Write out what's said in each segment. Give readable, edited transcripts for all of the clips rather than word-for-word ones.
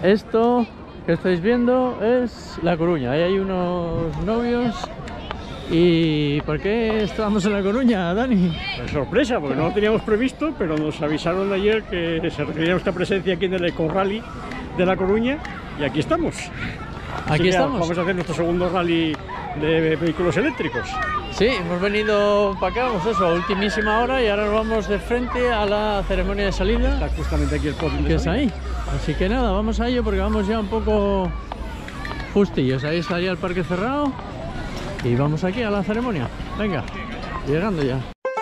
Esto que estáis viendo es La Coruña. Ahí hay unos novios. ¿Y por qué estábamos en La Coruña, Dani? Pues sorpresa, porque no lo teníamos previsto, pero nos avisaron ayer que se requería nuestra presencia aquí en el Eco Rally de La Coruña y aquí estamos. Aquí estamos. Vamos a hacer nuestro segundo rally de vehículos eléctricos. Sí, hemos venido para acá, vamos eso, a ultimísima hora y ahora nos vamos de frente a la ceremonia de salida. Está justamente aquí el podium de que es salida. ahí. Así que nada, vamos a ello porque vamos ya un poco justillos. Ahí estaría el parque cerrado y vamos aquí a la ceremonia. Venga, llegando ya.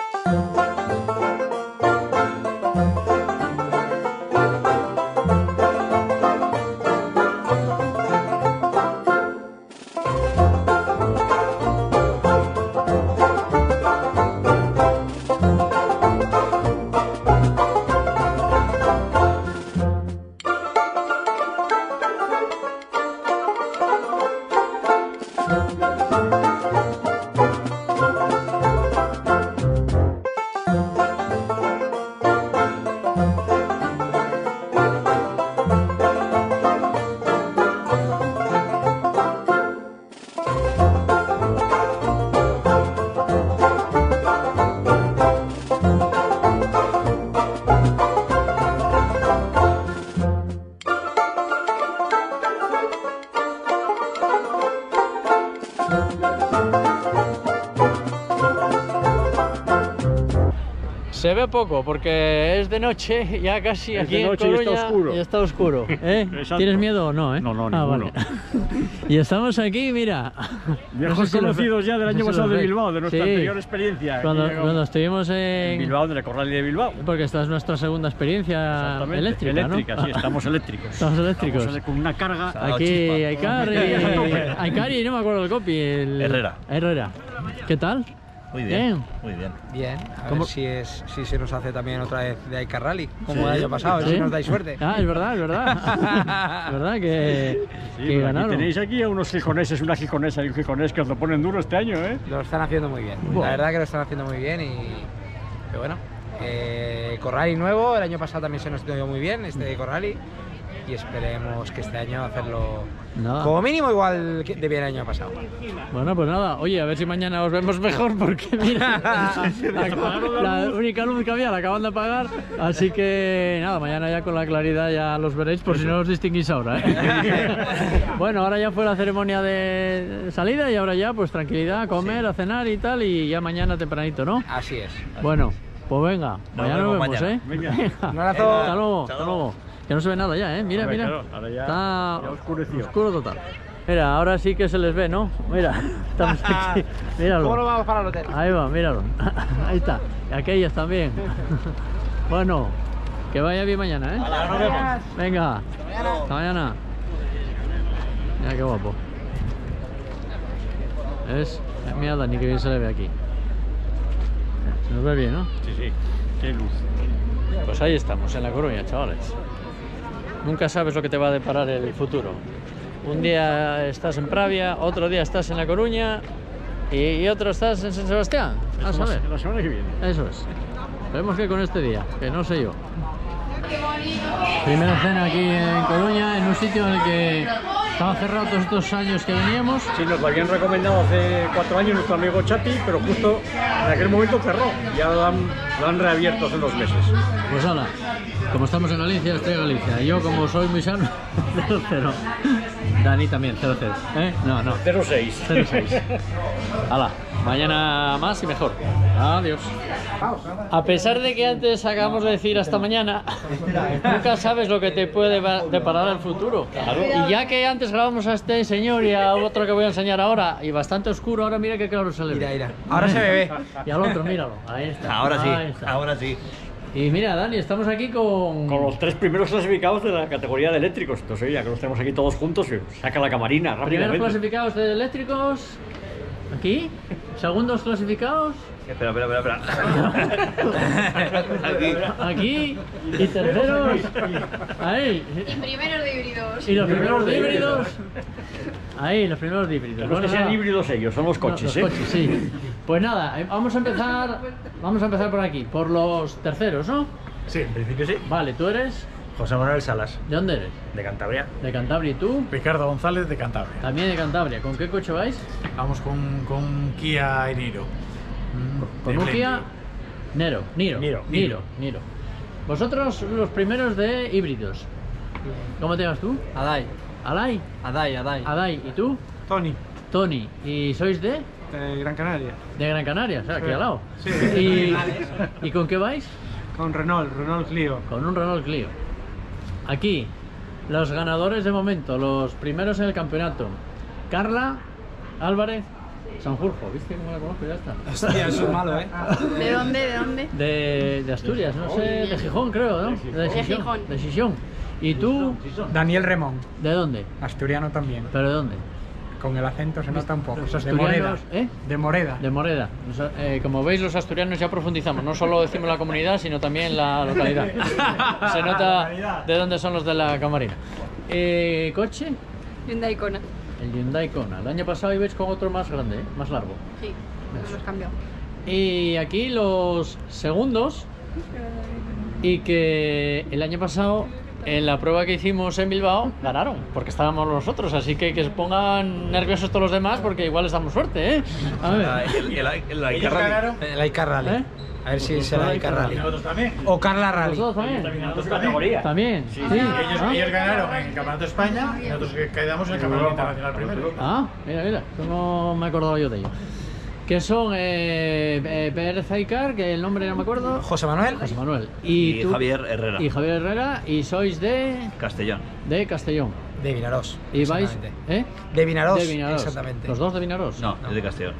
Se ve poco porque es de noche, ya casi Es aquí de en noche y Coruña está oscuro. y está oscuro. Exacto. ¿Tienes miedo o no? No, no, Vale. ninguno. Y estamos aquí, mira. Viejos No sé si lo conocidos ya del no sé año si pasado lo de veis. Bilbao, de nuestra Sí. anterior experiencia. Cuando estuvimos en Bilbao, del Eco Rally de Bilbao. Porque esta es nuestra segunda experiencia Exactamente. eléctrica, Eléctrica, ¿no? sí, estamos eléctricos. Estamos eléctricos. Estamos con una carga. Aquí hay Cari y no me acuerdo del copy. Herrera. ¿Qué tal? Muy bien, muy bien. Bien, a ¿Cómo? ver si se nos hace también otra vez de Icar Rally, como Sí. el año pasado, a ver ¿Sí? si nos dais suerte. Ah, es verdad. Es verdad que, Sí, que pero ganaron. aquí tenéis aquí a unos gijoneses, una gijonesa y un gijonés que os lo ponen duro este año, ¿eh? Lo están haciendo muy bien, Bueno. la verdad que lo están haciendo muy bien pero bueno, Corrali nuevo, el año pasado también se nos dio muy bien este Corrali y esperemos que este año hacerlo Nada. como mínimo igual de bien el año pasado. Bueno, pues nada, oye, a ver si mañana os vemos mejor porque mira, la única luz que había la acaban de apagar, así que nada, mañana ya con la claridad ya los veréis por si no os distinguís ahora, ¿eh? Bueno, ahora ya fue la ceremonia de salida y ahora ya pues tranquilidad, a comer, a cenar y tal y ya mañana tempranito, ¿no? Así es. Bueno, pues venga, mañana nos vemos, mañana. ¿eh? Venga. Un abrazo. Hasta luego. Que no se ve nada ya, ¿eh? Mira, Hombre, mira. claro, ahora ya Está oscureció. oscuro total. Mira, ahora sí que se les ve, ¿no? Mira, estamos aquí. Míralo. ¿Cómo nos vamos para el hotel? Ahí va, míralo. Ahí está. Y aquellas también. Bueno, que vaya bien mañana, ¿eh? Nos vemos. Venga. Hasta mañana. Mira qué guapo. ¿Ves? Mira Dani, que bien se le ve aquí. Se nos ve bien, ¿no? Sí, sí, qué luz. Pues ahí estamos, en La Coruña, chavales. Nunca sabes lo que te va a deparar el futuro. Un día estás en Pravia, otro día estás en La Coruña y otro estás en San Sebastián. A saber. La semana que viene. Eso es. Esperemos que con este día, que no sé yo. Primera cena aquí en Coruña, en un sitio en el que estaba cerrado todos estos años que veníamos. Sí, nos lo habían recomendado hace 4 años nuestro amigo Chapi, pero justo en aquel momento cerró. Ya lo han reabierto hace 2 meses. Pues hala, como estamos en Galicia, estoy en Galicia. Y yo, como soy muy sano, 0-0. Dani también, 0-0. ¿Eh? No. 0,6. 0-6. Hala, mañana más y mejor. Adiós. A pesar de que antes acabamos de decir hasta mañana, nunca sabes lo que te puede deparar el futuro. Y ya que antes grabamos a este señor y a otro que voy a enseñar ahora, y bastante oscuro, ahora mira que claro se le ve. Mira. Ahora se ve. Y al otro, míralo. Ahí está. Ahora Ahí sí, está. ahora sí. Y mira, Dani, estamos aquí con Los 3 primeros clasificados de la categoría de eléctricos. Entonces, ya que los tenemos aquí todos juntos, saca la camarina primeros rápidamente. clasificados de eléctricos. Aquí. Segundos clasificados. Espera. Aquí. Y terceros. Ahí. Primeros de híbridos. Y los primeros de híbridos. Ahí, los primeros de híbridos. No es Bueno, que sean nada. híbridos ellos, son los coches, No, los coches, sí. Pues nada, vamos a empezar por aquí, por los terceros, ¿no? Sí, en principio sí. Vale, tú eres José Manuel Salas, ¿De dónde eres? de Cantabria. ¿De Cantabria? ¿Y tú? Ricardo González de Cantabria. También de Cantabria. ¿Con qué coche vais? Vamos con Kia Eniro. Con un Kia Niro. Vosotros los primeros de híbridos. ¿Cómo te llamas tú? Adai. ¿Alay? Adai. ¿Y tú? Tony. Tony. ¿Y sois de? De Gran Canaria. De Gran Canaria, o sea, aquí al lado. Sí. ¿Y con qué vais? Con Renault Clio. Con un Renault Clio. Aquí, los ganadores de momento, los primeros en el campeonato. Carla Álvarez Sanjurjo, ¿viste cómo la conozco? Ya está. Hostia, eso es malo, ¿eh? ¿De dónde? De Asturias, no sé, de Gijón creo, ¿no? De Gijón. De Gijón. ¿Y tú? Daniel Remón. ¿De dónde? Asturiano también. ¿Pero de dónde? Con el acento se nota un poco. Los De Moreda. asturianos, ¿eh? De Moreda. De Moreda. Como veis, los asturianos ya profundizamos. No solo decimos la comunidad, sino también la localidad. Se nota de dónde son los de la Camarina. ¿Coche? Hyundai Kona. El Hyundai Kona. El año pasado ibais con otro más grande, más largo. Sí, lo hemos cambiado. Y aquí los segundos. Y que el año pasado, en la prueba que hicimos en Bilbao, ganaron, porque estábamos nosotros, así que se pongan nerviosos todos los demás, porque igual les damos suerte, ¿eh? A ver. El Icar Rally. ¿Eh? A ver si será el Icar Rally. Nosotros también. O Carla Rally. ¿Vosotros también? En otras categorías. ¿También? Sí, Sí. ellos ganaron en el Campeonato de España y nosotros quedamos en el Campeonato Internacional primero. Mira, no me acordaba yo de ello. Que son Pérez Aicar, que el nombre no me acuerdo. José Manuel. José Manuel. Y tú- Javier Herrera. Y Javier Herrera, y sois de Castellón. Castellón. De Vinarós. Y vais, exactamente. ¿eh? De Vinarós. De Vinarós. Exactamente. Los dos de Vinarós. No, es de Castellón.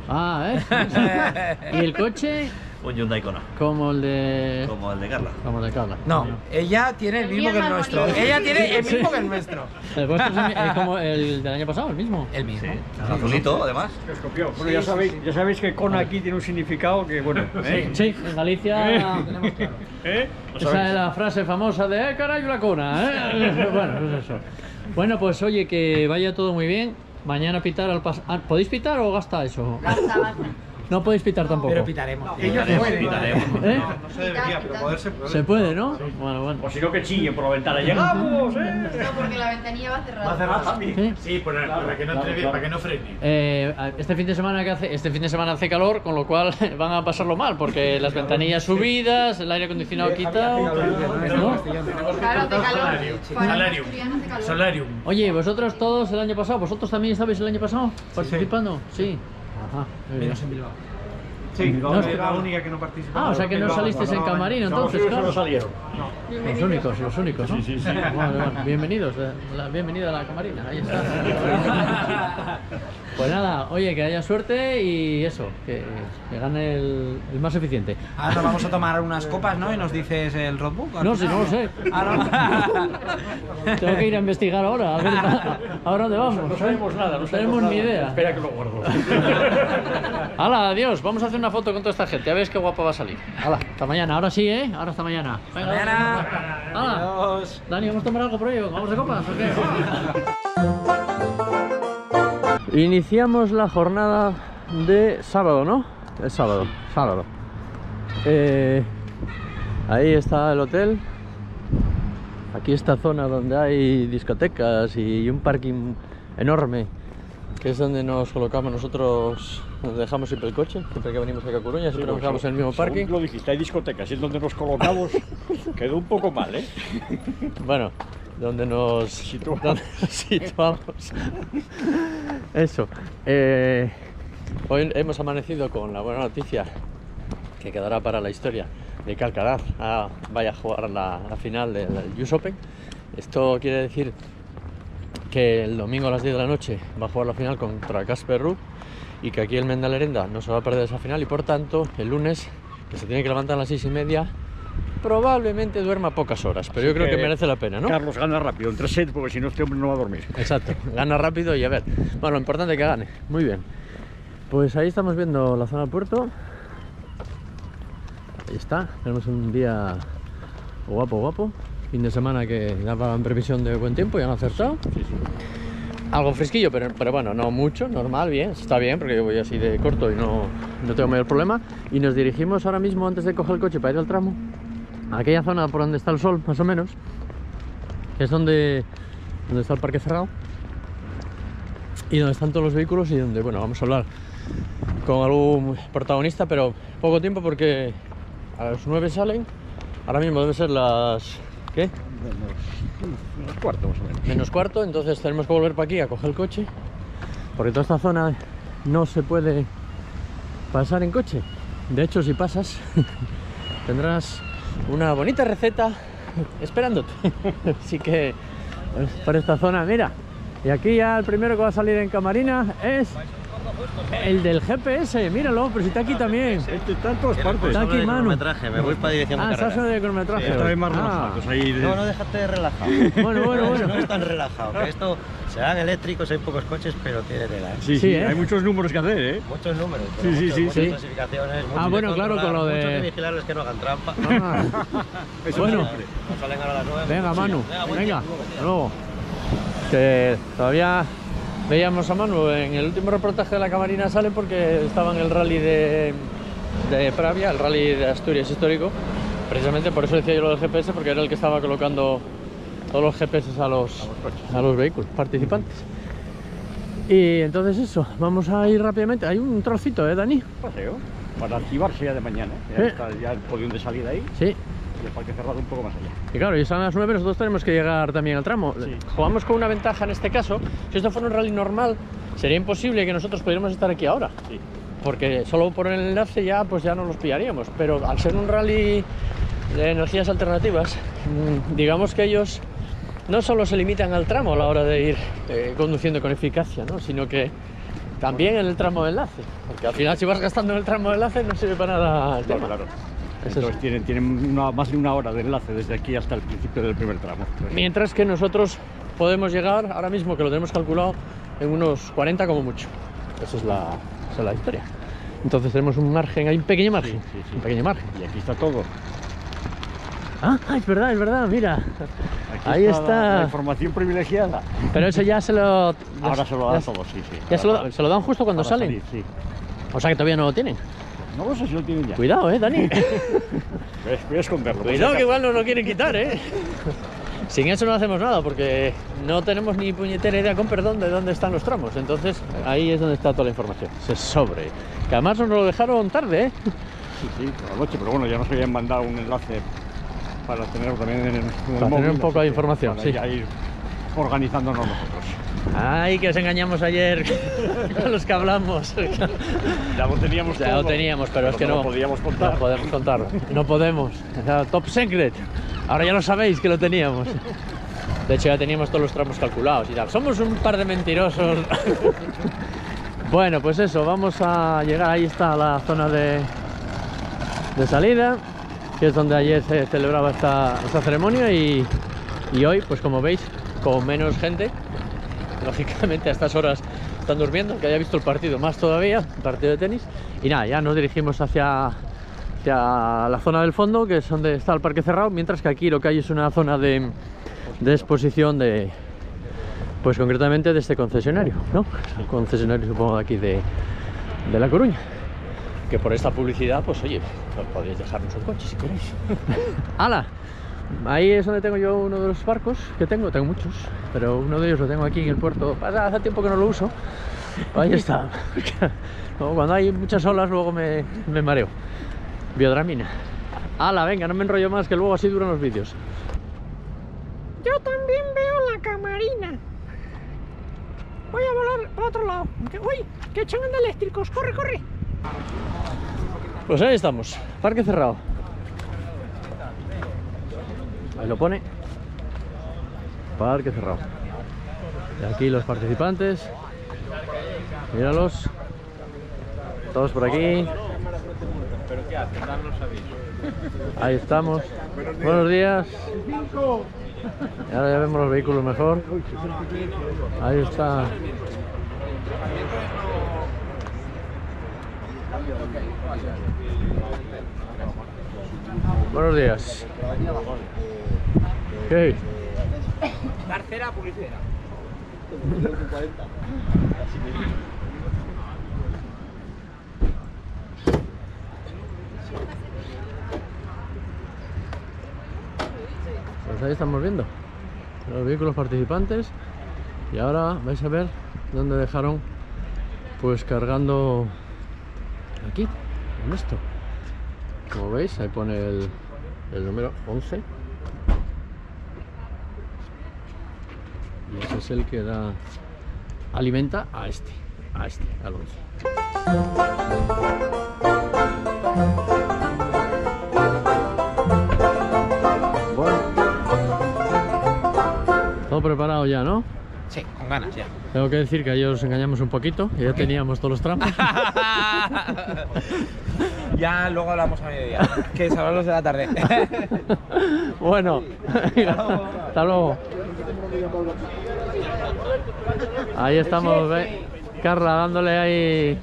¿Y el coche? Un Hyundai Kona. Como el de Como el de Carla. No, ella tiene el mismo que el nuestro. Ella tiene el mismo que el nuestro. El vuestro es como el del año pasado, el mismo. El mismo. Sí. Azulito, además. Bueno, ya sabéis que Kona aquí tiene un significado que, bueno, Sí, en Galicia ¿eh? esa es la frase famosa de caray la cona, ¿eh? Bueno, pues eso. Bueno, pues oye, que vaya todo muy bien. Mañana pitar al pasar. ¿Podéis pitar o gasta eso? Basta. No podéis pitar tampoco. Pero pitaremos. Ellos pueden. ¿Eh? No se debería, pero poder se puede. Se puede, ¿no? Bueno. O si no, que chillen por la ventana. ¡Llegamos! No, porque la ventanilla va cerrada. Va a cerrar también. ¿Sí? Sí, para que no entre bien, para que no frene. Este fin de semana hace calor, con lo cual van a pasarlo mal, porque las ventanillas subidas, el aire acondicionado quitado, ¿no? Claro, hace calor. Solarium. Oye, vosotros todos el año pasado, ¿vosotros también estabais el año pasado participando? Sí. Ajá. Muy bien. Menos en Bilbao. Sí, No, es la única que no participa. O sea que no salisteis en camarino entonces, No claro. salieron. Los únicos, ¿no? Sí. Vale. Bienvenidos, bienvenida a la camarina, ahí está. Pues nada, oye, que haya suerte y eso, que gane el más eficiente. Ahora nos vamos a tomar unas copas, ¿no? Y nos dices el roadbook. No, si no lo sé. Tengo que ir a investigar ahora, a ver a dónde vamos. No sabemos nada, No tenemos ni idea. Espera que lo guardo. Hala, adiós, vamos a hacer una foto con toda esta gente, a ver qué guapa va a salir. Hala, hasta mañana, ahora sí, ¿eh? Ahora hasta mañana. Venga, Mañana. Hala. Adiós. Dani, ¿vamos a tomar algo por ello? ¿Vamos de copas o qué? Iniciamos la jornada de sábado, ¿no? El sábado. Ahí está el hotel. Aquí esta zona donde hay discotecas y un parking enorme, que es donde nos colocamos nosotros, donde dejamos siempre el coche, siempre que venimos aquí a Coruña, siempre nos dejamos en el mismo parking. Lo dijiste, hay discotecas, y es donde nos colocamos. Quedó un poco mal, ¿eh? Bueno, donde nos situamos. Eso. Hoy hemos amanecido con la buena noticia, que quedará para la historia, de que Alcaraz vaya a jugar la final del US Open. Esto quiere decir que el domingo a las 10 de la noche va a jugar la final contra Casper Ruud y que aquí el Mendalerenda no se va a perder esa final, y por tanto el lunes, que se tiene que levantar a las 6:30, probablemente duerma pocas horas, pero yo creo que merece la pena, ¿no? Carlos gana rápido, en 3 sets, porque si no este hombre no va a dormir. Exacto, gana rápido y a ver. Bueno, lo importante es que gane. Muy bien. Pues ahí estamos viendo la zona del puerto. Ahí está, tenemos un día guapo. Fin de semana que daban previsión de buen tiempo y han acertado. Algo fresquillo, pero bueno, no mucho, normal, bien, está bien, porque yo voy así de corto y no tengo mayor problema. Y nos dirigimos ahora mismo, antes de coger el coche para ir al tramo, a aquella zona por donde está el sol, más o menos, que es donde está el parque cerrado y donde están todos los vehículos y donde, bueno, vamos a hablar con algún protagonista, pero poco tiempo porque a las 9 salen. Ahora mismo debe ser las... ¿qué? Menos cuarto, más o menos. Menos cuarto, entonces tenemos que volver para aquí a coger el coche, porque toda esta zona no se puede pasar en coche. De hecho, si pasas tendrás una bonita receta esperándote. Así que pues, por esta zona, mira, y aquí ya el primero que va a salir en camarina es el del GPS, míralo, pero si está aquí también. Este está en todas partes. Está aquí, Manu. Me voy para dirección de estás carrera. de cronometraje. Esta vez más Ah. relajados. Ahí de... No, déjate relajado. Bueno. No es tan relajado, que esto serán eléctricos, hay pocos coches, pero tiene tela, ¿eh? Sí, Sí, ¿eh? Hay muchos números que hacer, ¿eh? Muchos números, Sí, sí, sí, muchas sí. clasificaciones, muchos Ah, de bueno, claro, con lo controlar, de- muchos de vigilarles que no hagan trampa. Ah. Eso Bueno. siempre. No salen ahora a las 9. Venga, Manu, buen venga, tiempo. hasta luego. Que todavía veíamos a Manu en el último reportaje de la camarina, sale porque estaba en el rally de Pravia, el rally de Asturias histórico. Precisamente por eso decía yo lo del GPS, porque era el que estaba colocando todos los GPS a los vehículos participantes. Y entonces eso, vamos a ir rápidamente. Hay un trocito, Dani. Paseo para activarse ya de mañana. Ya está ya el podium de salida ahí Sí. y el parque cerrado un poco más allá. Y claro, y son las 9, nosotros tenemos que llegar también al tramo. Sí. Jugamos con una ventaja en este caso. Si esto fuera un rally normal, sería imposible que nosotros pudiéramos estar aquí ahora. Sí. Porque solo por el enlace ya pues ya no los pillaríamos. Pero al ser un rally de energías alternativas, digamos que ellos no solo se limitan al tramo a la hora de ir conduciendo con eficacia, ¿no? Sino que también en el tramo de enlace. Porque al final si vas gastando en el tramo de enlace no sirve para nada el tema. Claro. Eso Entonces tienen más de una hora de enlace desde aquí hasta el principio del primer tramo. Entonces, Mientras que nosotros podemos llegar, ahora mismo que lo tenemos calculado, en unos 40 como mucho. Esa es la historia. Entonces tenemos un margen, hay un pequeño margen. Sí, sí. Un pequeño margen. y aquí está todo. Ah, es verdad, mira. Aquí Ahí La está. información privilegiada. Pero eso ya se lo... Ahora se lo dan todos, sí. Ya se lo dan justo cuando Para salen. salir, sí. O sea que todavía no lo tienen. No lo sé si lo tienen ya. Cuidado, Dani. Voy a esconderlo. por si Cuidado que acaso. igual no lo quieren quitar, Sin eso no hacemos nada porque no tenemos ni puñetera idea, con perdón, de dónde están los tramos. Entonces ahí es donde está toda la información. Ese sobre. Que además nos lo dejaron tarde, Sí, por la noche, pero bueno, ya nos habían mandado un enlace para tenerlo también en el Para móvil, tener un poco así de que información, para sí. ya ir organizándonos nosotros. Ay, que os engañamos ayer con los que hablamos. Ya lo teníamos Ya todo, lo teníamos, pero es que no no lo podíamos contar. No podemos contarlo. No podemos. O sea, top secret. Ahora ya lo sabéis que lo teníamos. De hecho, ya teníamos todos los tramos calculados y tal. Somos un par de mentirosos. Bueno, pues eso, vamos a llegar. Ahí está la zona de salida, que es donde ayer se celebraba esta ceremonia y hoy, pues como veis, con menos gente. Lógicamente a estas horas están durmiendo, que haya visto el partido más todavía, el partido de tenis. Y nada, ya nos dirigimos hacia la zona del fondo, que es donde está el parque cerrado, mientras que aquí lo que hay es una zona de exposición pues concretamente de este concesionario, ¿no? El concesionario, supongo, de aquí de La Coruña. Que por esta publicidad, pues oye, podéis dejarnos el coche si queréis. ¡Hala! Ahí es donde tengo yo uno de los barcos que tengo muchos, pero uno de ellos lo tengo aquí en el puerto. Hace tiempo que no lo uso. Ahí está. Cuando hay muchas olas luego me mareo. Biodramina. ¡Hala! Venga, no me enrollo más, que luego así duran los vídeos. Yo también veo la camarina. Voy a volar para otro lado. ¡Uy! ¡Que echan de eléctricos! ¡Corre, corre! Pues ahí estamos, parque cerrado. Ahí lo pone. Parque cerrado. Y aquí los participantes. Míralos. Todos por aquí. Ahí estamos. Buenos días. Y ahora ya vemos los vehículos mejor. Ahí está. Buenos días. ¿Qué? Tercera publicidad. Pues ahí estamos viendo. los vehículos participantes. Y ahora vais a ver dónde dejaron, pues cargando aquí, en esto. Como veis, ahí pone el número 11. Y ese es el que alimenta a este, al 11. Bueno, todo preparado ya, ¿no? Sí, con ganas ya. Tengo que decir que ayer os engañamos un poquito, que ya teníamos todos los tramos. Ya luego hablamos a mediodía, que es hablarlos de la tarde. Bueno, hasta luego. Ahí estamos, Carla, dándole ahí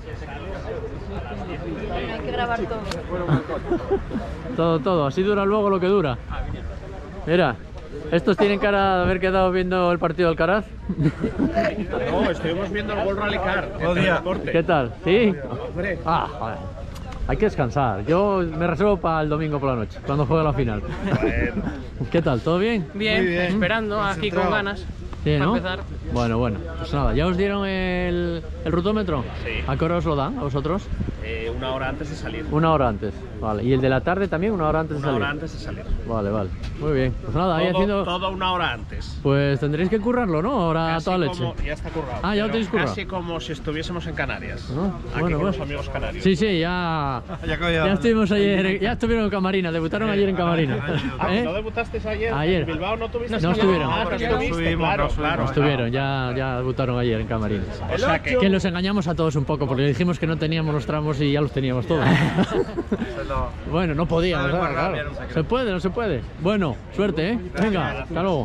Hay que grabar todo. todo. Así dura luego lo que dura. Mira, estos tienen cara de haber quedado viendo el partido del Alcaraz. No, estuvimos viendo el World Rally Car. ¿Qué tal? ¿Sí? Ah, joder. Hay que descansar. Yo me reservo para el domingo por la noche, cuando juegue la final. Bueno. ¿Qué tal? ¿Todo bien? Bien, esperando aquí con ganas. Sí, ¿no? Para empezar. Bueno, pues nada, ¿ya os dieron el rutómetro? Sí. ¿A qué hora os lo dan a vosotros? 1 hora antes de salir. 1 hora antes, vale. ¿Y el de la tarde también 1 hora antes de 1 salir? hora antes de salir. Vale. Muy bien. Pues nada, ahí haciendo... Todo 1 hora antes. Pues tendréis que currarlo, ¿no? Ahora Casi toda leche. como, ya está currado. Ah, ya lo pero tenéis currado. Casi como si estuviésemos en Canarias. Ah, Aquí bueno, con los bueno. amigos canarios. Sí, ya estuvimos ayer, ya estuvieron en Camarina, debutaron ayer en Camarina. ¿Eh? ¿No debutasteis ayer? Ayer. ¿En Bilbao no tuviste? No estuvieron. Ah, pero estuviste, claro. No estuvieron, ya debutaron ayer en Camarina. O sea Que los engañamos a todos un poco, porque dijimos que no teníamos los tramos y ya los teníamos todos. Bueno, no podíamos, claro. ¿Se puede? ¿No se puede? Bueno, suerte, ¿eh? Venga, hasta luego.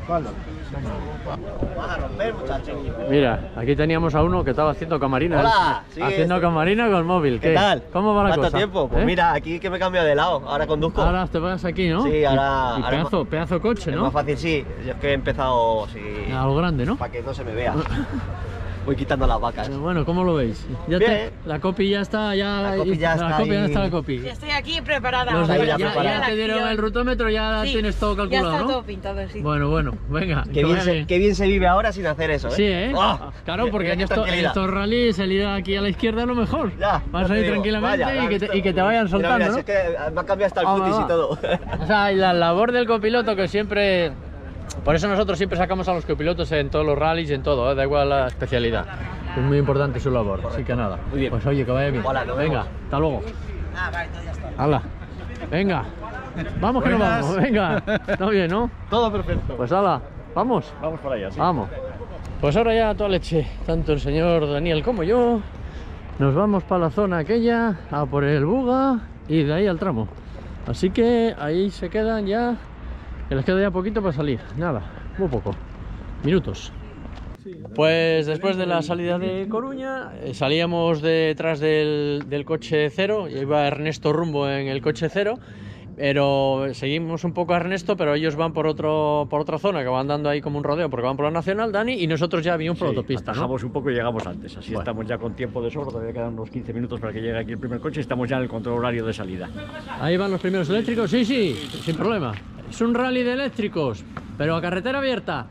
Mira, aquí teníamos a uno que estaba haciendo camarina. Hola, sí, haciendo camarina con móvil. ¿Qué tal? ¿Cómo va la ¿Cuánto cosa? tiempo? Pues mira, aquí que me he cambiado de lado, ahora conduzco. Ahora te vas aquí, ¿no? Sí, ahora... Y ahora pedazo coche, es ¿no? más fácil, sí. Yo es que he empezado, sí, A lo grande, ¿no? para que no se me vea. Voy quitando las vacas. Bueno, ¿cómo lo veis? Bien. La copy ya está, La copy ya está copy ya ahí. está la copy. Ya estoy aquí preparada. Los de- ya ya preparada. te dieron el rutómetro, ya Sí, tienes todo calculado, ya está ¿no? todo pintado, sí. Bueno, venga. Qué bien se vive ahora sin hacer eso, ¿eh? Sí, ¿eh? ¡Oh! Claro, porque en Qué tranquilidad. estos rallies salir aquí a la izquierda es lo mejor. Ya, Vas ya a te ir digo. tranquilamente Vaya, y que te vayan Mira, soltando, mira, ¿no? si es que me ha cambiado hasta el Ah, cutis va. y todo. O sea, y la labor del copiloto que siempre... Por eso nosotros siempre sacamos a los copilotos en todos los rallies y en todo, ¿eh? Da igual la especialidad. Es muy importante su labor, así que nada. Muy bien. Pues oye, que vaya bien. Hola, nos Venga, vemos. hasta luego. Hala. Venga. Vamos que nos vamos, venga. Está bien, ¿no? Todo perfecto. Pues hala, vamos. Vamos para allá, sí. Vamos. Pues ahora ya a toda leche, tanto el señor Daniel como yo, nos vamos para la zona aquella, a por el Buga y de ahí al tramo. Así que ahí se quedan ya, que les queda ya poquito para salir. Nada, muy poco, minutos. Pues después de la salida de Coruña, salíamos detrás del coche cero, iba Ernesto rumbo en el coche cero, pero seguimos un poco a Ernesto, pero ellos van por otra zona, que van dando ahí como un rodeo, porque van por la Nacional, Dani, y nosotros ya vinimos por la autopista, ¿no? Bajamos un poco y llegamos antes, así Bueno. estamos ya con tiempo de sobra, todavía quedan unos 15 minutos para que llegue aquí el primer coche y estamos ya en el control horario de salida. Ahí van los primeros eléctricos, sí, sin problema. Es un rally de eléctricos, pero a carretera abierta.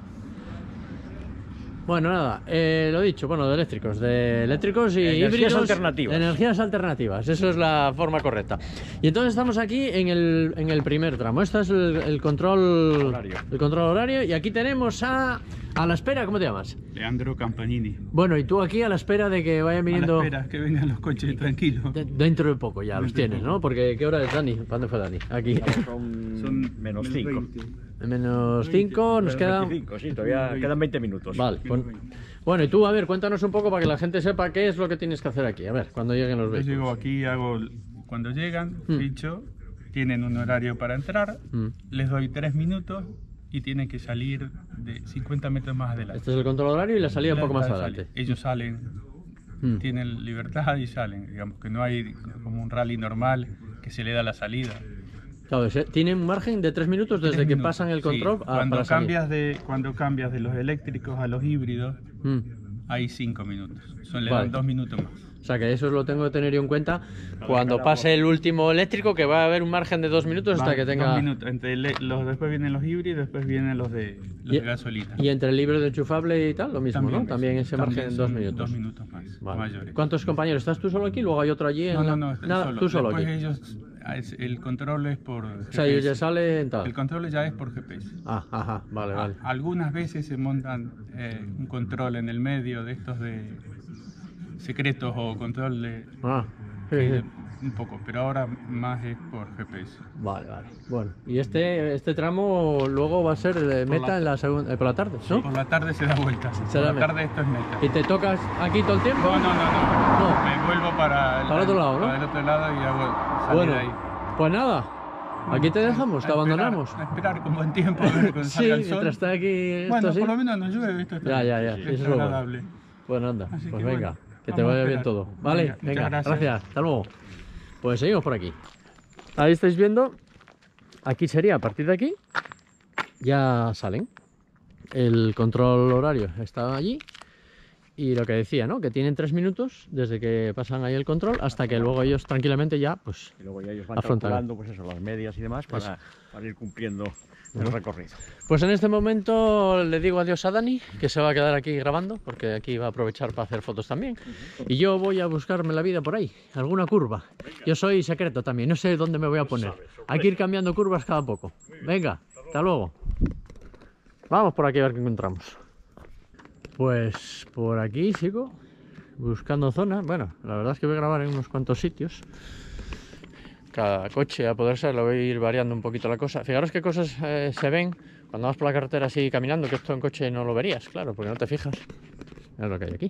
Bueno, nada, lo dicho, bueno, de eléctricos y Energías híbridos. alternativas. Energías alternativas, eso es la forma correcta. Y entonces estamos aquí en el primer tramo. Este es el control Horario. El control horario. Y aquí tenemos a la espera, ¿cómo te llamas? Leandro Campanini. Bueno, y tú aquí a la espera de que vayan viniendo. A la espera, que vengan los coches tranquilos. Dentro de poco ya los Dentro de tienes, poco. ¿no? Porque ¿qué hora es, Dani? ¿Para dónde fue Dani? Aquí. Son menos 5. 20. Menos 5, nos quedan. 25, sí, todavía quedan 20 minutos. Vale. Bueno, y tú, a ver, cuéntanos un poco para que la gente sepa qué es lo que tienes que hacer aquí. A ver, cuando lleguen los Yo vehículos. llego aquí, cuando llegan, ficho, tienen un horario para entrar, les doy 3 minutos y tienen que salir de 50 metros más adelante. Este es el control horario y la salida un poco más Salen. adelante. Ellos salen, tienen libertad y salen. Digamos que no hay como un rally normal que se le da la salida. Claro, tienen un margen de 3 minutos desde 3 que minutos, pasan el sí. control Cuando para salir. cuando cambias de los eléctricos a los híbridos, hay 5 minutos. Le Vale. dan 2 minutos más. sea que eso lo tengo que tener yo en cuenta cuando pase el último eléctrico, que va a haber un margen de 2 minutos hasta que tenga... 2 minutos. Después vienen los híbridos, después vienen los de gasolina. Y entre el híbrido de enchufable y tal, lo mismo, También, ¿no? También ese margen de 2 minutos. 2 minutos más, Vale. mayores. ¿Cuántos compañeros? ¿Estás tú solo aquí? ¿Luego hay otro allí? No, Nada, solo. tú solo Después aquí. ellos, el control es por GPS. O sea, ellos ya salen tal. El control ya es por GPS. Ajá, vale. Algunas veces se montan un control en el medio de estos de secretos o control de... Sí. Un poco, pero ahora más es por GPS. Vale. Bueno, y este tramo luego va a ser de meta por la tarde, ¿no? Sí, por la tarde se da vuelta. Por la tarde esto es meta. ¿Y te tocas aquí todo el tiempo? No. Me vuelvo para el otro lado, ¿no? Para el otro lado y hago salir de ahí. Pues nada, aquí te dejamos, te abandonamos. A esperar con buen tiempo a ver cuando salga el sol. Mientras está aquí esto bueno, así. por lo menos no llueve, esto está Ya, es eso es agradable. Bueno, anda, Así pues que venga, bueno, que te vamos a vaya bien esperar. todo. Vale, venga, gracias. hasta luego. Pues seguimos por aquí. Ahí estáis viendo, aquí sería, a partir de aquí, ya salen. El control horario está allí. Y lo que decía, ¿no? Que tienen 3 minutos desde que pasan ahí el control hasta que luego ellos tranquilamente ya, pues, y luego ya ellos van afrontan. calculando, pues eso, las medias y demás para ir cumpliendo el recorrido. Pues en este momento le digo adiós a Dani, que se va a quedar aquí grabando, porque aquí va a aprovechar para hacer fotos también. Y yo voy a buscarme la vida por ahí, alguna curva. Yo soy secreto también, no sé dónde me voy a poner. Hay que ir cambiando curvas cada poco. Venga, hasta luego. Vamos por aquí a ver qué encontramos. Pues por aquí sigo buscando zonas. Bueno, la verdad es que voy a grabar en unos cuantos sitios. Cada coche, a poder ser, lo voy a ir variando un poquito la cosa. Fijaros qué cosas se ven cuando vas por la carretera así caminando, que esto en coche no lo verías, claro, porque no te fijas. Mirad lo que hay aquí.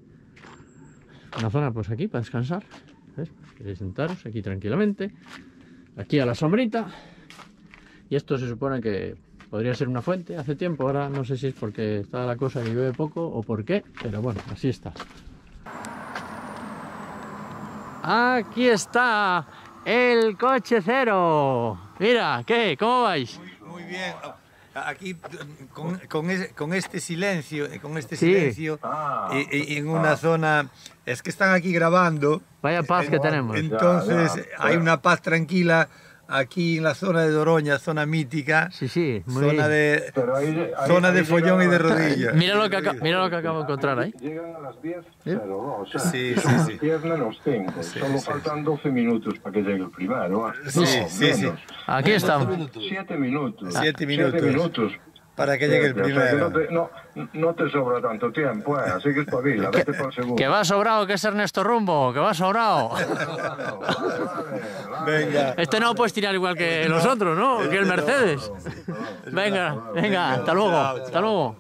Una zona pues aquí para descansar. ¿Ves? Queréis sentaros aquí tranquilamente. Aquí a la sombrita. Y esto se supone que podría ser una fuente hace tiempo. Ahora no sé si es porque está la cosa que llueve poco o por qué, pero bueno, así está. Aquí está el coche cero. Mira, ¿qué? ¿Cómo vais? Muy bien. Aquí con este silencio, y en una zona, es que están aquí grabando. Vaya paz que tenemos. Entonces hay una paz tranquila aquí en la zona de Doroña, zona mítica. Sí, muy zona de zona de follón y de rodillas. Mira lo que acabo de encontrar ahí. Llegan a las 10:02. Sí. 10 menos 5. Solo faltan 12 minutos para que llegue el primero. Sí. Aquí estamos. 7 minutos. 7 minutos. Para que llegue el O sea, primero. que no te sobra tanto tiempo, así que espabila, vete por el segundo. Que va sobrado, que es Ernesto Rumbo, que va sobrado. Venga. Este no puedes tirar igual que los otros, ¿no? Que el Mercedes. Venga, hasta luego.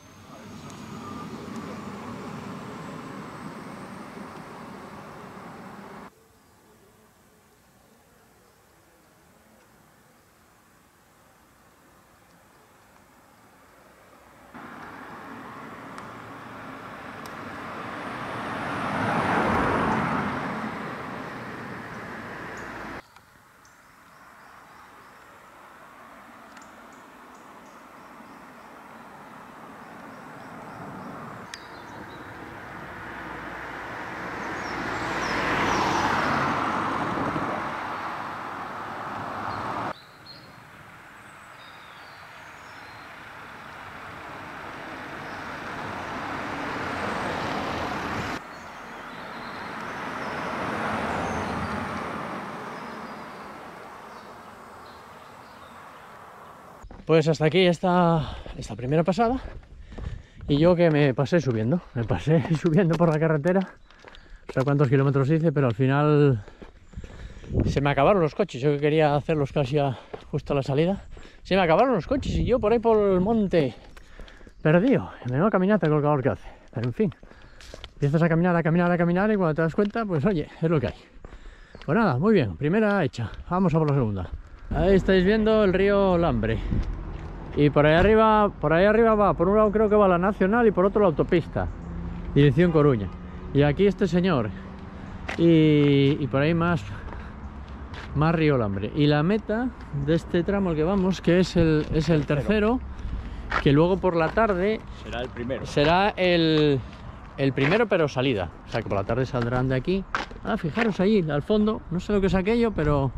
Pues hasta aquí esta primera pasada. Y yo que me pasé subiendo por la carretera. No sé cuántos kilómetros hice, pero al final se me acabaron los coches. Yo que quería hacerlos casi justo a la salida. Se me acabaron los coches y yo por ahí por el monte perdido. Menuda caminata con el calor que hace. Pero en fin, empiezas a caminar y cuando te das cuenta, pues oye, es lo que hay. Pues nada, muy bien, primera hecha. Vamos a por la segunda. Ahí estáis viendo el río Lambre. Y por ahí arriba va, por un lado creo que va la nacional y por otro la autopista, dirección Coruña. Y aquí este señor. Y por ahí más río Lambre. Y la meta de este tramo al que vamos, que es el tercero, que luego por la tarde será el primero. Será el el primero, pero salida. O sea que por la tarde saldrán de aquí. Ah, fijaros ahí, al fondo. No sé lo que es aquello, pero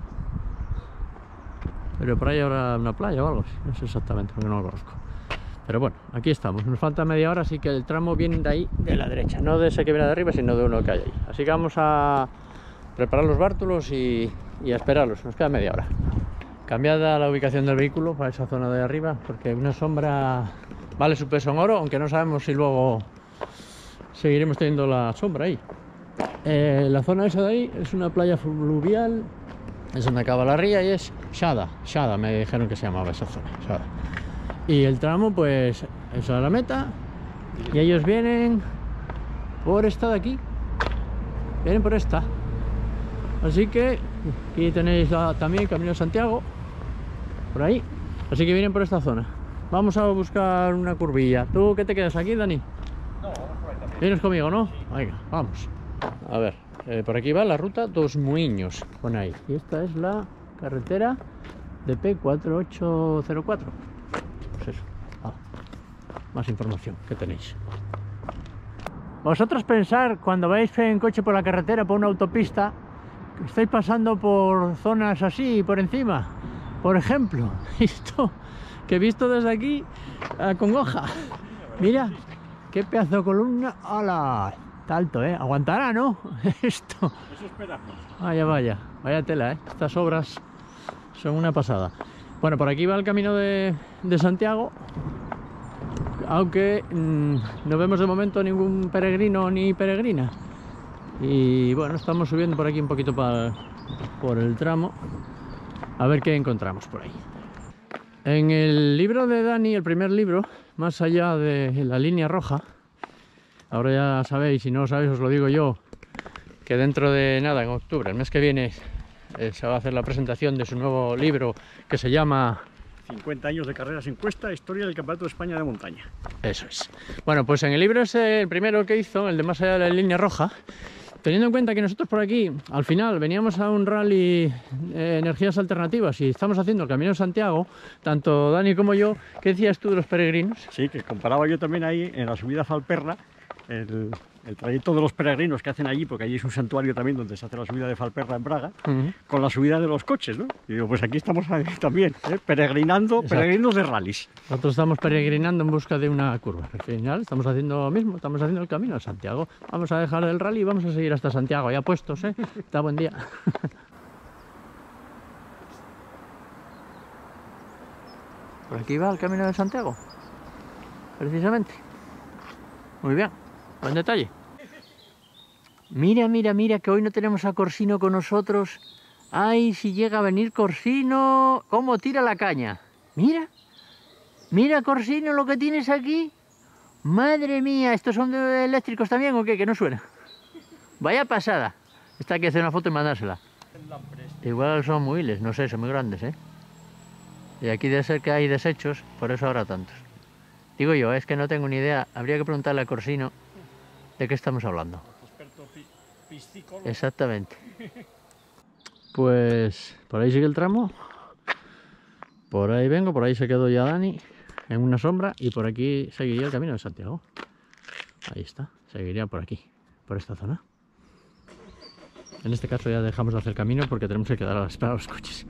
por ahí habrá una playa o algo así. No sé exactamente, porque no lo conozco. Pero bueno, aquí estamos. Nos falta media hora, así que el tramo viene de ahí, de la derecha. No de ese que viene de arriba, sino de uno que hay ahí. Así que vamos a preparar los bártulos y a esperarlos. Nos queda media hora. Cambiada la ubicación del vehículo para esa zona de arriba, porque una sombra vale su peso en oro, aunque no sabemos si luego seguiremos teniendo la sombra ahí. La zona esa de ahí es una playa fluvial, es donde acaba la ría y es Shada, me dijeron que se llamaba esa zona, Shada. Y el tramo, pues, esa es la meta, y ellos vienen por esta de aquí, vienen por esta. Así que aquí tenéis también Camino de Santiago, por ahí, así que vienen por esta zona. Vamos a buscar una curvilla. ¿Tú qué te quedas aquí, Dani? No, vamos por ahí también. ¿Vienes conmigo, no? Venga, vamos. A ver, por aquí va la ruta Dos Muiños, pone ahí. Y esta es la carretera DP4804. Pues eso. Más información que tenéis. Vosotros pensar, cuando vais en coche por la carretera, por una autopista, que estáis pasando por zonas así, por encima. Por ejemplo, esto que he visto desde aquí, Congoja. Mira, qué pedazo de columna. ¡Hala! Está alto, ¿eh? Aguantará, ¿no? Esto. Eso esperamos. Vaya tela, ¿eh? Estas obras son una pasada. Bueno, por aquí va el camino de Santiago, aunque no vemos de momento ningún peregrino ni peregrina. Y bueno, estamos subiendo por aquí un poquito por el tramo, a ver qué encontramos por ahí. En el libro de Dani, el primer libro, Más allá de la línea roja, ahora ya sabéis, si no lo sabéis os lo digo yo, que dentro de nada, en octubre, el mes que viene, se va a hacer la presentación de su nuevo libro que se llama 50 años de carreras en cuesta, historia del Campeonato de España de montaña. Eso es. Bueno, pues en el libro ese, el primero que hizo, el de Más allá de la línea roja, teniendo en cuenta que nosotros por aquí, al final, veníamos a un rally energías alternativas y estamos haciendo el Camino de Santiago, tanto Dani como yo, ¿qué decías tú de los peregrinos? Sí, que comparaba yo también ahí en la subida a Falperra, el trayecto de los peregrinos que hacen allí, porque allí es un santuario también donde se hace la subida de Falperra en Braga, con la subida de los coches, ¿no? Y digo, pues aquí estamos también, peregrinando, exacto. Peregrinos de rallies. Nosotros estamos peregrinando en busca de una curva. Al final estamos haciendo lo mismo, estamos haciendo el Camino de Santiago. Vamos a dejar el rally y vamos a seguir hasta Santiago, ya puestos, ¿eh? Está buen día. Por aquí va el Camino de Santiago, precisamente. Muy bien. Buen detalle. Mira, que hoy no tenemos a Corsino con nosotros. Ay, si llega a venir Corsino, ¿cómo tira la caña? Mira, Corsino, lo que tienes aquí. Madre mía, ¿estos son de eléctricos también o qué? Que no suena. Vaya pasada. Esta hay que hacer una foto y mandársela. Igual son móviles, no sé, son muy grandes, ¿eh? Y aquí debe ser que hay desechos, por eso habrá tantos. Digo yo, es que no tengo ni idea. Habría que preguntarle a Corsino de qué estamos hablando. Experto piscícola. Exactamente. Pues por ahí sigue el tramo. Por ahí vengo, por ahí se quedó ya Dani en una sombra y por aquí seguiría el Camino de Santiago. Ahí está, seguiría por aquí, por esta zona. En este caso ya dejamos de hacer camino porque tenemos que quedar a la espera de los coches.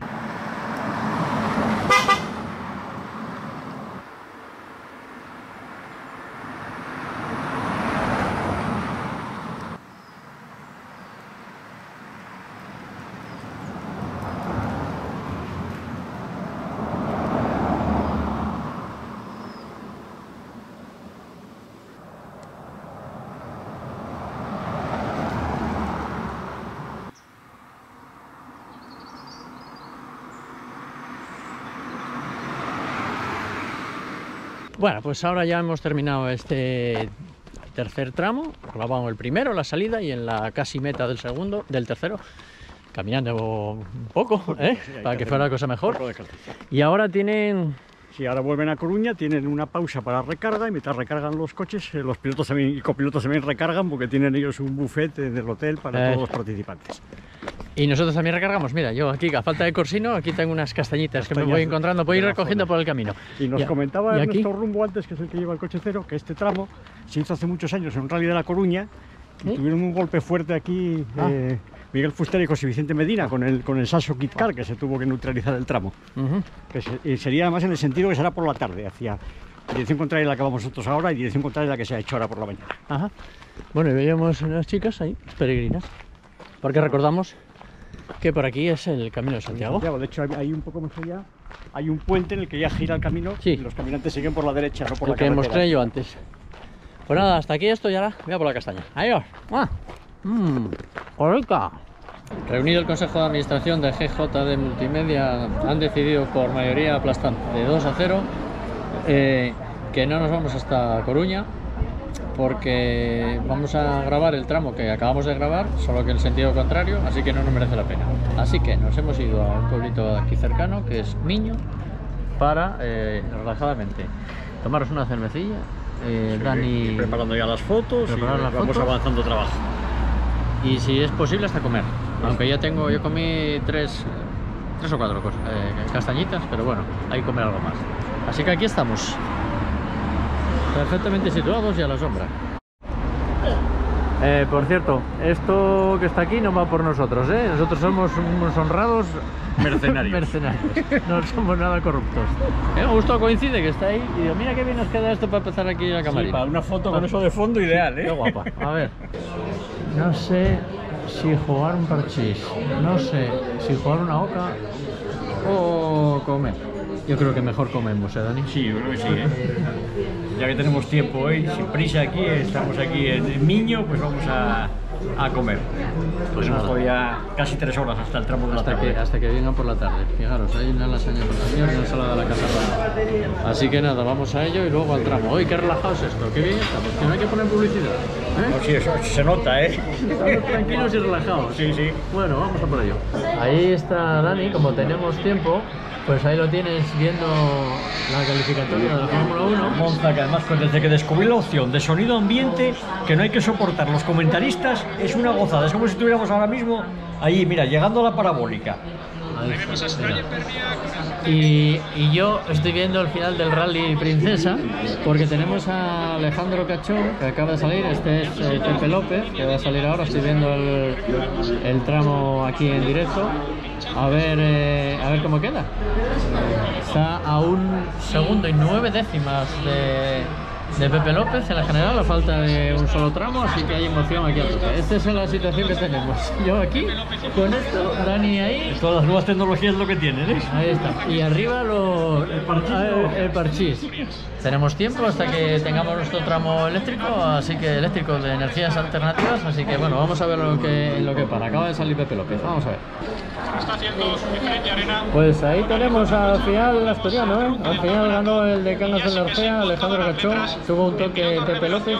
Bueno, pues ahora ya hemos terminado este tercer tramo, clavamos el primero, la salida, y en la casi meta del tercero, caminando un poco, sí, para que fuera la cosa mejor. Un poco de y ahora tienen... Sí, ahora vuelven a Coruña, tienen una pausa para recarga y mientras recargan los coches, los pilotos también y copilotos también recargan porque tienen ellos un buffet del hotel para todos los participantes. Y nosotros también recargamos. Mira, yo aquí, a falta de corsino, aquí tengo unas castañitas que me voy encontrando, voy a ir recogiendo por el camino. Y nos comentaba Ernesto Rumbo antes, que es el que lleva el coche cero, que este tramo se hizo hace muchos años en un rally de La Coruña y tuvieron un golpe fuerte aquí Miguel Fuster y José Vicente Medina con el Sasso Kit Car, que se tuvo que neutralizar el tramo. Que sería además en el sentido que será por la tarde, hacia dirección contraria a la que vamos nosotros ahora y dirección contraria a la que se ha hecho ahora por la mañana. Bueno, y veíamos unas chicas ahí, peregrinas, porque recordamos que por aquí es el Camino de Santiago. De hecho, hay un poco más allá, hay un puente en el que ya gira el camino y los caminantes siguen por la derecha, no por la carretera. Que mostré yo antes. Pues nada, hasta aquí esto y ahora voy a por la castaña. ¡Adiós! ¡Rica! Reunido el Consejo de Administración de GJ de Multimedia, han decidido por mayoría aplastante de 2-0 que no nos vamos hasta Coruña, porque vamos a grabar el tramo que acabamos de grabar, solo que en el sentido contrario, así que no nos merece la pena. Así que nos hemos ido a un pueblito aquí cercano, que es Miño, para relajadamente tomaros una cervecilla. Dani preparando ya las fotos y vamos avanzando trabajo. Y si es posible hasta comer, aunque ya yo comí tres o cuatro cosas, castañitas, pero bueno, hay que comer algo más. Así que aquí estamos, perfectamente situados y a la sombra. Por cierto, esto que está aquí no va por nosotros, nosotros somos unos honrados mercenarios. No somos nada corruptos. Justo coincide que está ahí y digo, mira qué bien nos queda esto para empezar aquí la camarita. Sí, para una foto con eso de fondo ideal, Qué guapa. A ver, no sé si jugar un parchís, no sé si jugar una oca o comer. Yo creo que mejor comemos, Dani? Sí, yo creo que sí, Ya que tenemos tiempo hoy, sin prisa aquí, estamos aquí en Miño, pues vamos a comer. Pues tenemos todavía casi 3 horas hasta el tramo de la tarde. Hasta que vengan por la tarde. Fijaros, hay una lasaña por la señora y una ensalada de la casa rara. Así que nada, vamos a ello y luego al tramo. ¡Uy, qué relajado es esto! ¡Qué bien estamos! Que no hay que poner publicidad. No, sí, eso se nota, Estamos tranquilos y relajados. Sí, sí. Bueno, vamos a por ello. Ahí está Dani, como tenemos tiempo. Pues ahí lo tienes viendo la calificatoria de la Fórmula 1. Monza, que además desde que descubrí la opción de sonido ambiente, que no hay que soportar los comentaristas, es una gozada. Es como si estuviéramos ahora mismo ahí, mira, llegando a la parabólica. Y yo estoy viendo el final del Rally Princesa, porque tenemos a Alejandro Cachón, que acaba de salir. Este es Pepe López, que va a salir ahora. Estoy viendo el tramo aquí en directo. A ver cómo queda. Está a 1 segundo y 9 décimas de Pepe López en la general, a falta de un solo tramo, así que hay emoción aquí a tope. Esta es la situación que tenemos. Yo aquí, con esto, Dani ahí. Todas las nuevas tecnologías lo que tienen, Ahí está. Y arriba el parchís. Tenemos tiempo hasta que tengamos nuestro tramo eléctrico, eléctrico de energías alternativas, así que bueno, vamos a ver lo que para. Acaba de salir Pepe López, vamos a ver. Está haciendo suficiente arena. Pues ahí tenemos al final el asturiano, Al final ganó el de Cangas de la Orgea, Alejandro Cachón. Tuvo un toque Pepe López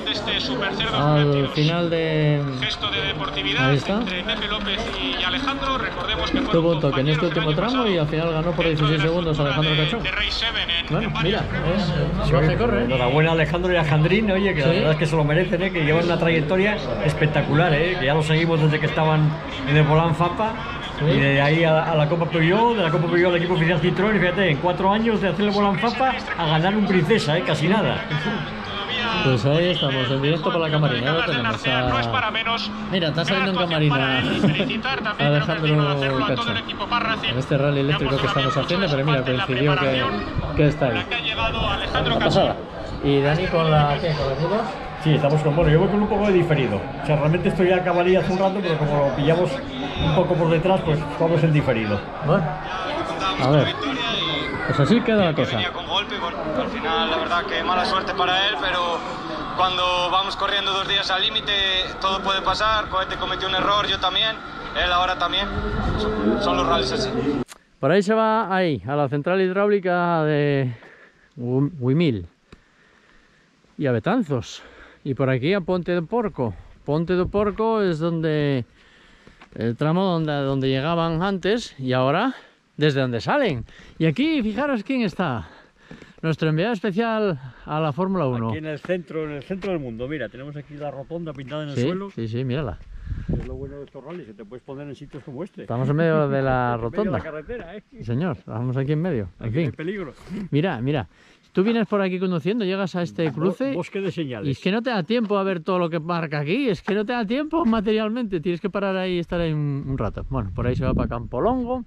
al final de... Gesto de deportividad ahí está. Entre Pepe López y Alejandro. Recordemos que tuvo un toque en este último tramo y al final ganó por 16 segundos Alejandro Cachón. Bueno, mira, se corre. Enhorabuena a Alejandro y a Jandrín, oye, que la verdad es que se lo merecen, que llevan una trayectoria espectacular, que ya lo seguimos desde que estaban en el Volán Fapa. Y de ahí a la Copa Peugeot, de la Copa Peugeot al equipo oficial Citroën, y fíjate, en 4 años de hacer el Volán Fapa a ganar un Princesa, casi nada. Pues ahí estamos, en directo para la camarina. Ahora tenemos Mira, está saliendo en camarina Alejandro Cachón en este rally eléctrico que estamos haciendo, pero mira, coincidió que está ahí. Una pasada. ¿Y Dani con la qué? ¿Con las dudas? Sí, estamos con... Bueno, yo voy con un poco de diferido. O sea, realmente estoy a cabalía hace un rato, pero como lo pillamos un poco por detrás, pues vamos en diferido. Bueno, a ver. Pues así queda la cosa. Con golpe, al final, la verdad que mala suerte para él, pero cuando vamos corriendo 2 días al límite, todo puede pasar. Cohete cometió un error, yo también, él ahora también. Son los rallies así. Por ahí se va, a la central hidráulica de Huimil y a Betanzos. Y por aquí a Ponte do Porco. Ponte do Porco es donde el tramo donde llegaban antes y ahora desde donde salen. Y aquí, fijaros quién está. Nuestro enviado especial a la Fórmula 1. Aquí en el centro del mundo. Mira, tenemos aquí la rotonda pintada en el suelo. Sí, mírala. Es lo bueno de estos rallies, que te puedes poner en sitios como este. Estamos en medio de la En medio rotonda. de la carretera, ¿eh? Sí, señor, estamos aquí en medio. En Aquí hay fin. peligro. Mira, mira. Tú vienes por aquí conduciendo, llegas a este cruce. Bosque de señales. Y es que no te da tiempo a ver todo lo que marca aquí. Es que no te da tiempo materialmente. Tienes que parar ahí y estar ahí un rato. Bueno, por ahí se va para Campolongo.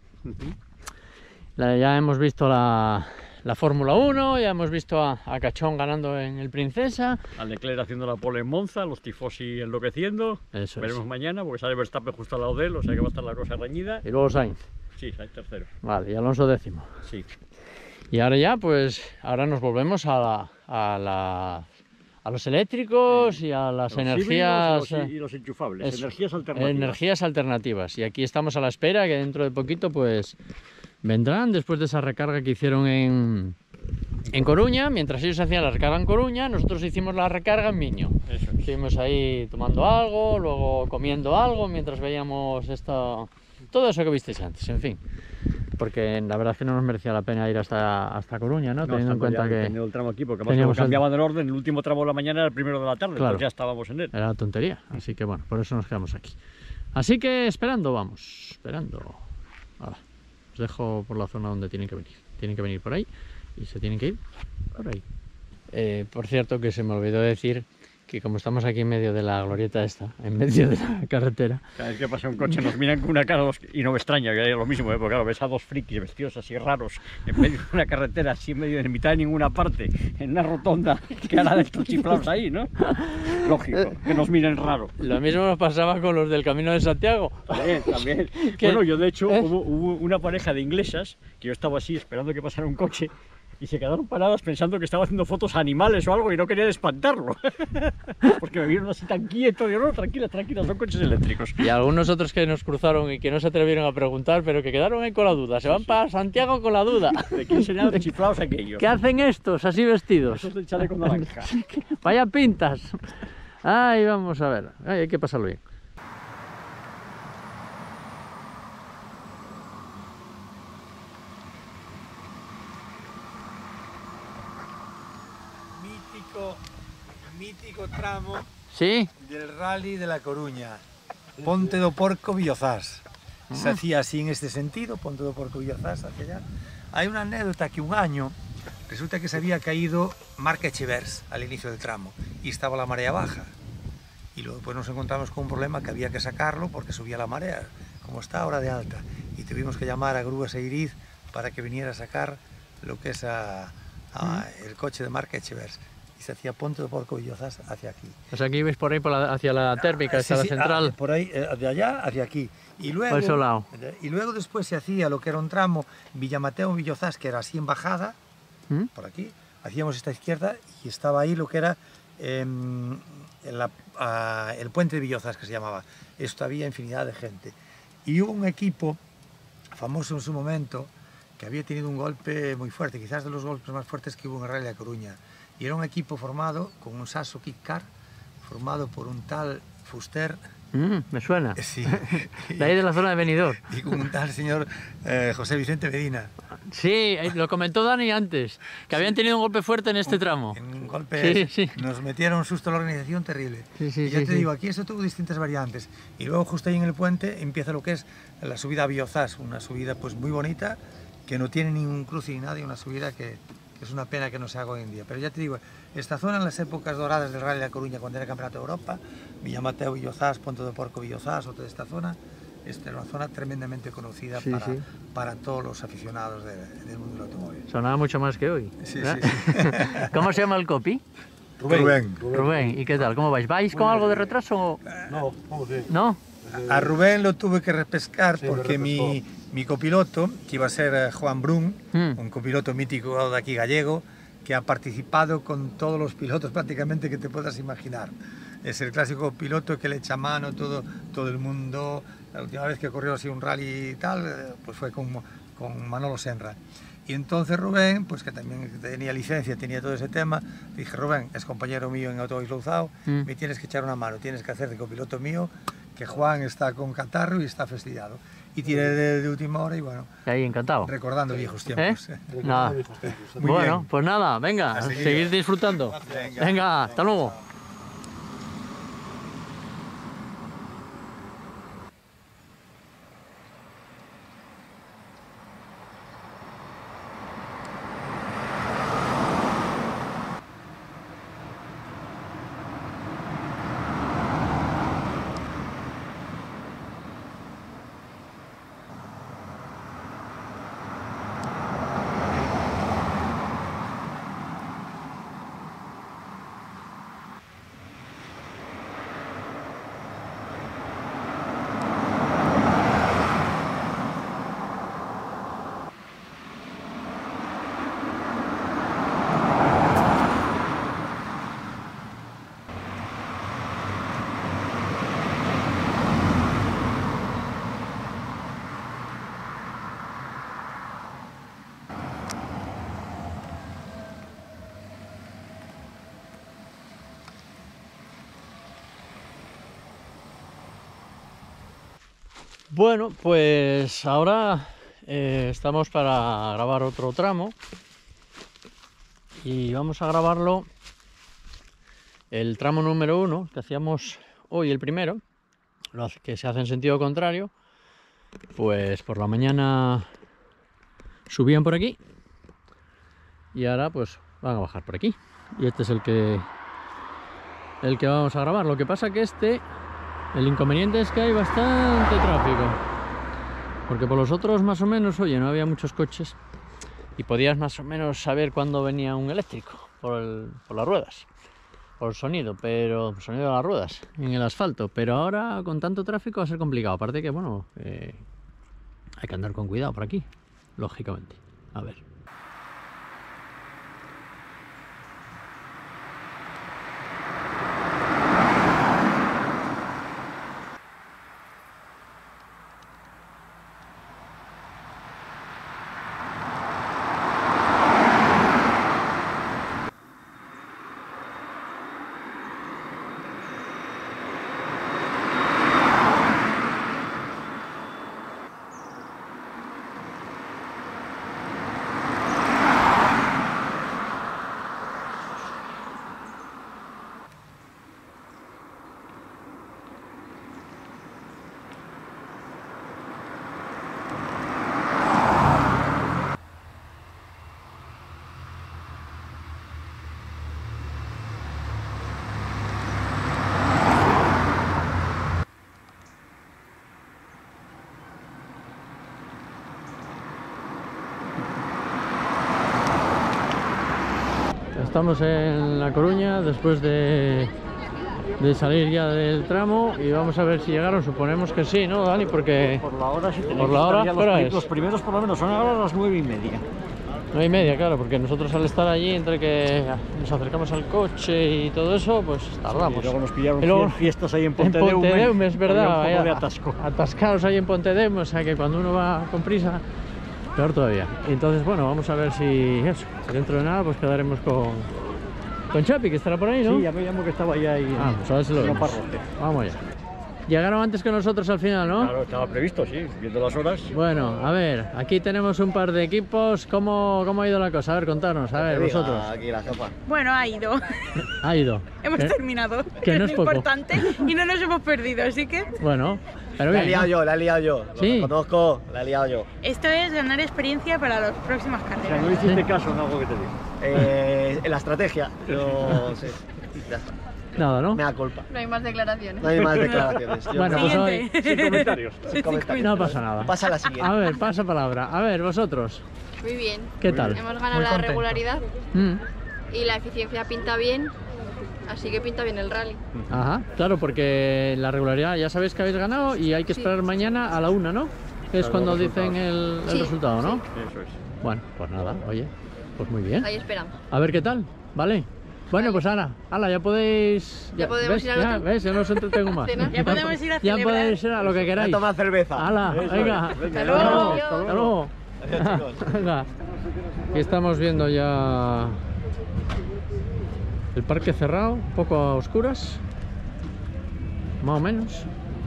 Ya hemos visto la Fórmula 1, ya hemos visto a Cachón ganando en el Princesa. A Leclerc haciendo la pole en Monza, los tifosi enloqueciendo. Eso Veremos es. mañana, porque sale Verstappen justo al lado de él, o sea que va a estar la cosa reñida. Y luego Sainz. Sí, Sainz tercero. Vale, y Alonso décimo. Sí. Y ahora ya, pues, ahora nos volvemos a los eléctricos y a las Los energías... híbridos y los enchufables, eso, energías alternativas. energías alternativas. Y aquí estamos a la espera que dentro de poquito, pues, vendrán después de esa recarga que hicieron en Coruña. Mientras ellos hacían la recarga en Coruña, nosotros hicimos la recarga en Miño. Eso. Estuvimos ahí tomando algo, luego comiendo algo, mientras veíamos esto, todo eso que visteis antes, en fin. Porque la verdad es que no nos merecía la pena ir hasta Coruña, ¿no? Teniendo en cuenta que teniendo el tramo aquí, porque además teníamos como cambiaban el orden, el último tramo de la mañana era el primero de la tarde, Claro. pues ya estábamos en él. era una tontería. Así que bueno, por eso nos quedamos aquí. Así que esperando, vamos, esperando. Ahora, os dejo por la zona donde tienen que venir. Tienen que venir por ahí y se tienen que ir por ahí. Por cierto, que se me olvidó decir que como estamos aquí en medio de la glorieta esta, en medio de la carretera, Cada vez que pasa un coche nos miran con una cara y no me extraña que haya lo mismo, porque claro, ves a dos frikis vestidos así raros en medio de una carretera, así en mitad de ninguna parte, en una rotonda, que hará de estos chiflados ahí, ¿no? Lógico, que nos miren raro. lo mismo nos pasaba con los del Camino de Santiago. También. ¿Qué? Bueno, yo de hecho hubo una pareja de inglesas que yo estaba así esperando que pasara un coche y se quedaron paradas pensando que estaba haciendo fotos a animales o algo y no querían espantarlo. Porque me vieron así tan quieto. Digo, no, tranquila, tranquila, son coches eléctricos. Y algunos otros que nos cruzaron y que no se atrevieron a preguntar, pero que quedaron ahí con la duda. Se van para Santiago con la duda. ¿De quién serían los chiflados aquellos? ¿Qué hacen estos así vestidos? Esos del chaleco naranja. Vaya pintas. Ay, vamos a ver. Ay, hay que pasarlo bien. Mítico tramo ¿Sí? del Rally de La Coruña, Ponte do Porco Villozás. Se hacía así en este sentido, Ponte do Porco Villozás hacia allá. Hay una anécdota que un año resulta que se había caído Marc Echevers al inicio del tramo y estaba la marea baja. Y luego pues nos encontramos con un problema que había que sacarlo porque subía la marea, como está ahora de alta. Y tuvimos que llamar a Grúas Eiriz para que viniera a sacar lo que es el coche de Marc Echevers. Y se hacía Ponte do Porco Villozás hacia aquí. O sea, aquí vais por ahí hacia la térmica, hacia la central. Por ahí, de allá hacia aquí. Y luego, Por ese lado. y luego después se hacía lo que era un tramo Villamateo-Villozás, que era así en bajada, por aquí. Hacíamos esta izquierda y estaba ahí lo que era el puente de Villozás, que se llamaba. Esto había infinidad de gente. Y hubo un equipo famoso en su momento que había tenido un golpe muy fuerte, quizás de los golpes más fuertes que hubo en el Rally de La Coruña. Y era un equipo formado con un Sasso Kit Car, formado por un tal Fuster. Me suena. Sí. De ahí de la zona de Benidorm. Y con un tal señor José Vicente Medina. Sí, lo comentó Dani antes, que habían tenido un golpe fuerte en este tramo. Un golpe, sí. Nos metieron un susto a la organización terrible. Sí, y ya te digo, aquí eso tuvo distintas variantes. Y luego justo ahí en el puente empieza lo que es la subida a Villozás, una subida pues muy bonita, que no tiene ningún cruce ni nada, y una subida que es una pena que no se haga hoy en día. Pero ya te digo, esta zona en las épocas doradas del Rally de La Coruña, cuando era Campeonato de Europa, Villamateo, Villozás, Ponte do Porco, Villozás, o toda esta zona, era una zona tremendamente conocida para todos los aficionados del mundo del automóvil. Sonaba mucho más que hoy. Sí. ¿Cómo se llama el copy? Rubén. ¿Y qué tal? ¿Cómo vais? ¿Vais con algo de retraso? No, vamos bien. ¿No? A Rubén lo tuve que repescar porque mi copiloto, que iba a ser Juan Brun, un copiloto mítico de aquí gallego, que ha participado con todos los pilotos prácticamente que te puedas imaginar. Es el clásico piloto que le echa mano todo el mundo. La última vez que corrió así un rally y tal, pues fue con Manolo Senra. Y entonces Rubén, pues que también tenía licencia, tenía todo ese tema, dije, Rubén, es compañero mío en Automóviles Louzao, me tienes que echar una mano, tienes que hacer de copiloto mío, que Juan está con catarro y está fastidiado. Y tiré de última hora y bueno, ahí encantado. Recordando viejos tiempos. Nada. Bueno, pues nada, venga, a seguir disfrutando. Venga, hasta luego. Bueno, pues ahora estamos para grabar otro tramo y vamos a grabarlo el tramo número 1 que hacíamos hoy, el primero, que se hace en sentido contrario. Pues por la mañana subían por aquí y ahora pues van a bajar por aquí, y este es el que vamos a grabar. Lo que pasa que el inconveniente es que hay bastante tráfico, porque por los otros más o menos, oye, no había muchos coches y podías más o menos saber cuándo venía un eléctrico por las ruedas, por el sonido de las ruedas en el asfalto. Pero ahora con tanto tráfico va a ser complicado, aparte que bueno, hay que andar con cuidado por aquí, lógicamente. A ver. Estamos en La Coruña después de salir ya del tramo y vamos a ver si llegaron. Suponemos que sí, ¿no, Dani? Porque por la hora sí tenemos. Por la hora, los primeros por lo menos son ahora las 9:30. 9:30, claro, porque nosotros al estar allí, entre que nos acercamos al coche y todo eso, pues tardamos. Y luego nos pillaron fiestas ahí en Pontedeume. En Pontedeume, es verdad, un poco de atasco. Atascados ahí en Pontedeume, o sea que cuando uno va con prisa, peor todavía. Entonces, bueno, vamos a ver si eso, dentro de nada, pues quedaremos con Chapi, que estará por ahí, ¿no? Sí, ya me llamo que estaba ahí. Pues a ver si lo vemos. Vamos allá. Llegaron antes que nosotros al final, ¿no? Claro, estaba previsto, sí, viendo las horas. Bueno, a ver, aquí tenemos un par de equipos. ¿Cómo ha ido la cosa? A ver, contarnos, a ver, vosotros. Aquí la jefa. Bueno, ha ido. Ha ido. Hemos terminado, que no es poco. Importante, y no nos hemos perdido, así que... Bueno, pero bien. La he liado yo. ¿Sí? Lo conozco, la he liado yo. Esto es ganar experiencia para las próximas carreras. O sea, no hiciste caso en algo que te digo. En la estrategia, pero sí, ya está. Nada, ¿no? Me da culpa. No hay más declaraciones. No hay más declaraciones. Bueno, pues hoy... Sin comentarios. No pasa nada. Pasa la siguiente. A ver, pasa palabra. A ver, vosotros. Muy bien. ¿Qué tal? Hemos ganado la regularidad y la eficiencia pinta bien, así que pinta bien el rally. Ajá, claro, porque la regularidad ya sabéis que habéis ganado y hay que esperar mañana a la 1, ¿no? Que es cuando dicen el resultado, ¿no? Sí. Eso es. Bueno, pues nada, oye, pues muy bien. Ahí esperamos. A ver qué tal, ¿vale? Bueno, pues Ana, ya podéis... Ya podemos ir al hotel. ¿Ves? Ya no os entretengo más. Ya podemos ir a celebrar. Ya podéis ir a lo que queráis. A tomar cerveza. ¡Hala! Venga. Hasta luego. Hasta luego. Venga. Aquí estamos viendo ya el parque cerrado, un poco a oscuras, más o menos.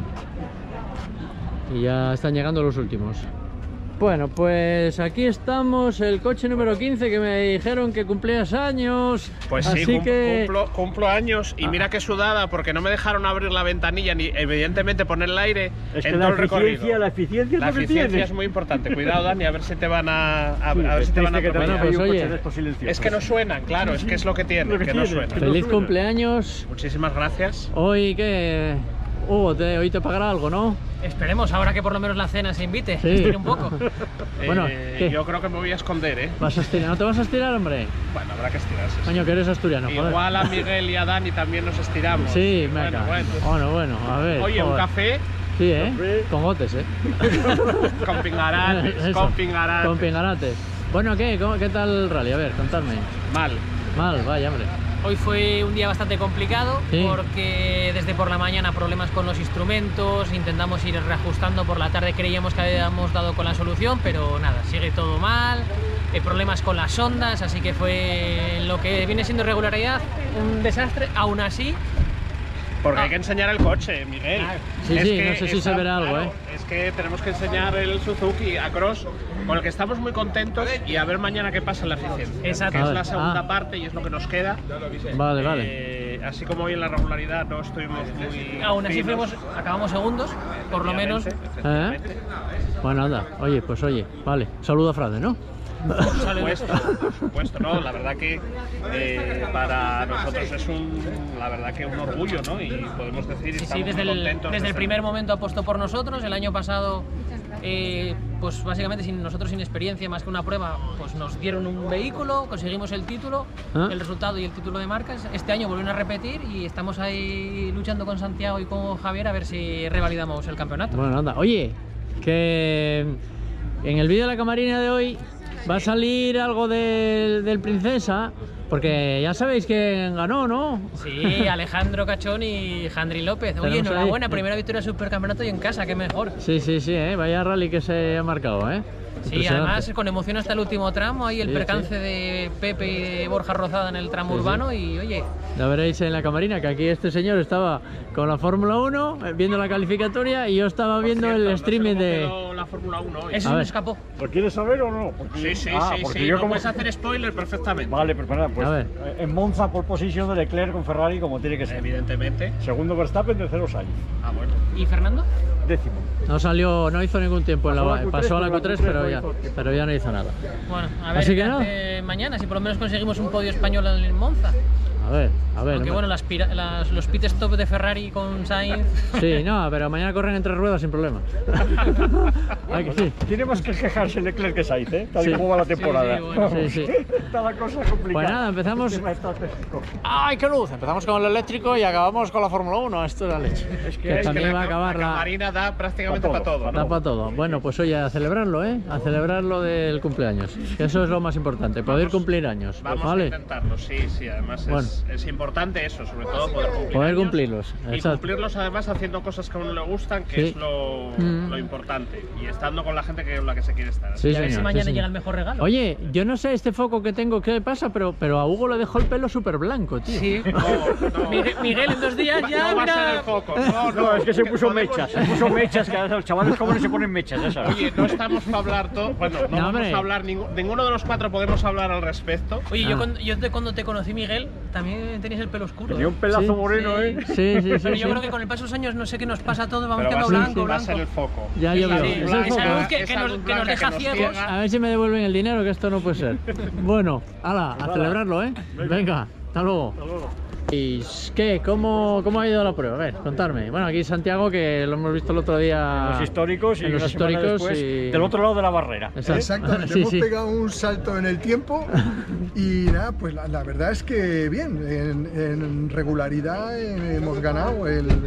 Y ya están llegando los últimos. Bueno, pues aquí estamos, el coche número 15, que me dijeron que cumplías años. Pues así sí, que... cumplo años y mira qué sudada, porque no me dejaron abrir la ventanilla ni evidentemente poner el aire es en que todo el recorrido. La eficiencia La es lo que eficiencia tiene. es muy importante. Cuidado, Dani, a ver si te van a ver si te van a atropellar. pues, oye, es que no suenan, claro, es que es lo que tiene, que no suenan. Feliz cumpleaños. Muchísimas gracias. Hoy que... Hugo, hoy te pagará algo, ¿no? Esperemos, ahora que por lo menos la cena se invite. Sí. Estire un poco. Bueno, ¿qué? Yo creo que me voy a esconder, ¿eh? ¿Vas a estirar? ¿No te vas a estirar, hombre? Bueno, habrá que estirarse. Coño, que eres asturiano, joder. Igual a Miguel y a Dani también nos estiramos. Sí, me bueno, a ver. Oye, joder. un café. Sí, ¿eh? Con gotes, ¿eh? Con pingarates, Eso, con pingarates. Con pingarates. Bueno, ¿qué tal el rally? A ver, contadme. Mal, vaya, hombre. Hoy fue un día bastante complicado porque desde por la mañana problemas con los instrumentos, intentamos ir reajustando, por la tarde creíamos que habíamos dado con la solución, pero nada, sigue todo mal, problemas con las sondas, así que fue lo que viene siendo regularidad, un desastre. Aún así, Porque hay que enseñar el coche, Miguel. Sí, sí, no sé si se verá algo, claro, es que tenemos que enseñar el Suzuki Across, con el que estamos muy contentos, y a ver mañana qué pasa en la eficiencia. Exacto. Que es la segunda parte y es lo que nos queda. Vale, vale. Así como hoy en la regularidad no estuvimos muy... Aún así finos. acabamos segundos, por lo menos. Bueno, anda. Oye, pues oye, vale. Saludo a Frade, ¿no? Por supuesto, no, la verdad que para nosotros es la verdad que un orgullo, ¿no? Y podemos decir, Sí, estamos desde muy contentos desde el primer momento apostó por nosotros. El año pasado, pues básicamente nosotros sin experiencia, más que una prueba, pues nos dieron un vehículo, conseguimos el título, el resultado y el título de marcas. Este año volvieron a repetir y estamos ahí luchando con Santiago y con Javier a ver si revalidamos el campeonato. Bueno, anda. Oye, que en el vídeo de la camarina de hoy va a salir algo del Princesa, porque ya sabéis quién ganó, ¿no? Sí, Alejandro Cachón y Jandri López. Oye, Tenemos enhorabuena, ahí. Primera victoria del supercampeonato y en casa, qué mejor. Sí, vaya rally que se ha marcado, ¿eh? Sí, además con emoción hasta el último tramo, ahí el Sí, percance de Pepe y de Borja Rozada en el tramo urbano y oye... Ya veréis en la camarina que aquí este señor estaba con la Fórmula 1 viendo la calificatoria y yo estaba viendo el streaming de... la Fórmula 1 hoy. Eso me escapó. ¿Lo quieres saber o no? Sí, sí, porque sí, yo no como... puedes hacer spoiler perfectamente. Vale, pues A ver. en Monza por posición de Leclerc con Ferrari como tiene que ser. Evidentemente. Segundo Verstappen, tercero Sainz. Ah, bueno. ¿Y Fernando? Décimo. No hizo ningún tiempo en Pasó la a la Q3, pasó a la Q3, pero pero ya no hizo nada. Bueno, a ver Así qué que no. hace mañana, si por lo menos conseguimos un podio español en Monza. A ver. Aunque no bueno, los pit stop de Ferrari con Sainz... Sí, no, pero mañana corren en 3 ruedas sin problema. Sí. Tiene más que quejarse Leclerc que Sainz, ¿eh? Tal y Sí. como va la temporada. Sí. Está la cosa complicada. Pues nada, empezamos... Tema estratégico. ¡Ay, qué luz! Empezamos con el eléctrico y acabamos con la Fórmula 1. Esto es la leche. Que también va a acabar la camarina da prácticamente para todo. Da para todo. Bueno, pues oye, a celebrarlo, ¿eh? A celebrarlo del cumpleaños. Que eso es lo más importante, poder cumplir años. Vamos ¿vale? a intentarlo, sí. Además Bueno. es importante eso, sobre todo poder Poder años cumplirlos. Y Exacto. cumplirlos además haciendo cosas que a uno le gustan, que Sí. es lo importante. Y estando con la gente con la que se quiere estar. Sí, y a ver si señor, mañana sí, llega señor. el mejor regalo. Oye, yo no sé este foco que tengo qué pasa, pero a Hugo le dejó el pelo súper blanco, tío. Sí. No. Miguel, en 2 días ya, No va a mira... ser el foco. No, es que se puso mechas. Se puso mechas, que ahora los chavales jóvenes se ponen mechas, ya sabes. Oye, no estamos para hablar todo. Bueno, no vamos hombre. a hablar, ninguno de los 4 podemos hablar al respecto. Oye, yo cuando te conocí, Miguel, también tenías el pelo oscuro. Tenía un pelazo moreno, ¿eh? Sí. Pero yo creo que con el paso de los años, no sé qué nos pasa a todos, vamos Pero quedando blanco, va a ser blanco. el foco. Ya yo veo. Sí, Es el esa foco. luz que nos deja ciegos. A ver si me devuelven el dinero, que esto no puede ser. Bueno, ala, a celebrarlo, ¿eh? Venga, hasta luego. ¿Y qué? ¿Cómo ha ido la prueba? A ver, contarme. Bueno, aquí Santiago, que lo hemos visto el otro día. Los históricos y en los una semana históricos después, y... del otro lado de la barrera. Exactamente, hemos pegado un salto en el tiempo y nada, pues la verdad es que bien, en regularidad hemos ganado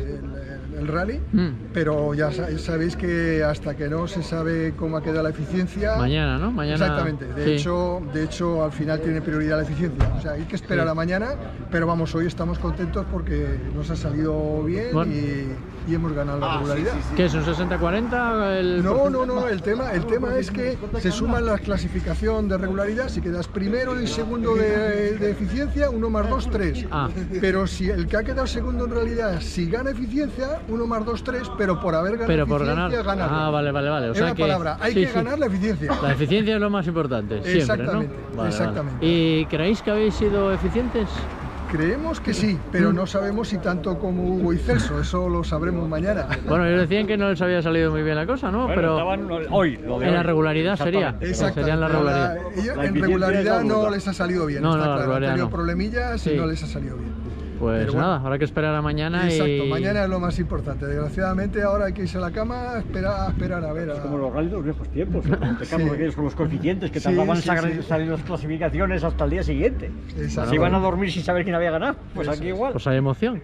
el rally, pero ya sabéis que hasta que no se sabe cómo ha quedado la eficiencia... Mañana, ¿no? Mañana... Exactamente, de hecho al final tiene prioridad la eficiencia, o sea, hay que esperar a mañana, pero vamos, hoy estamos contentos porque nos ha salido bien y hemos ganado la regularidad. ¿Qué es un 60-40? No, el tema es que se suman la clasificación de regularidad, si quedas primero y segundo de eficiencia, 1 más 2, 3. Pero si el que ha quedado segundo en realidad, si gana eficiencia, 1 más 2, 3, pero por haber ganado eficiencia, gana. Ah, vale. O es sea una que, palabra, hay que ganar la eficiencia. La eficiencia es lo más importante, siempre, exactamente, ¿no? Vale. Exactamente. ¿Y creéis que habéis sido eficientes? Creemos que sí, pero no sabemos si tanto como Hugo y Celso, eso lo sabremos mañana. Bueno, ellos decían que no les había salido muy bien la cosa, ¿no? Bueno, pero estaban hoy, en la regularidad sería. Sería en la regularidad. En regularidad no les ha salido bien, está claro. Han tenido problemillas y no les ha salido bien. Pues bueno, nada, habrá que esperar a mañana. Exacto, mañana es lo más importante. Desgraciadamente ahora hay que irse a la cama a esperar a ver. Es como los rallies de los viejos tiempos, aquellos con los coeficientes que tardaban en salir las clasificaciones hasta el día siguiente. Se iban a dormir sin saber quién había ganado. Pues aquí igual. Pues hay emoción.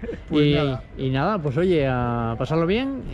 Y nada, pues oye, a pasarlo bien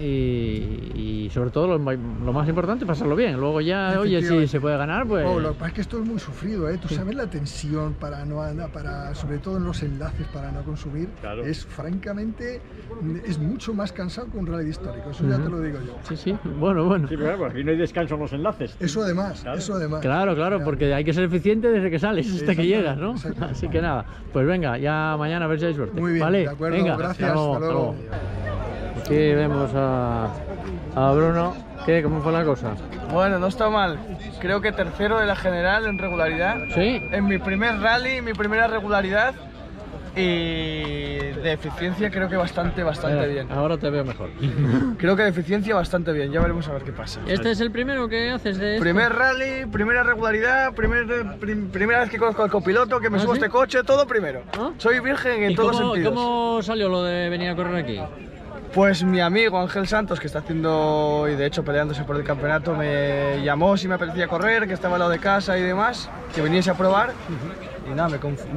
y sobre todo lo más importante, pasarlo bien. Luego ya, oye, si se puede ganar, pues... Lo que pasa es que esto es muy sufrido, ¿eh? Tú sabes la tensión para sobre todo en los enlaces, para no consumir subir, es francamente, es mucho más cansado que un rally histórico, eso ya te lo digo yo. Sí, sí, bueno. Sí, pero claro, aquí no hay descanso en los enlaces. Eso además, Claro, porque hay que ser eficiente desde que sales hasta que llegas, ¿no? Así que nada, pues venga, ya mañana a ver si hay suerte. Muy bien, ¿vale? de acuerdo, venga, gracias, hasta luego. Aquí vemos a Bruno. ¿Qué? ¿Cómo fue la cosa? Bueno, no está mal. Creo que tercero de la general en regularidad. ¿Sí? En mi primer rally, mi primera regularidad. Y de eficiencia creo que bastante bien. Ahora te veo mejor. Creo que de eficiencia bastante bien, ya veremos a ver qué pasa. ¿Este es el primero que haces de esto? Primer rally, primera regularidad, primera vez que conozco al copiloto, que me subo a este coche, todo primero. Soy virgen en todos sentidos. ¿Cómo salió lo de venir a correr aquí? Pues mi amigo Ángel Santos, que está haciendo, y de hecho peleándose por el campeonato, me llamó si me apetecía correr, que estaba al lado de casa y demás, que viniese a probar. Y nada,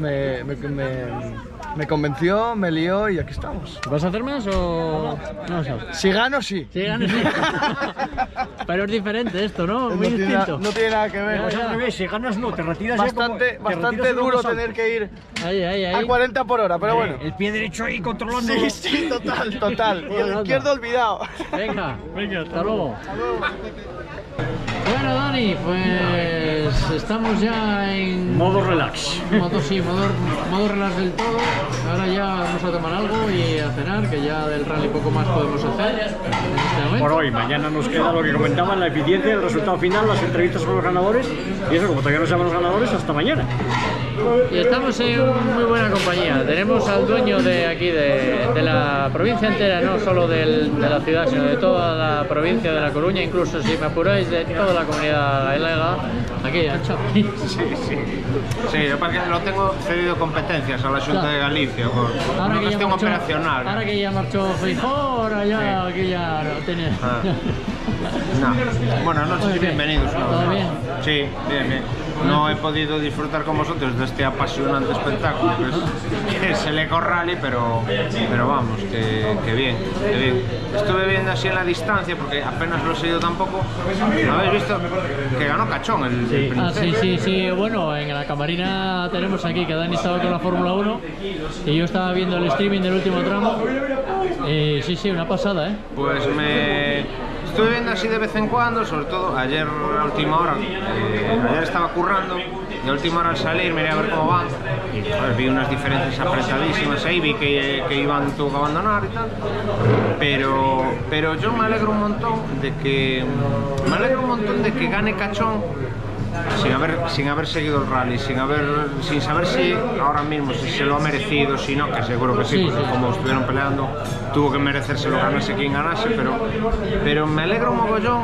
me convenció, me lió y aquí estamos. ¿Vas a hacer más o no sabes? Si gano, sí. Si gano, sí. Pero es diferente esto, ¿no? Muy distinto. No tiene nada que ver. Pues al revés, si ganas no, te retiras bastante duro tener que ir a 40 por hora, pero bueno. El pie derecho ahí controlando. Sí, total. Y el izquierdo olvidado. Venga, hasta luego. Bueno, Dani, pues estamos ya en... modo relax. Modo relax del todo. Ahora ya vamos a tomar algo y a cenar, que ya del rally poco más podemos hacer en este momento. Por hoy, mañana nos queda lo que comentaban, la eficiencia, el resultado final, las entrevistas con los ganadores. Y eso, como todavía no saben los ganadores, hasta mañana. Y estamos en muy buena compañía. Tenemos al dueño de aquí, de la provincia entera, no solo de la ciudad, sino de toda la provincia de La Coruña, incluso si me apuráis, de toda la comunidad galega. Aquí, Ancho. Sí, lo que pasa es que lo tengo cedido competencias a la Xunta de Galicia por una cuestión operacional. Ahora que ya marchó Feijóo, ahora ya, aquí ya no tenía... No. Buenas noches y bienvenidos. ¿Todo bien? Sí, bien. No he podido disfrutar con vosotros de este apasionante espectáculo que es el Eco Rally, pero vamos, que bien. Estuve viendo así en la distancia, porque apenas lo he seguido tampoco. ¿Habéis visto que ganó Cachón el Príncipe? Sí, bueno, en la camarina tenemos aquí que Dani estaba con la Fórmula 1 y yo estaba viendo el streaming del último tramo. Sí, una pasada, ¿eh? Pues estuve viendo así de vez en cuando, sobre todo ayer a última hora. Ayer estaba currando y a última hora al salir miré a ver cómo van y pues, vi unas diferencias apretadísimas ahí, vi que Iván tuvo que abandonar y tal, pero yo me alegro un montón de que gane Cachón sin haber seguido el rally, sin saber si ahora mismo si se lo ha merecido, si no, que seguro que sí, porque como estuvieron peleando tuvo que merecérselo, ganase quien ganase, pero me alegro un mogollón,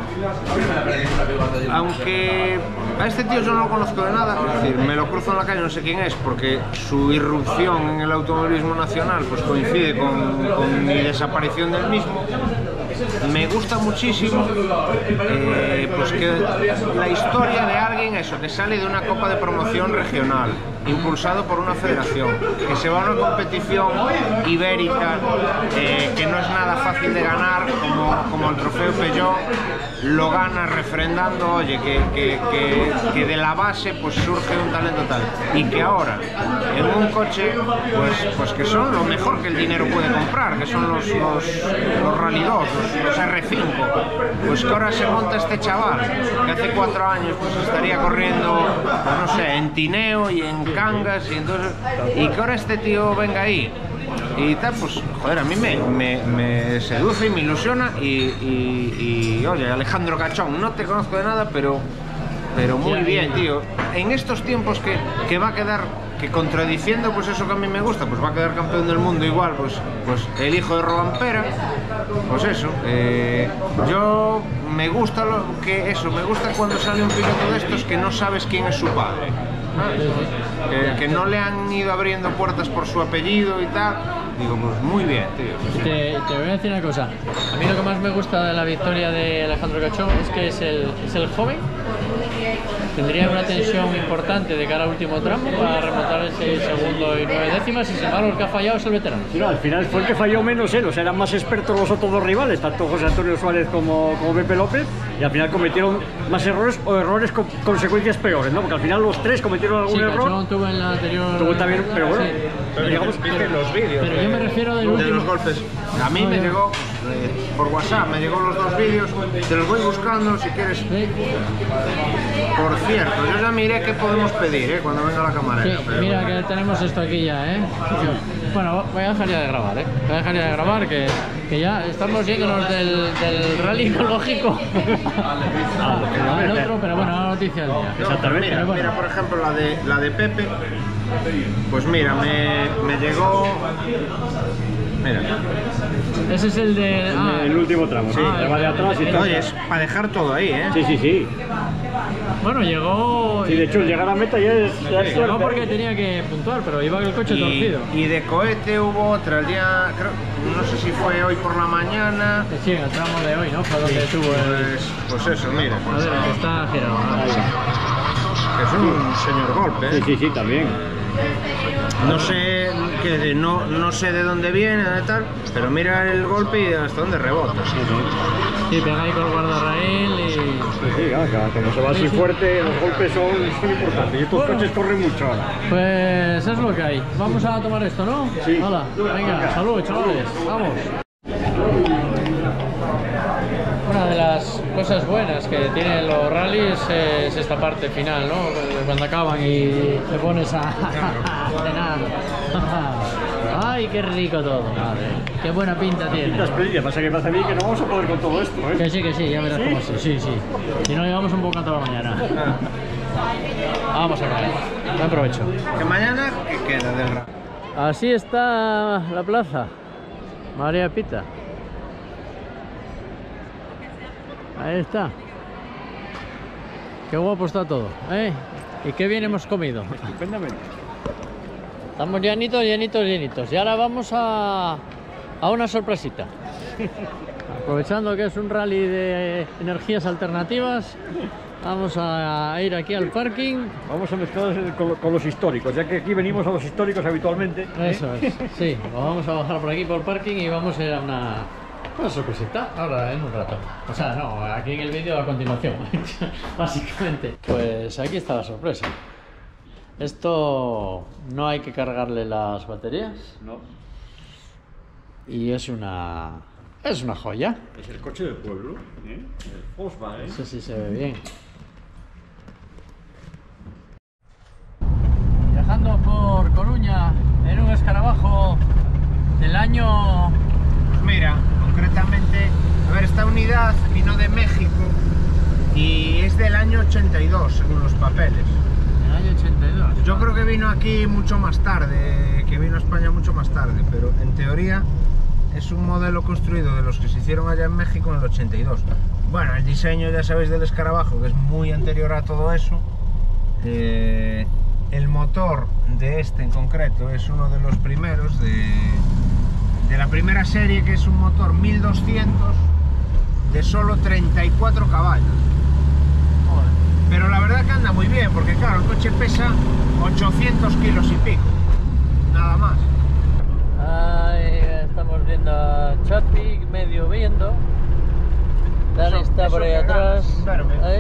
aunque a este tío yo no lo conozco de nada, es decir, me lo cruzo en la calle, no sé quién es, porque su irrupción en el automovilismo nacional pues coincide con mi desaparición del mismo. Me gusta muchísimo pues que la historia de alguien que sale de una copa de promoción regional impulsado por una federación, que se va a una competición ibérica que no es nada fácil de ganar, como el trofeo Peugeot, lo gana refrendando, oye, que de la base pues surge un talento tal, y que ahora en un coche pues que son lo mejor que el dinero puede comprar, que son los Rally 2, los R5, pues que ahora se monta este chaval que hace 4 años pues estaría corriendo, pues no sé, en Tineo y en Cangas, y que ahora este tío venga ahí y tal, pues joder, a mí me seduce y me ilusiona y oye, Alejandro Cachón, no te conozco de nada, pero muy bien, tío, en estos tiempos que va a quedar, que contradiciendo pues eso que a mí me gusta, pues va a quedar campeón del mundo igual, pues el hijo de Robampera, pues eso, yo me gusta me gusta cuando sale un piloto de estos que no sabes quién es su padre, que no le han ido abriendo puertas por su apellido y tal, Digo, pues muy bien, tío. Te voy a decir una cosa. A mí lo que más me gusta de la victoria de Alejandro Cachón es que es el joven. Tendría una tensión importante de cara al último tramo para remontar el 6 segundos y 9 décimas, y sin embargo el que ha fallado es el veterano. Sí, no, al final fue el que falló menos él, o sea, eran más expertos los otros dos rivales, tanto José Antonio Suárez como Pepe López, y al final cometieron más errores o errores con consecuencias peores, ¿no? Porque al final los tres cometieron algún error. Cachón tuvo en la anterior... Tuvo también, pero bueno, sí. Pero digamos, viste los vídeos pero yo me refiero del de último... los golpes. A mí me llegó, por WhatsApp, me llegó los dos vídeos, te los voy buscando si quieres. Por cierto, yo ya miré qué podemos pedir, cuando venga la camarera. Sí, mira que tenemos esto aquí ya, Bueno, voy a dejar ya de grabar, Voy a dejar ya de grabar, que ya estamos yéndonos del rally ecológico al otro, pero bueno, la noticia del día. Exactamente. Mira, por ejemplo, la de Pepe, pues mira, me llegó... Mira. Ese es el de... el último tramo, sí, el va de atrás y todo. Oye, es para dejar todo ahí, Sí. Bueno, llegó... Sí, de hecho, llegar a meta ya es suerte. No porque tenía que puntuar, pero iba el coche torcido. Y de cohete hubo otra, el día, creo, no sé si fue hoy por la mañana. Sí, en el tramo de hoy, ¿no? Fue donde tuvo pues eso, mira. A ver, que está girado. Es un señor golpe, Sí, también. No sé, no sé de dónde viene, de tal, pero mira el golpe y hasta dónde rebota. Sí, pega ahí con el guardarraíl y... Sí, como se va así fuerte, los golpes son importantes y estos coches corren mucho ahora. Pues es lo que hay. Vamos a tomar esto, ¿no? Sí. Hola, venga, salud, chavales, vamos. Una de las cosas buenas que tienen los rallies es esta parte final, ¿no? Cuando acaban y te pones a cenar. ¡Ay, qué rico todo! Madre, ¡qué buena pinta tiene! Pasa que pasa a mí que no vamos a poder con todo esto, Que sí, ya verás cómo sí. Si no, llevamos un poco hasta la mañana. Vamos a comer. Buen provecho. Que mañana, ¿qué queda del rally? Así está la plaza. María Pita. Ahí está. Qué guapo está todo, Y qué bien hemos comido. Estupendamente. Estamos llenitos. Y ahora vamos a una sorpresita. Aprovechando que es un rally de energías alternativas, vamos a ir aquí al parking. Vamos a mezclar con los históricos, ya que aquí venimos a los históricos habitualmente. Eso es, sí. Vamos a bajar por aquí por el parking y vamos a ir a una sorpresita ahora en un rato. O sea, no, aquí en el vídeo a continuación, básicamente. Pues aquí está la sorpresa. Esto no hay que cargarle las baterías. No. Y es una joya. Es el coche del pueblo, El Volkswagen. Eso sí se ve bien. Viajando por Coruña en un escarabajo del año... Pues mira, concretamente, a ver, esta unidad vino de México y es del año 82, según los papeles. ¿El año 82? Yo creo que vino aquí mucho más tarde, que vino a España mucho más tarde, pero en teoría es un modelo construido de los que se hicieron allá en México en el 82. Bueno, el diseño, ya sabéis, del escarabajo, que es muy anterior a todo eso. El motor de este en concreto es uno de los primeros de la primera serie, que es un motor 1200 de solo 34 caballos. Pero la verdad que anda muy bien, porque claro, el coche pesa 800 kilos y pico, nada más. Ahí estamos viendo a Chapi medio viendo. Dani está por ahí atrás. Ahí.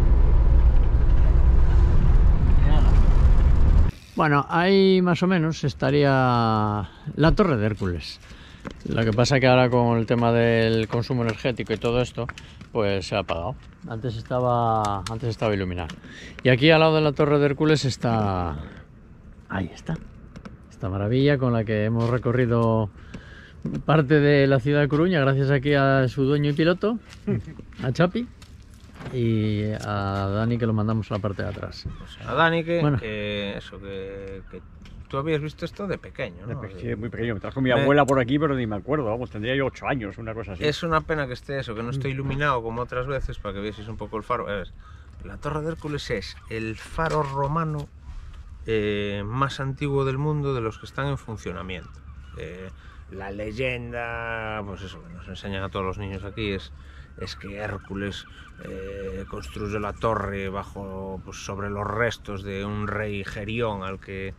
Bueno, ahí más o menos estaría la Torre de Hércules. Lo que pasa que ahora con el tema del consumo energético y todo esto, pues se ha apagado. Antes estaba iluminada. Y aquí al lado de la Torre de Hércules está... Ahí está. Esta maravilla con la que hemos recorrido parte de la ciudad de Coruña, gracias aquí a su dueño y piloto, a Chapi, y a Dani, que lo mandamos a la parte de atrás. A Dani, Bueno. que tú habías visto esto de pequeño, ¿no? Sí, muy pequeño. Me trajo mi abuela por aquí, pero ni me acuerdo. Vamos, tendría yo 8 años, una cosa así. Es una pena que esté eso, que no esté iluminado como otras veces, para que vieseis un poco el faro. A ver, la Torre de Hércules es el faro romano más antiguo del mundo, de los que están en funcionamiento. La leyenda, pues eso, que nos enseñan a todos los niños aquí es que Hércules construyó la torre pues, sobre los restos de un rey Gerión al que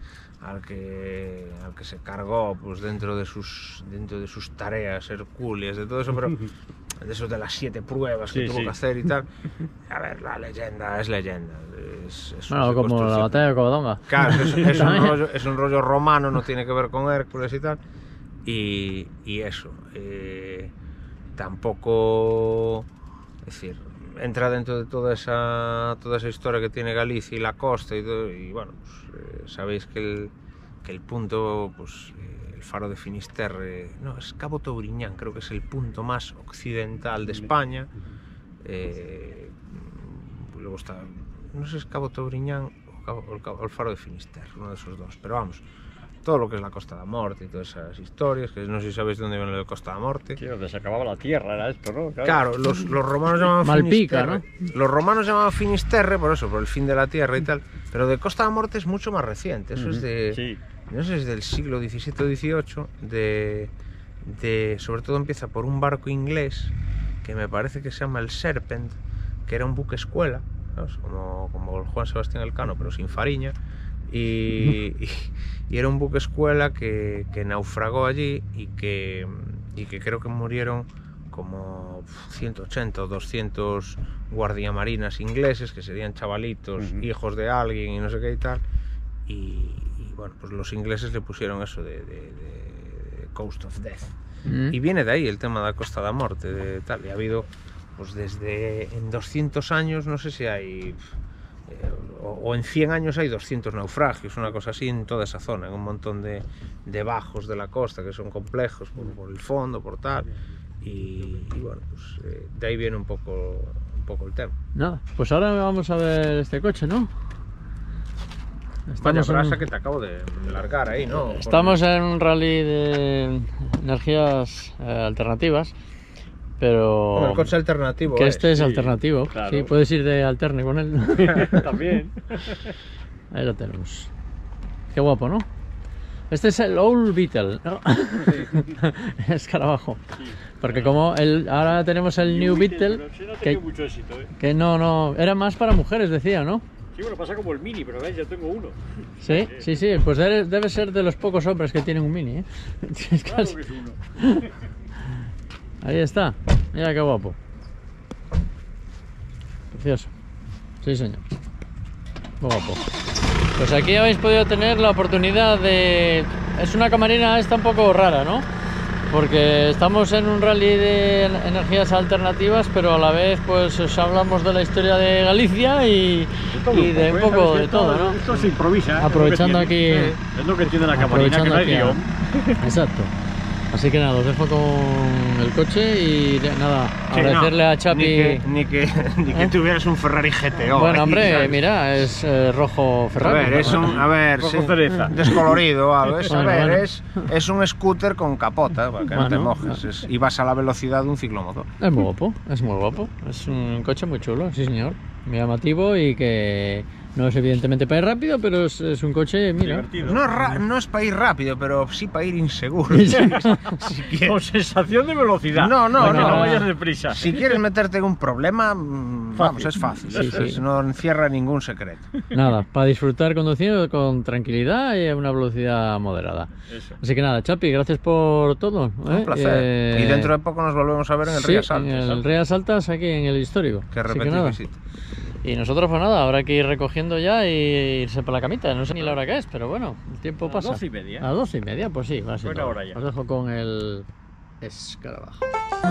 se cargó pues, dentro de sus tareas hercúleas, de todo eso, pero de esos de las 7 pruebas que tuvo que hacer y tal. A ver, la leyenda es leyenda. Bueno, como la batalla de Covadonga. Claro, es un rollo romano, no tiene que ver con Hércules y tal. Y eso, tampoco, es decir, entra dentro de toda esa historia que tiene Galicia y la costa y todo, y bueno, pues, sabéis que el punto, pues el faro de Finisterre, no, es Cabo Touriñán, creo que es el punto más occidental de España. Luego está, no sé si es Cabo Touriñán o el faro de Finisterre, uno de esos dos, pero vamos, todo lo que es la Costa da Morte y todas esas historias, que no sé si sabéis dónde viene lo de Costa da Morte. Sí, donde se acababa la tierra, era esto, ¿no? Claro, los romanos llamaban Malpica, Finisterre. ¿no? Los romanos llamaban Finisterre por eso, por el fin de la tierra y tal, pero de Costa da Morte es mucho más reciente, eso es de, no sé, es del siglo XVII o XVIII, sobre todo empieza por un barco inglés, que me parece que se llama el Serpent, que era un buque escuela, ¿sabes? Como el Juan Sebastián Elcano, pero sin fariña. Y era un buque escuela que naufragó allí y que creo que murieron como 180 o 200 guardiamarinas ingleses, que serían chavalitos, hijos de alguien y no sé qué y tal. Y bueno, pues los ingleses le pusieron eso de Coast of Death. Y viene de ahí el tema de la Costa da Morte, de tal. Y ha habido, pues desde en 200 años, no sé si hay... o en 100 años hay 200 naufragios, una cosa así en toda esa zona, en un montón de bajos de la costa que son complejos por el fondo, por tal, y bueno, pues de ahí viene un poco el tema. Nada, pues ahora vamos a ver este coche, ¿no? Vaya brasa que te acabo de largar ahí, ¿no? Estamos en un rally de energías alternativas. Pero bueno, el coche alternativo que este es alternativo, claro. Sí, puedes ir de alterne con él. También. Ahí lo tenemos. Qué guapo, ¿no? Este es el Old Beetle, ¿no? Sí. Escarabajo. Sí. Porque como ahora tenemos el New Beetle, no que, mucho éxito, que no, era más para mujeres, decía, ¿no? Sí, bueno, pasa como el Mini, pero ves, yo tengo uno. Sí, pues debe ser de los pocos hombres que tienen un Mini, ¿eh? Es claro casi... que es uno. Ahí está, mira qué guapo. Precioso. Sí, señor. Muy guapo. Pues aquí habéis podido tener la oportunidad de... Es una camarina esta un poco rara, ¿no? Porque estamos en un rally de energías alternativas, pero a la vez pues os hablamos de la historia de Galicia y de un poco de todo, ¿no? Esto se improvisa. Aprovechando aquí... Es lo que tiene la camarina, que no hay guión. Exacto. Así que nada, os dejo con el coche y nada, agradecerle a Chapi... Ni que tuvieras un Ferrari GTO. Bueno, hombre, ¿sabes? Mira, es rojo Ferrari. A ver, rojo cereza. Descolorido o algo. Bueno. Es un scooter con capota, para que no te mojes. Y vas a la velocidad de un ciclomotor. Es muy guapo, es muy guapo. Es un coche muy chulo, sí señor. Muy llamativo y que... No es evidentemente para ir rápido, pero es un coche, mira. No es para ir rápido, pero sí para ir inseguro. Con sensación de velocidad. No vayas deprisa. Si quieres meterte en un problema, vamos, es fácil. No encierra ningún secreto. Nada, para disfrutar conduciendo con tranquilidad y a una velocidad moderada. Eso. Así que nada, Chapi, gracias por todo. Un placer. Y dentro de poco nos volvemos a ver en el Rías Altas. En el Rías Altas, aquí en el histórico. Que repetir visita. Y nosotros pues nada, habrá que ir recogiendo ya y irse para la camita. No sé ni la hora que es, pero bueno, el tiempo pasa. A 12:30. A 12:30, pues sí, va a ser. Buena hora ya. Os dejo con el escarabajo.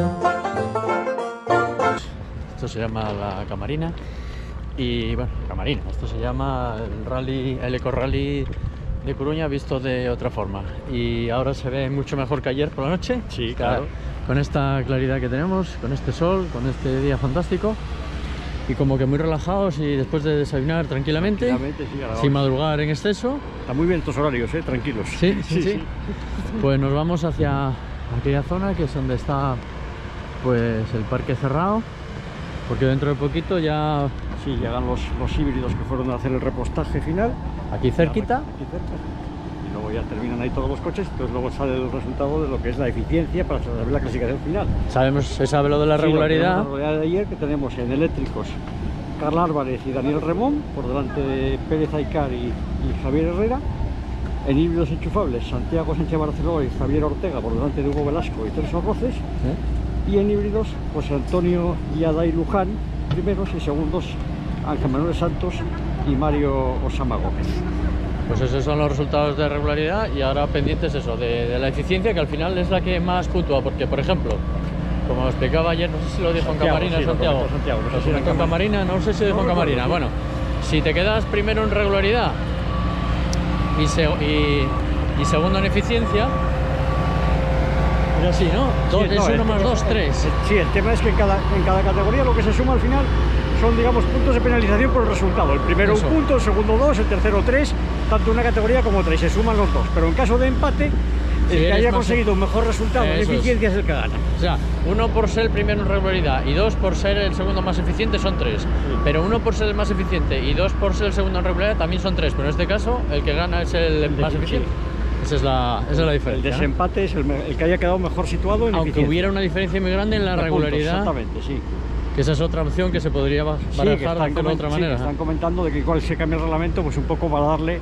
Esto se llama la camarina. Y bueno, camarina, esto se llama el Eco Rally de Coruña visto de otra forma. Y ahora se ve mucho mejor que ayer por la noche. Sí, claro. Con esta claridad que tenemos, con este sol, con este día fantástico. Y como que muy relajados y después de desayunar tranquilamente sin madrugar en exceso. Está muy bien estos horarios, tranquilos. Sí. Pues nos vamos hacia aquella zona que es donde está pues el parque cerrado, porque dentro de poquito ya... Sí, llegan los híbridos que fueron a hacer el repostaje final. Aquí cerquita. Aquí cerca. luego ya terminan ahí todos los coches, entonces luego sale el resultado de lo que es la eficiencia para saber la clasificación final. Se sabe lo de la regularidad. La regularidad de ayer, que tenemos en eléctricos Carl Álvarez y Daniel Remón, por delante de Pérez Aycar y Javier Herrera. En híbridos enchufables, Santiago Sánchez Barceló y Javier Ortega, por delante de Hugo Velasco y Celso Roces. Y en híbridos, José Antonio Yaday Luján, primeros, y segundos Ángel Manuel Santos y Mario Osama Gómez. Pues esos son los resultados de regularidad, y ahora pendientes eso, de la eficiencia, que al final es la que más puntúa, porque por ejemplo, como explicaba ayer, no sé si lo dijo en Camarina, sí, Santiago, no sé si en Camarina, no sé si dijo en Camarina. Bueno, si te quedas primero en regularidad y segundo en eficiencia, es así, ¿no? Es 1 más 2, 3. Sí, el tema es que en cada categoría lo que se suma al final son, digamos, puntos de penalización por el resultado. El primero un punto, el segundo 2, el tercero 3, tanto una categoría como otra, y se suman los dos. Pero en caso de empate, el que haya conseguido un mejor resultado en eficiencia es el que gana. O sea, 1 por ser el primero en regularidad y 2 por ser el segundo más eficiente son 3. Pero 1 por ser el más eficiente y 2 por ser el segundo en regularidad también son 3. Pero en este caso, el que gana es el más eficiente. Esa es la diferencia. El desempate es el que haya quedado mejor situado en aunque eficiencia. Hubiera una diferencia muy grande en la regularidad. Exactamente, sí. Que esa es otra opción que se podría barajar de otra manera. Están comentando de que igual se cambia el reglamento, pues un poco para darle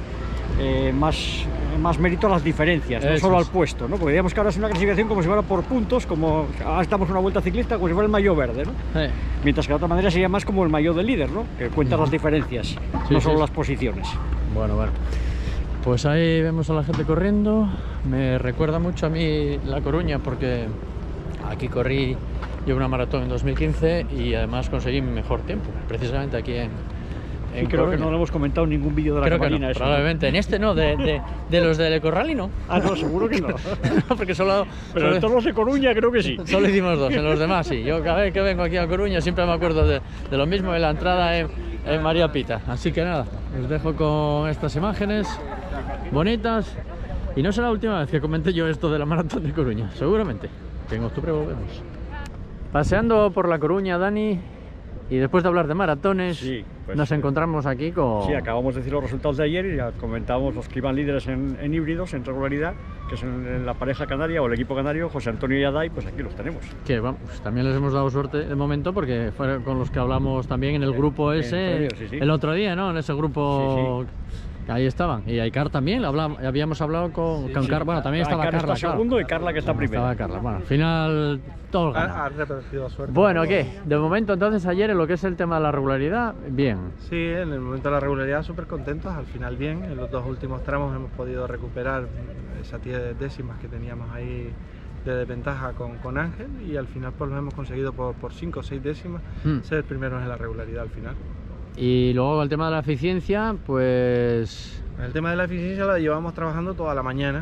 más mérito a las diferencias, no solo al puesto, ¿no? Porque digamos que ahora es una clasificación como si fuera por puntos, como ahora estamos en una vuelta ciclista, como si fuera el maillot verde, ¿no? Mientras que de otra manera sería más como el maillot del líder, ¿no? Que cuenta las diferencias, no solo las posiciones. Bueno. Pues ahí vemos a la gente corriendo. Me recuerda mucho a mí La Coruña, porque aquí corrí yo una maratón en 2015 y además conseguí mi mejor tiempo, precisamente aquí en creo Coruña. que no lo hemos comentado en ningún vídeo de la Camarina. No, probablemente. En este no, de los del Ecorrally no. Ah, no, seguro que no. Porque solo en todos los de Coruña creo que sí. Solo hicimos 2, en los demás sí. Yo cada vez que vengo aquí a Coruña siempre me acuerdo de lo mismo, de la entrada en María Pita. Así que nada, os dejo con estas imágenes bonitas. Y no será la última vez que comente yo esto de la maratón de Coruña, seguramente. Que en octubre volvemos. Paseando por La Coruña, Dani, y después de hablar de maratones, nos encontramos aquí con... Sí, acabamos de decir los resultados de ayer y ya comentábamos los que iban líderes en híbridos, en regularidad, que son la pareja canaria o el equipo canario, José Antonio y Yaday, pues aquí los tenemos. Que vamos, también les hemos dado suerte de momento, porque fueron con los que hablamos también en el grupo ese, el otro día, ¿no? En ese grupo... Ahí estaban, y Aycar también, habíamos hablado con Carla, bueno, también estaba Aycar Carla. Está segundo y Carla que está primero. Estaba Carla, bueno, al final todos ganan. Ha repetido suerte. Bueno, ¿qué? De momento entonces ayer en lo que es el tema de la regularidad, bien. Sí, en el momento de la regularidad súper contentos, al final bien, en los 2 últimos tramos hemos podido recuperar esas 10 décimas que teníamos ahí de desventaja con Ángel, y al final pues lo hemos conseguido por 5 o 6 décimas ser primeros en la regularidad al final. Y luego el tema de la eficiencia, pues... El tema de la eficiencia la llevamos trabajando toda la mañana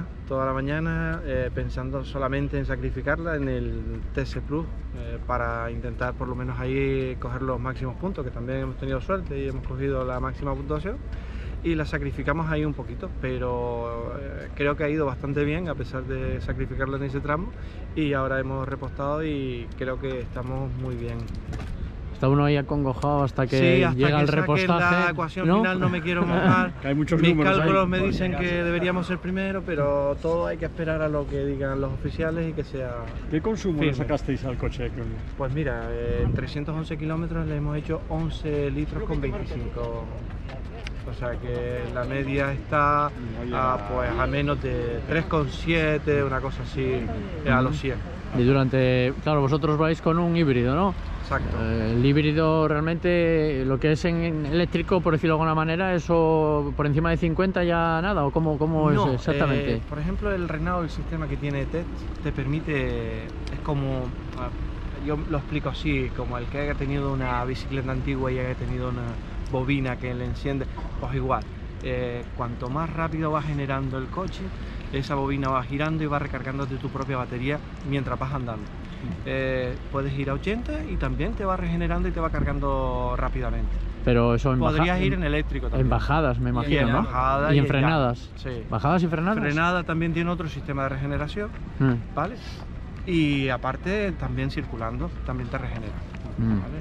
pensando solamente en sacrificarla en el TC Plus para intentar por lo menos ahí coger los máximos puntos, que también hemos tenido suerte y hemos cogido la máxima puntuación, y la sacrificamos ahí un poquito, pero creo que ha ido bastante bien a pesar de sacrificarla en ese tramo, y ahora hemos repostado y creo que estamos muy bien. Está uno ahí acongojado hasta que llega el repostaje. La ecuación final no me quiero mojar. Hay muchos Mis números cálculos ahí. me dicen que deberíamos ser primero, pero todo hay que esperar a lo que digan los oficiales y que sea... ¿Qué consumo le sacasteis al coche? Pues mira, en 311 kilómetros le hemos hecho 11 litros con 25. O sea que la media está pues a menos de 3,7, una cosa así, a los 100. Y claro, vosotros vais con un híbrido, ¿no? Exacto. El híbrido realmente, lo que es en eléctrico, por decirlo de alguna manera, eso por encima de 50 ya nada, ¿o cómo no, es exactamente? Por ejemplo, el Renault, el sistema que tiene TED, te permite, es como, yo lo explico así, como el que haya tenido una bicicleta antigua y haya tenido una bobina que le enciende, pues igual, cuanto más rápido va generando el coche, esa bobina va girando y va recargándote tu propia batería mientras vas andando. Puedes ir a 80 y también te va regenerando y te va cargando rápidamente. Pero eso podrías ir en eléctrico también. En bajadas, me imagino, en ¿no? Bajada y en frenadas. Sí. ¿Bajadas y frenadas? Frenada también tiene otro sistema de regeneración, ¿vale? Y aparte también circulando, también te regenera, ¿vale?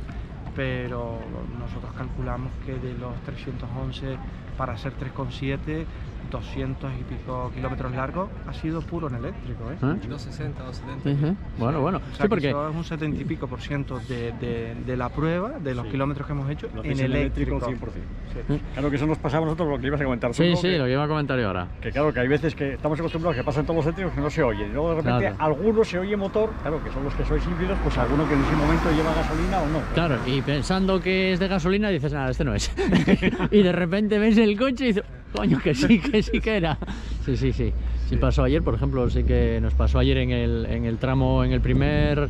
Pero nosotros calculamos que de los 311 para hacer 3,7 200 y pico kilómetros largos ha sido puro en eléctrico, ¿eh? 260, 270. Bueno, bueno. O sea, Sí, que porque... eso es un 70 y pico por ciento de la prueba, de los kilómetros que hemos hecho Lo en hacéis eléctrico. 100%. Sí. Claro que eso nos pasaba a nosotros, lo que ibas a comentar. Sí, tú, sí, que, lo que iba a comentar yo ahora. que claro, que hay veces que estamos acostumbrados que pasan todos los eléctricos que no se oyen. Y luego de repente Claro. algunos se oye motor, claro, que son los que sois híbridos, pues alguno que en ese momento lleva gasolina o no. Claro, y pensando que es de gasolina dices, nada, este no es. Y de repente ves el coche y dices, coño, que sí que era. Sí, sí, sí. Sí pasó ayer, por ejemplo, sí que nos pasó ayer en el tramo, en el primero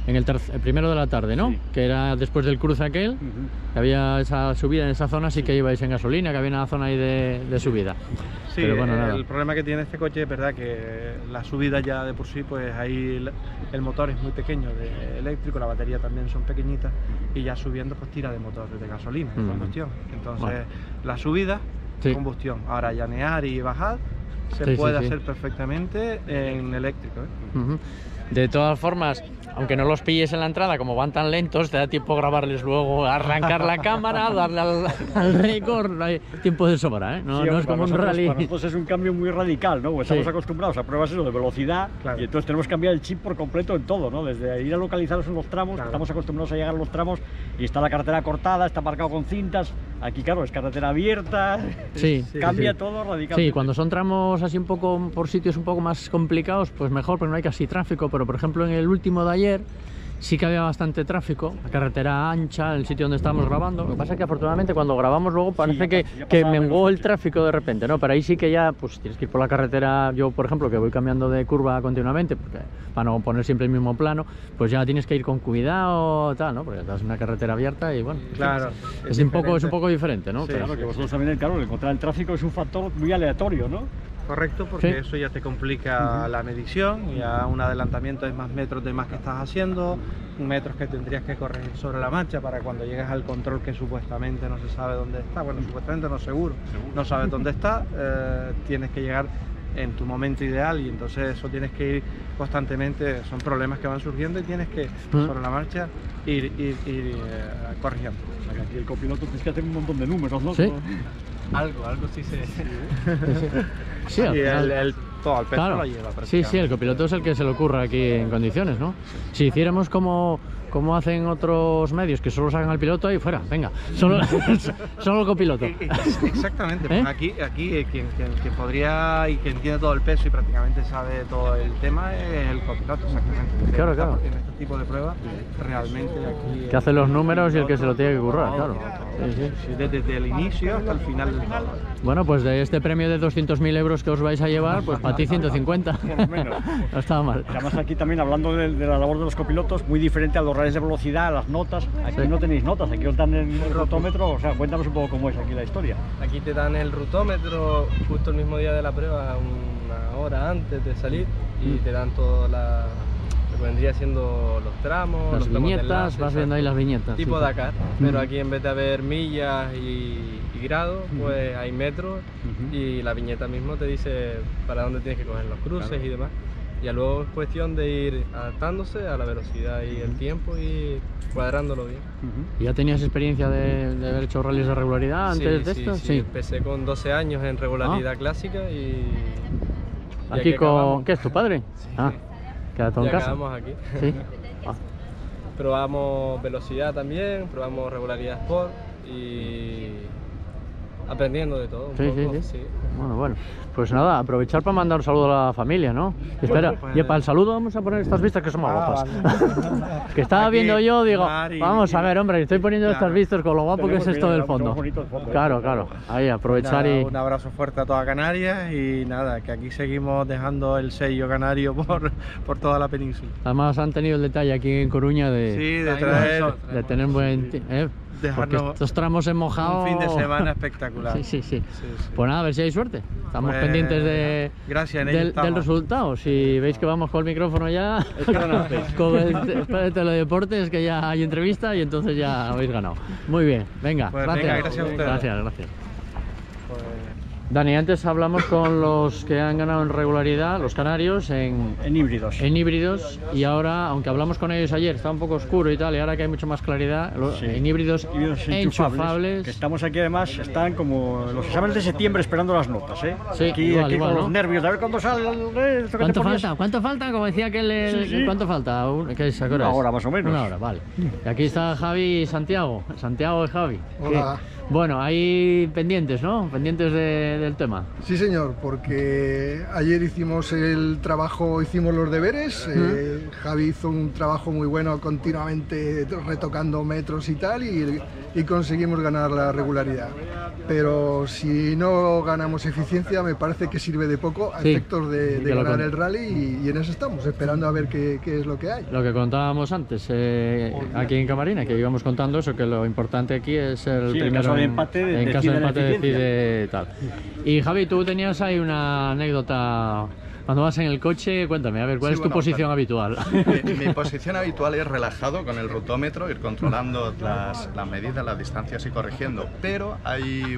de la tarde, ¿no? Sí. Que era después del cruce aquel, que había esa subida en esa zona, sí que ibais en gasolina, que había una zona ahí de subida. Sí, pero bueno, nada. El problema que tiene este coche es verdad que la subida ya de por sí, pues ahí el motor es muy pequeño de eléctrico, la batería también son pequeñitas y ya subiendo pues tira de motor de gasolina, de combustión. Entonces bueno, la subida, sí, combustión. Ahora llanear y bajar se puede hacer perfectamente en eléctrico, ¿eh? De todas formas, aunque no los pilles en la entrada, como van tan lentos, te da tiempo a grabarles luego, a arrancar la cámara, darle al récord, hay tiempo de sobra, ¿eh? No, sí, no es como un rally. Para nosotros es un cambio muy radical, ¿no? Pues estamos acostumbrados a pruebas eso de velocidad, claro, y entonces tenemos que cambiar el chip por completo en todo, ¿no? Desde ir a localizarlos en los tramos, claro, estamos acostumbrados a llegar a los tramos y está la carretera cortada, está marcado con cintas. Aquí, claro, es carretera abierta, sí, cambia todo radicalmente. Sí, cuando son tramos así un poco por sitios un poco más complicados, pues mejor, porque no hay casi tráfico. Pero por ejemplo en el último de ayer sí que había bastante tráfico, la carretera ancha, el sitio donde estábamos grabando. Lo que pasa es que afortunadamente cuando grabamos luego parece que menguó el tráfico de repente, ¿no? Pero ahí sí que ya pues tienes que ir por la carretera. Yo, por ejemplo, que voy cambiando de curva continuamente, porque para no poner siempre el mismo plano, pues ya tienes que ir con cuidado, tal, ¿no? Porque estás en una carretera abierta y bueno, claro, es un poco diferente, ¿no? Sí, claro, que vosotros también, claro, encontrar el tráfico es un factor muy aleatorio, ¿no? Correcto, porque eso ya te complica la medición, ya un adelantamiento es más metros de más que estás haciendo, metros que tendrías que corregir sobre la marcha para cuando llegues al control que supuestamente no se sabe dónde está, bueno, supuestamente no, seguro, no sabes dónde está, tienes que llegar en tu momento ideal y entonces eso tienes que ir constantemente, son problemas que van surgiendo y tienes que sobre la marcha ir corrigiendo. O sea, que aquí el copiloto tienes que hacer un montón de números, ¿no? ¿Sí? Algo sí se... Sí, todo el peso claro, lo lleva. Sí, el copiloto es el que se le ocurre aquí en condiciones, ¿no? Si hiciéramos como hacen otros medios, que solo sacan al piloto ahí fuera, venga, solo el copiloto. Exactamente, pues aquí quien podría y quien tiene todo el peso y prácticamente sabe todo el tema es el copiloto, exactamente. Claro. En este tipo de pruebas, realmente aquí... Que hace los números y el que se lo tiene que currar, claro. Sí, desde el inicio hasta el final del todo. Bueno, pues de este premio de 200.000 euros que os vais a llevar, pues para ti 150. No estaba mal. Además aquí también hablando de la labor de los copilotos, muy diferente a los rallies de velocidad, las notas. Aquí no tenéis notas, aquí os dan el rutómetro. O sea, cuéntanos un poco cómo es aquí la historia. Aquí te dan el rutómetro justo el mismo día de la prueba, una hora antes de salir, y te dan toda lo que vendría siendo los tramos, las los viñetas, vas viendo ahí las viñetas. Tipo Dakar, pero aquí en vez de haber millas y grados, pues hay metros y la viñeta mismo te dice para dónde tienes que coger los cruces y demás. Y luego es cuestión de ir adaptándose a la velocidad y el tiempo y cuadrándolo bien. ¿Y ya tenías experiencia de haber hecho rallies de regularidad antes de esto? Sí, empecé con 12 años en regularidad clásica y... ¿Aquí con... ¿Qué es tu padre? Sí. Queda todo en casa. Acabamos aquí. Sí. Probamos velocidad también, probamos regularidad sport y... aprendiendo de todo un poco. Sí. Bueno, pues nada, aprovechar para mandar un saludo a la familia, ¿no? Espera, pues, y para el saludo vamos a poner estas vistas que son más guapas. Vale. Que estaba aquí, viendo yo, digo, vamos a ver, hombre, estoy poniendo estas vistas con lo guapo que es esto del fondo. Claro, ahí aprovechar y... Un abrazo fuerte a toda Canarias y nada, que aquí seguimos dejando el sello canario por toda la península. Además han tenido el detalle aquí en Coruña de tener buen... porque estos tramos en mojado... Un fin de semana espectacular. Sí. Pues nada, a ver si hay suerte. Estamos pendientes del resultado. Si veis que vamos con el micrófono ya, con el teledeportes, que ya hay entrevista y entonces ya habéis ganado. Muy bien, venga, pues gracias. Venga, gracias a ustedes. Gracias. Pues... Dani, antes hablamos con los que han ganado en regularidad, los canarios, en híbridos. En híbridos, y ahora, aunque hablamos con ellos ayer, está un poco oscuro y tal, y ahora que hay mucho más claridad, en híbridos enchufables. Que estamos aquí además, están como los exámenes de septiembre esperando las notas, ¿eh? Sí, aquí, igual, aquí igual, con ¿no? los nervios, a ver cuándo sale. ¿Cuánto falta? Como decía aquel, Sí. ¿cuánto falta? ¿Qué es? Una hora más o menos. Una hora, vale. Y aquí está Javi y Santiago. Santiago y Javi. Hola. Bueno, ahí pendientes, ¿no? Pendientes del tema. Sí, señor, porque ayer hicimos el trabajo, hicimos los deberes. Javi hizo un trabajo muy bueno, continuamente retocando metros y tal, y conseguimos ganar la regularidad. Pero si no ganamos eficiencia, me parece que sirve de poco a efectos de ganar el rally, y en eso estamos, esperando a ver qué es lo que hay. Lo que contábamos antes, aquí en Camarina, que íbamos contando eso, que lo importante aquí es el primero en caso de empate decide tal. Y Javi, tú tenías ahí una anécdota. Cuando vas en el coche, cuéntame, a ver, ¿cuál es tu posición habitual? Mi posición habitual es relajado con el rutómetro, ir controlando las medidas, las distancias y corrigiendo, pero hay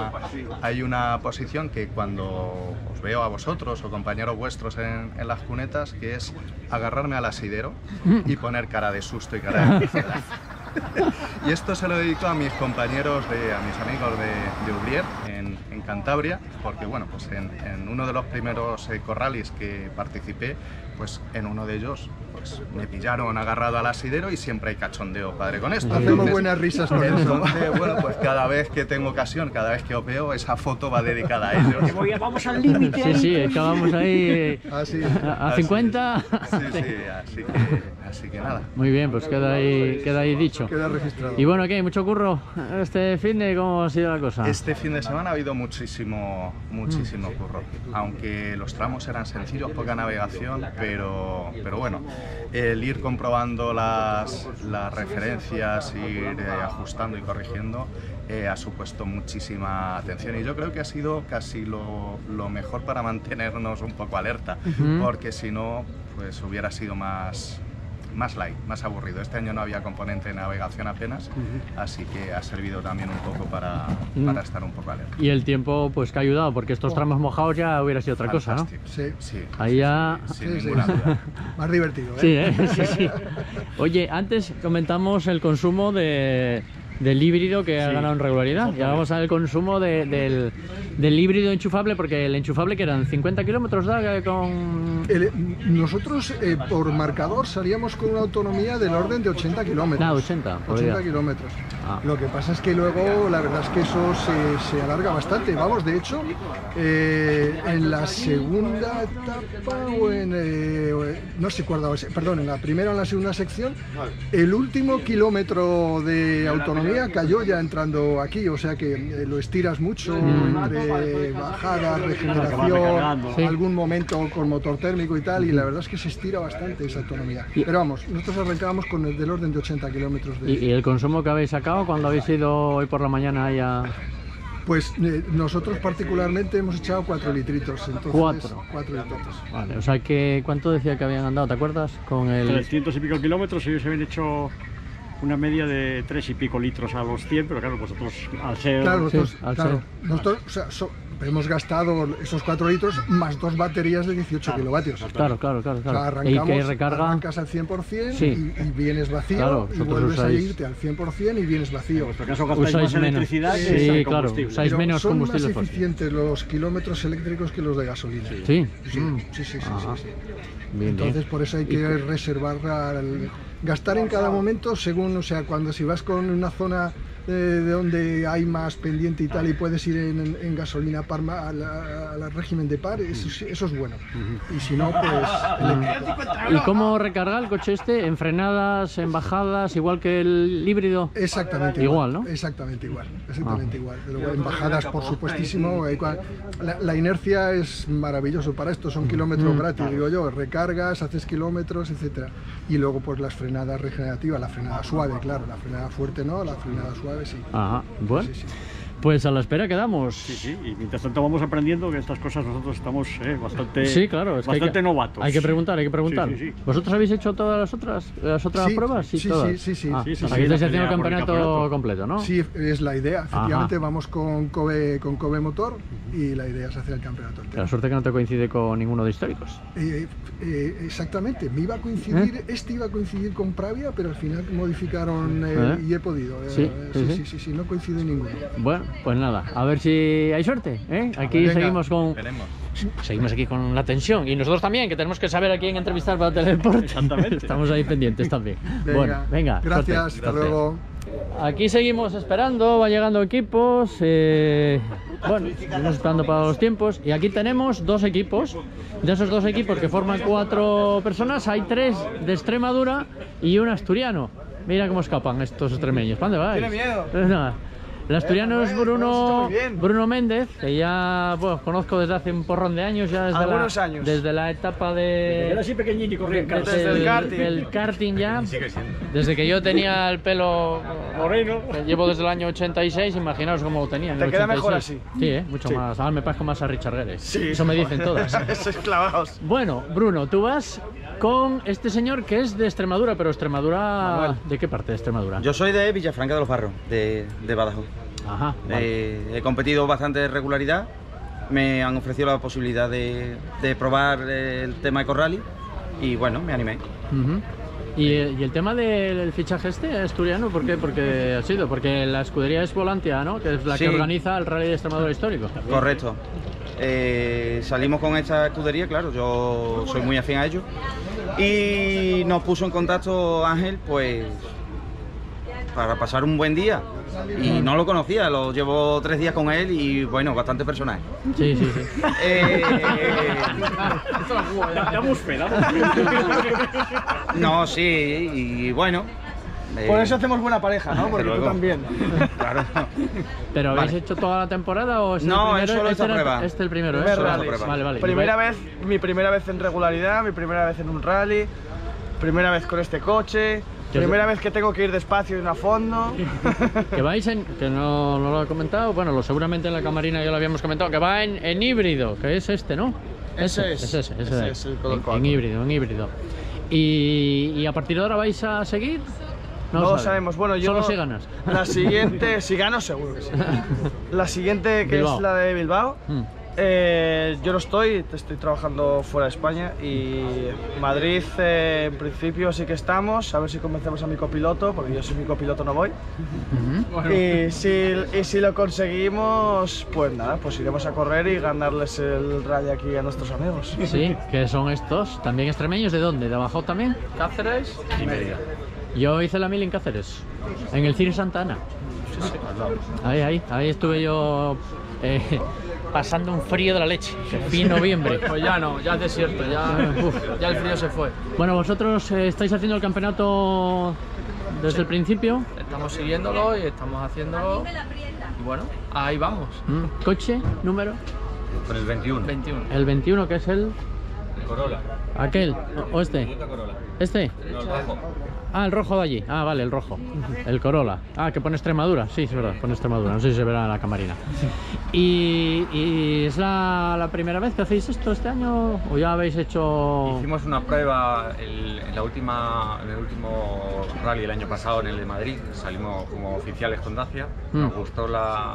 una posición que cuando os veo a vosotros o compañeros vuestros en las cunetas, que es agarrarme al asidero y poner cara de susto y cara de ansiedad. Y esto se lo dedico a mis compañeros, a mis amigos de Ubrier, en Cantabria, porque bueno, pues en uno de los primeros corrales que participé, pues en uno de ellos pues me pillaron agarrado al asidero y siempre hay cachondeo, padre, con esto. Hacemos buenas risas con eso. Entonces, bueno, pues cada vez que tengo ocasión, cada vez que os veo, esa foto va dedicada a ellos. Vamos al límite. Sí, es que vamos ahí a 50. Sí, así que nada. Muy bien, pues queda ahí dicho. Queda registrado. Y bueno, ¿qué? ¿Mucho curro este fin de? ¿Cómo ha sido la cosa? Este fin de semana ha habido muchísimo curro, aunque los tramos eran sencillos, poca navegación, pero bueno, el ir comprobando las referencias, ir ajustando y corrigiendo, ha supuesto muchísima atención, y yo creo que ha sido casi lo mejor para mantenernos un poco alerta, porque si no, pues hubiera sido más light, más aburrido. Este año no había componente de navegación apenas, así que ha servido también un poco para estar un poco alerta. Y el tiempo pues que ha ayudado, porque estos tramos mojados ya hubiera sido otra cosa, ¿no? Sí. Ahí ya... Sin ninguna duda. Más divertido, ¿eh? Sí. Oye, antes comentamos el consumo del híbrido que ha ganado en regularidad. Y ahora vamos a ver el consumo del híbrido enchufable, porque el enchufable que eran 50 kilómetros con... Nosotros por marcador salíamos con una autonomía del orden de 80 kilómetros. 80 kilómetros. Lo que pasa es que luego la verdad es que eso se alarga bastante. Vamos, de hecho, en la segunda etapa o no sé cuál, perdón, en la primera o en la segunda sección, el último kilómetro de autonomía cayó ya entrando aquí, o sea que lo estiras mucho entre bajadas, regeneración, algún momento con motor térmico y tal, y la verdad es que se estira bastante esa autonomía. Pero vamos, nosotros arrancábamos con el del orden de 80 kilómetros. ¿Y el consumo que habéis sacado cuando habéis ido hoy por la mañana ya? Pues nosotros particularmente hemos echado 4 litritos. Entonces, 4 litritos. Vale, o sea que ¿cuánto decía que habían andado? ¿Te acuerdas? Con el 300 y pico kilómetros, ellos habían hecho una media de 3 y pico litros a los 100, pero claro, vosotros al ser... Claro, nosotros o sea, hemos gastado esos 4 litros más 2 baterías de 18 kilovatios. Claro. O sea, arrancas al 100% y vienes vacío, y vuelves a irte al 100% y vienes vacío. En vuestro caso gastáis más electricidad que combustible. Usáis menos combustible. Son más eficientes los kilómetros eléctricos que los de gasolina. Sí. Entonces por eso hay que reservar, gastar en cada momento según, o sea, si vas con una zona de donde hay más pendiente y tal, y puedes ir en gasolina par al régimen de par, eso es bueno. Y si no, pues... ¿Y cómo recarga el coche este? ¿En frenadas, en bajadas, igual que el híbrido? Exactamente igual, ¿no? Exactamente igual. Pero en bajadas, por supuestísimo, la inercia es maravilloso para esto, son kilómetros gratis, digo yo, recargas, haces kilómetros, etcétera. Y luego pues las frenadas regenerativas, la frenada suave, claro, la frenada fuerte no, la frenada suave sí. Ajá, bueno. Sí. Pues a la espera quedamos. Sí, y mientras tanto vamos aprendiendo que estas cosas nosotros estamos bastante, sí, claro, es bastante que novatos. Hay que preguntar. Sí. ¿Vosotros habéis hecho todas las otras pruebas? Sí. Aquí estáis haciendo el campeonato completo, ¿no? Sí, es la idea. Efectivamente, vamos con Kobe Motor y la idea es hacer el campeonato entero. La suerte que no te coincide con ninguno de históricos. Exactamente, me iba a coincidir, iba a coincidir con Pravia, pero al final modificaron y he podido. Sí, no coincide ninguno. Bueno, pues nada, a ver si hay suerte. Aquí seguimos aquí con la tensión y nosotros también, que tenemos que saber a quién entrevistar para Teledeporte. Exactamente. Estamos ahí pendientes también. Venga, gracias, hasta luego. Aquí seguimos esperando, van llegando equipos. Estamos esperando para los tiempos. Y aquí tenemos 2 equipos. De esos 2 equipos que forman 4 personas, hay 3 de Extremadura y un asturiano. Mira cómo escapan estos extremeños. ¿Para dónde vais? Tiene miedo. Pues nada. El asturiano es Bruno Méndez, que ya conozco desde hace un porrón de años, ya desde la etapa de... Era así pequeñito y corría. Desde el karting ya, desde que yo tenía el pelo moreno, que llevo desde el año 86, imaginaos cómo lo tenía. ¿Te queda mejor así? Sí, mucho más. Ahora me parezco más a Richard Gere. Sí. Eso me dicen todas. Sois clavados. Bueno, Bruno, tú vas con este señor que es de Extremadura, pero Extremadura... ¿De qué parte de Extremadura? Yo soy de Villafranca de los Barros, de Badajoz. Ajá, he competido bastante regularidad, me han ofrecido la posibilidad de probar el tema EcoRally y bueno, me animé. ¿Y el tema del fichaje asturiano, por qué? Porque la escudería es Volantia, ¿no? Que es la que organiza el Rally de Extremadura histórico. Correcto. Salimos con esta escudería, claro, yo soy muy afín a ellos y nos puso en contacto Ángel, pues para pasar un buen día. Y no lo conocía, lo llevo 3 días con él y bueno, bastante personaje. Sí. Damos fe. No, sí, y bueno. Por eso hacemos buena pareja, ¿no? Porque tú también. Claro. ¿Pero habéis hecho toda la temporada o es no, el primero? Es solo esta prueba. Este es el primero, Primer rally. Vale. Mi primera vez en regularidad, mi primera vez en un rally, primera vez con este coche. Primera vez que tengo que ir despacio y no a fondo. Que vais que no lo he comentado, bueno, seguramente en la camarina ya lo habíamos comentado, que va en híbrido, que es este, ¿no? Ese es el Color 4. En híbrido. ¿Y a partir de ahora vais a seguir? No lo sabemos. Bueno, yo... Solo si ganas. La siguiente, si gano seguro que sí. La siguiente, que Bilbao. Es la de Bilbao. Yo no estoy trabajando fuera de España y Madrid en principio sí que estamos, a ver si convencemos a mi copiloto, porque yo soy mi copiloto, no voy. Y si lo conseguimos, pues nada, pues iremos a correr y ganarles el rally aquí a nuestros amigos. Sí, que son estos, también extremeños, ¿de dónde? ¿De abajo también? Cáceres y Mérida. Yo hice la 1000 en Cáceres, en el Cine Santa Ana. Ahí estuve yo pasando un frío de la leche, fin noviembre. Pues ya no, ya es desierto, ya el frío se fue. Bueno, vosotros estáis haciendo el campeonato desde el principio. Estamos siguiéndolo y estamos haciéndolo y bueno, ahí vamos. ¿Coche? ¿Número? Con el 21. El 21, que es el Corolla. ¿Aquel? ¿O este? Corolla. ¿Este? No, el rojo. Ah, el rojo de allí. Ah, vale, el rojo. El Corolla. Ah, que pone Extremadura. Sí, es verdad, pone Extremadura. No sé si se verá en la camarina. ¿Y es la primera vez que hacéis esto este año? ¿O ya habéis hecho...? Hicimos una prueba en el último rally el año pasado, en el de Madrid. Salimos como oficiales con Dacia. Nos gustó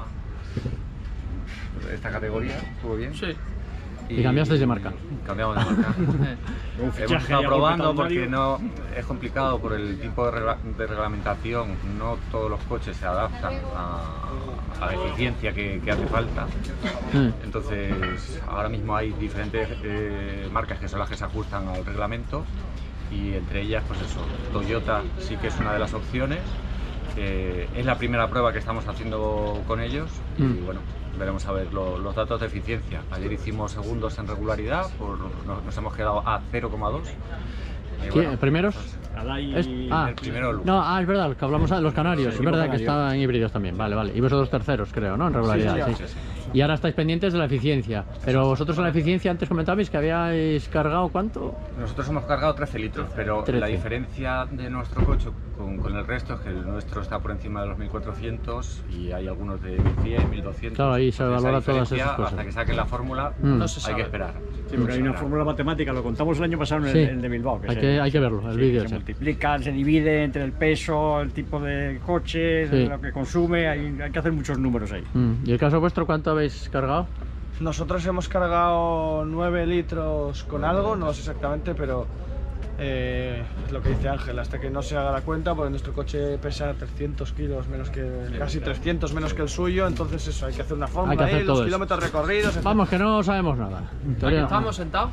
esta categoría. ¿Estuvo bien? Sí. ¿Y cambiasteis de marca? Cambiamos de marca. Hemos estado probando porque no es complicado por el tipo de reglamentación. No todos los coches se adaptan a la eficiencia que hace falta. Entonces, ahora mismo hay diferentes marcas que son las que se ajustan al reglamento y entre ellas, pues eso, Toyota sí que es una de las opciones. Es la primera prueba que estamos haciendo con ellos y bueno, veremos a ver los datos de eficiencia. Ayer hicimos segundos en regularidad, nos hemos quedado a 0,2. Bueno, ¿primeros? El primero Luca. No, es verdad, que hablamos de los canarios, es verdad que estaban híbridos también, vale. Y vosotros terceros, creo, ¿no? En regularidad, sí. Y ahora estáis pendientes de la eficiencia. Pero vosotros en la eficiencia antes comentabais que habíais cargado ¿cuánto? Nosotros hemos cargado 13 litros, pero 13. La diferencia de nuestro coche con el resto es que el nuestro está por encima de los 1400 y hay algunos de 1100, 1200. Claro, ahí se valora todas esas cosas. Hasta que saquen la fórmula, hay que esperar. Sí, porque hay una fórmula matemática, lo contamos el año pasado en el de Bilbao. Hay que verlo, el vídeo. Se multiplica, se divide entre el peso, el tipo de coche, lo que consume, hay que hacer muchos números ahí. ¿Y el caso vuestro cuánto habéis cargado? Nosotros hemos cargado 9 litros con algo, no sé exactamente, pero es lo que dice Ángel, hasta que no se haga la cuenta, porque nuestro coche pesa 300 kilos menos que, casi 300 menos que el suyo, entonces eso, hay que hacer una fórmula ahí, los kilómetros recorridos, etc. Vamos, que no sabemos nada. Estamos sentados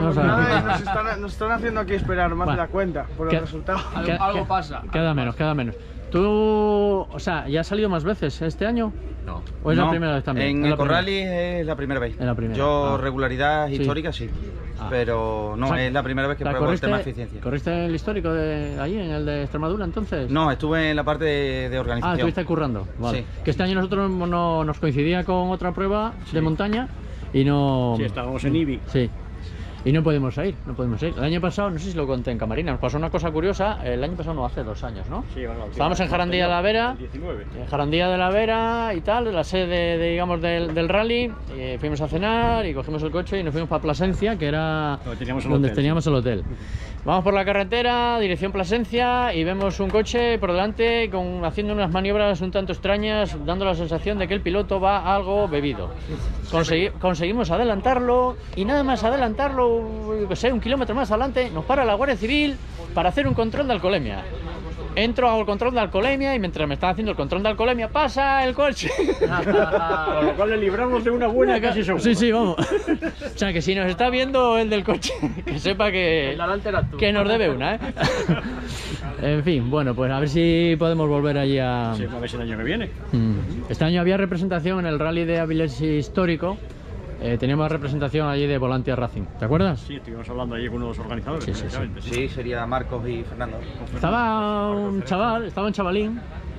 Nos están haciendo aquí esperar más de la cuenta por el resultado. Algo pasa. Queda menos. ¿Tú, o sea, ya has salido más veces este año? No. ¿O es la primera vez también? En el Corrali es la primera vez. Yo regularidad histórica sí. Pero no, es la primera vez que pruebo el tema de eficiencia. ¿Corriste el histórico de allí, en el de Extremadura entonces? No, estuve en la parte de organización. Estuviste currando. Vale. Sí. Que este año nosotros nos coincidía con otra prueba de montaña y no... Sí, estábamos en Ibi. Sí. Y no podemos ir. El año pasado, no sé si lo conté en Camarina, nos pasó una cosa curiosa, el año pasado no, hace 2 años, ¿no? Sí, bueno, estábamos en Jarandilla de la Vera, en Jarandilla de la Vera y tal, la sede digamos del rally, fuimos a cenar y cogimos el coche y nos fuimos para Plasencia, que era donde teníamos el hotel. Vamos por la carretera, dirección Plasencia, y vemos un coche por delante haciendo unas maniobras un tanto extrañas, dando la sensación de que el piloto va algo bebido. Conseguimos adelantarlo y nada más adelantarlo, yo qué sé, 1 kilómetro más adelante, nos para la Guardia Civil para hacer un control de alcoholemia. Entro, hago el control de alcoholemia y mientras me están haciendo el control de alcoholemia pasa el coche. Con lo cual le libramos de una buena casi seguro. Sí, vamos. O sea, que si nos está viendo el del coche, que sepa que nos debe una, ¿eh? En fin, bueno, pues a ver si podemos volver allí a... Sí, a ver si el año que viene. Este año había representación en el Rally de Avilés histórico. Teníamos representación allí de Volantia Racing, ¿te acuerdas? Sí, estuvimos hablando allí con uno de los organizadores. Sí, sería Marcos y Fernando. Estaba un chavalín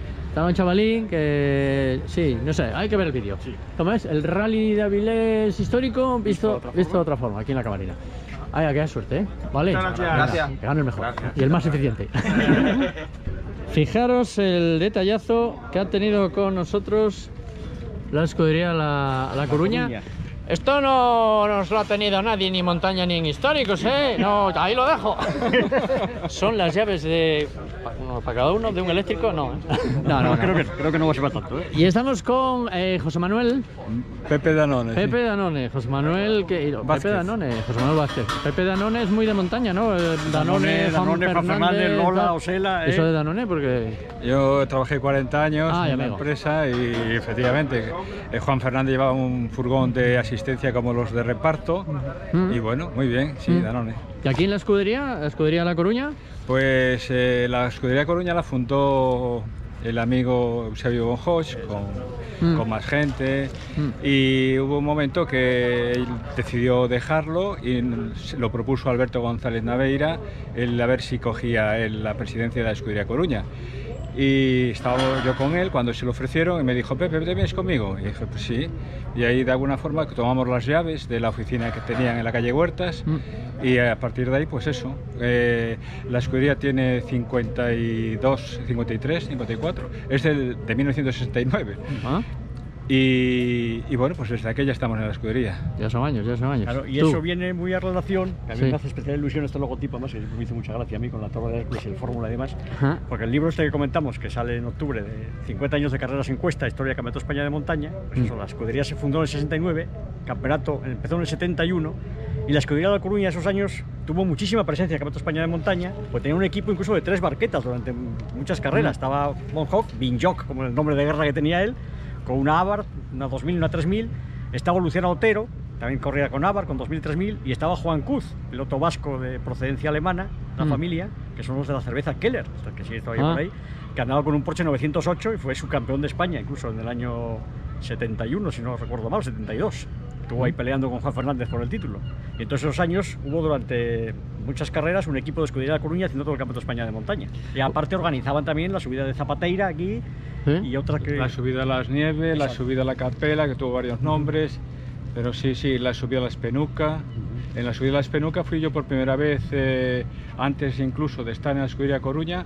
que... Sí, no sé, hay que ver el vídeo. ¿Cómo es? El Rally de Avilés histórico visto de otra forma, aquí en la Camarina. Ay, qué suerte, ¿eh? Vale. Gracias. Que gane el mejor. Gracias. Y el más eficiente. Fijaros el detallazo que ha tenido con nosotros la escudería La Coruña. Esto no nos lo ha tenido nadie, ni montaña ni en históricos, ¿eh? No, ahí lo dejo. Son las llaves de... ¿Para cada uno de un eléctrico? No. No. Creo que no va a ser para tanto, ¿eh? Y estamos con José Manuel. Pepe Danone. Pepe Danone, José Manuel Pepe Danone, José Manuel Vázquez. Pepe Danone es muy de montaña, ¿no? Danone, Juan Fernández, Lola, Osela. Eso de Danone, porque... Yo trabajé 40 años en la amigo. empresa y efectivamente Juan Fernández llevaba un furgón de asistencia como los de reparto y bueno, muy bien, sí, Danone. ¿Y aquí en la escudería La Coruña? Pues la escudería Coruña la fundó el amigo Eusebio Bonjoch con más gente y hubo un momento que él decidió dejarlo y lo propuso Alberto González Naveira el a ver si cogía él la presidencia de la escudería Coruña. Y estaba yo con él cuando se lo ofrecieron y me dijo, Pepe, ¿te vienes conmigo? Y dije, pues sí. Y ahí de alguna forma tomamos las llaves de la oficina que tenían en la calle Huertas y a partir de ahí, pues eso. La escudería tiene 52, 53, 54. Es de 1969. Y bueno, pues desde aquella estamos en la escudería. Ya son años. Claro, y eso viene muy a relación, que a mí me hace especial ilusión este logotipo, además, que me hizo mucha gracia a mí con la Torre de Hércules y el Fórmula y demás, porque el libro este que comentamos, que sale en octubre, de 50 años de carreras en cuesta, Historia del Campeonato de España de Montaña, pues eso, la escudería se fundó en el 69, campeonato empezó en el 71, y la escudería de La Coruña esos años tuvo muchísima presencia en el Campeonato de España de Montaña, pues tenía un equipo incluso de 3 barquetas durante muchas carreras. Estaba Von Hock, Binjock, como el nombre de guerra que tenía él, con una Abarth, una 2000 y una 3000, estaba Luciano Otero, también corría con Abarth, con 2000 y 3000, y estaba Juan Cuz, piloto vasco de procedencia alemana, la familia, que son los de la cerveza Keller, que sigue todavía por ahí, que andaba con un Porsche 908 y fue subcampeón de España, incluso en el año 71, si no recuerdo mal, 72. Estuvo ahí peleando con Juan Fernández por el título. Y en todos esos años hubo durante muchas carreras un equipo de Escudería La Coruña haciendo todo el Campeonato de España de montaña. Y aparte organizaban también la subida de Zapateira aquí y otras que... La subida a las Nieves, la subida a la Capela, que tuvo varios nombres, pero sí, la subida a la Espenuca. En la subida a la Espenuca fui yo por primera vez, antes incluso de estar en la Escudería Coruña.